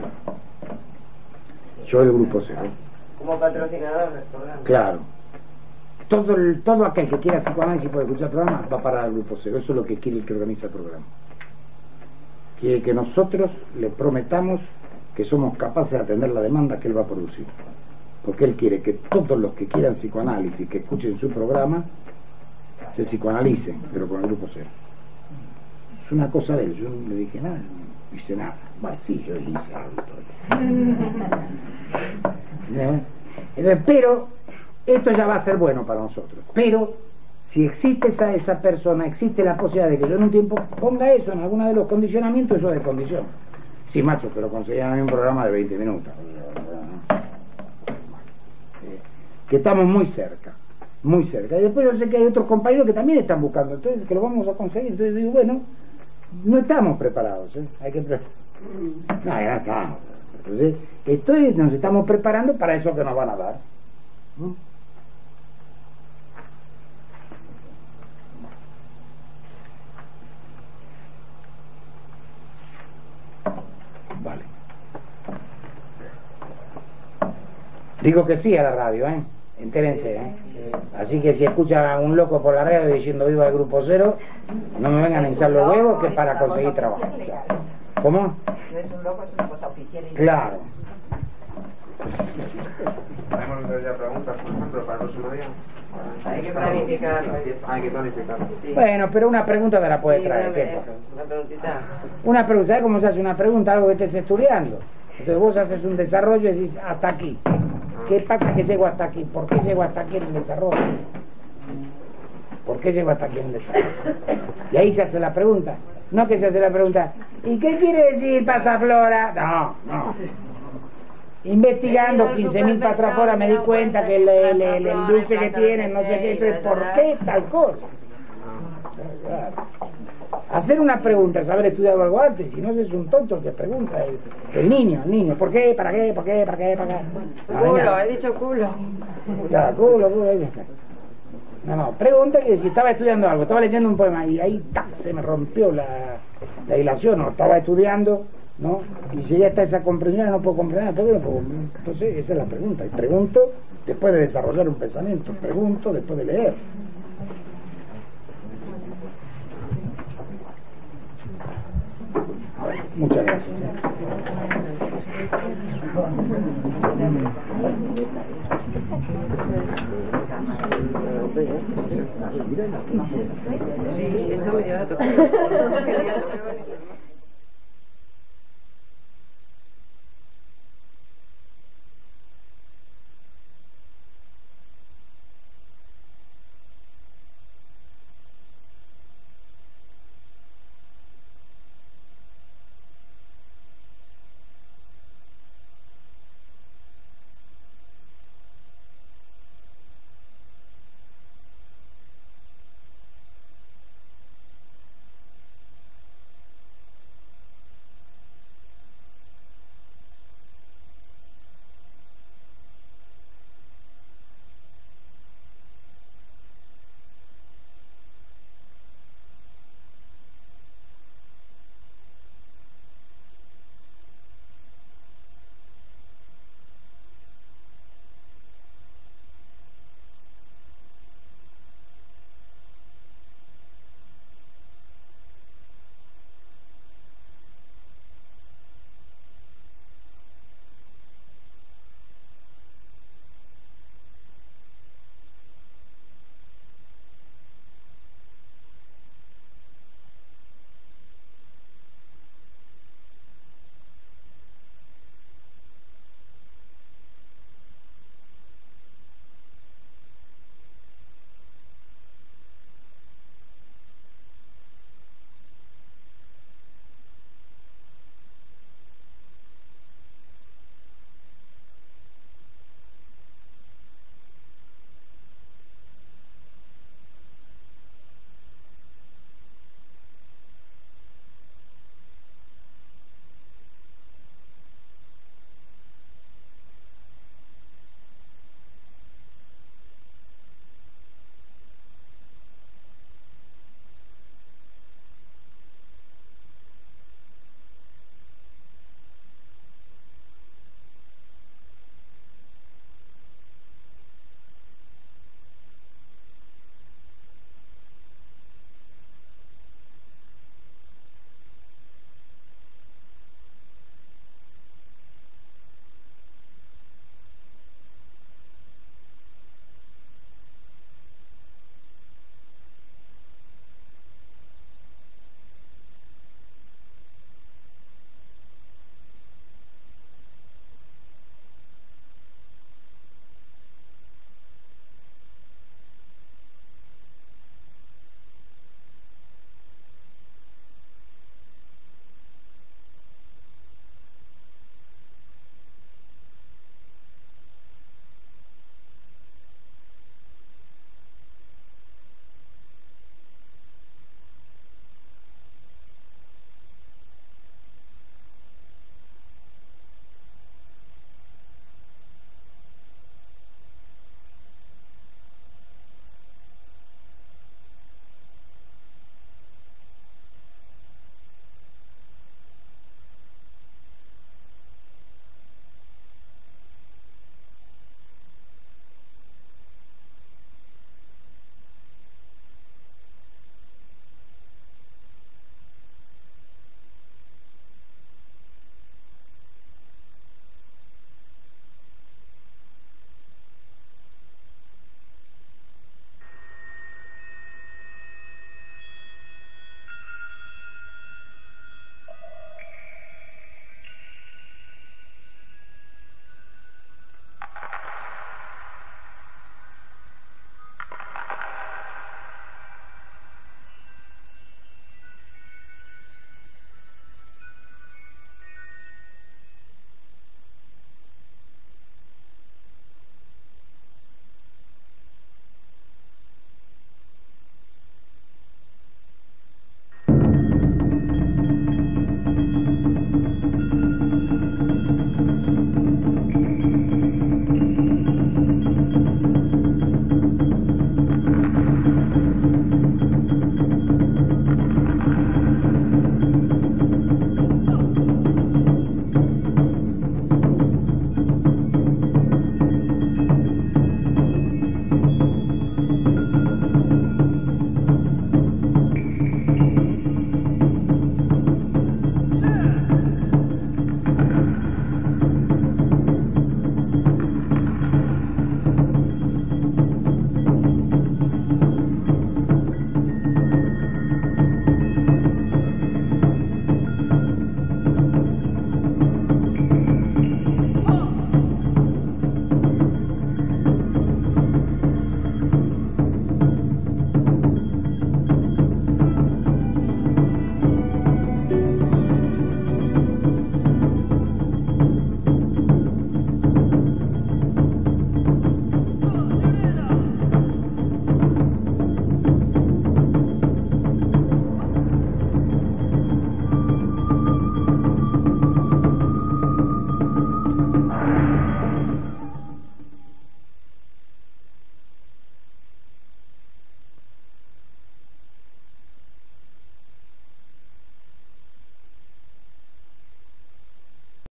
yo del Grupo Cero, como patrocinador del programa. Claro, todo, el, todo aquel que quiera psicoanálisis puede escuchar el programa va para el Grupo Cero. Eso es lo que quiere el que organiza el programa, quiere que nosotros le prometamos que somos capaces de atender la demanda que él va a producir, porque él quiere que todos los que quieran psicoanálisis, que escuchen su programa, se psicoanalicen, pero con el Grupo Cero. Es una cosa de él, yo no le dije nada, no hice nada. Bueno, sí, yo hice algo. Pero esto ya va a ser bueno para nosotros. Pero si existe esa, esa persona, existe la posibilidad de que yo en un tiempo ponga eso en alguno de los condicionamientos, eso es de condición. Sí, macho, pero conseguían un programa de veinte minutos. Que estamos muy cerca, muy cerca. Y después yo sé que hay otros compañeros que también están buscando, entonces que lo vamos a conseguir. Entonces digo, bueno, no estamos preparados, ¿eh? Hay que pre no, ya estamos. Entonces, estoy, nos estamos preparando para eso que nos van a dar. ¿Mm? Vale. Digo que sí a la radio, ¿eh? Entérense, ¿eh? Así que si escuchan a un loco por la radio diciendo viva el Grupo Cero, no me vengan a hinchar los huevos, que es para conseguir trabajo. ¿Cómo? No es un loco, es una cosa oficial. Claro. Tenemos ya preguntas, por ejemplo, para el próximo día. Hay que planificarlo. Hay que planificarlo. Sí. Bueno, pero una pregunta te la puedes Sí, traer. dame ¿Qué? eso, una preguntita. Una pregunta, ¿sabes cómo se hace una pregunta? Algo que estés estudiando. Entonces vos haces un desarrollo y decís hasta aquí. ¿Qué pasa que llego hasta aquí? ¿Por qué llego hasta aquí en el desarrollo? ¿Por qué llego hasta aquí en el desarrollo? Y ahí se hace la pregunta. No que se hace la pregunta, ¿y qué quiere decir pasaflora? No, no. Investigando quince mil pasaflora me di cuenta que el, el, el, el dulce que tienen, no sé qué, entonces, ¿por qué tal cosa? Claro. Hacer una pregunta, saber estudiar algo antes, si no es un tonto que pregunta, el, el niño, el niño, ¿por qué? ¿Para qué? ¿Por qué? ¿Para qué? ¿Para qué? No, Culo, he dicho culo. Claro, culo, culo. No, no, pregunta que si estaba estudiando algo, estaba leyendo un poema y ahí ¡tac! Se me rompió la, la hilación, o estaba estudiando, ¿no? Y si ya está esa comprensión, no puedo comprender, ¿por qué no puedo comprender? Entonces, esa es la pregunta. Y pregunto después de desarrollar un pensamiento, pregunto después de leer. Muchas gracias. ¿eh? Sí, está muy barato.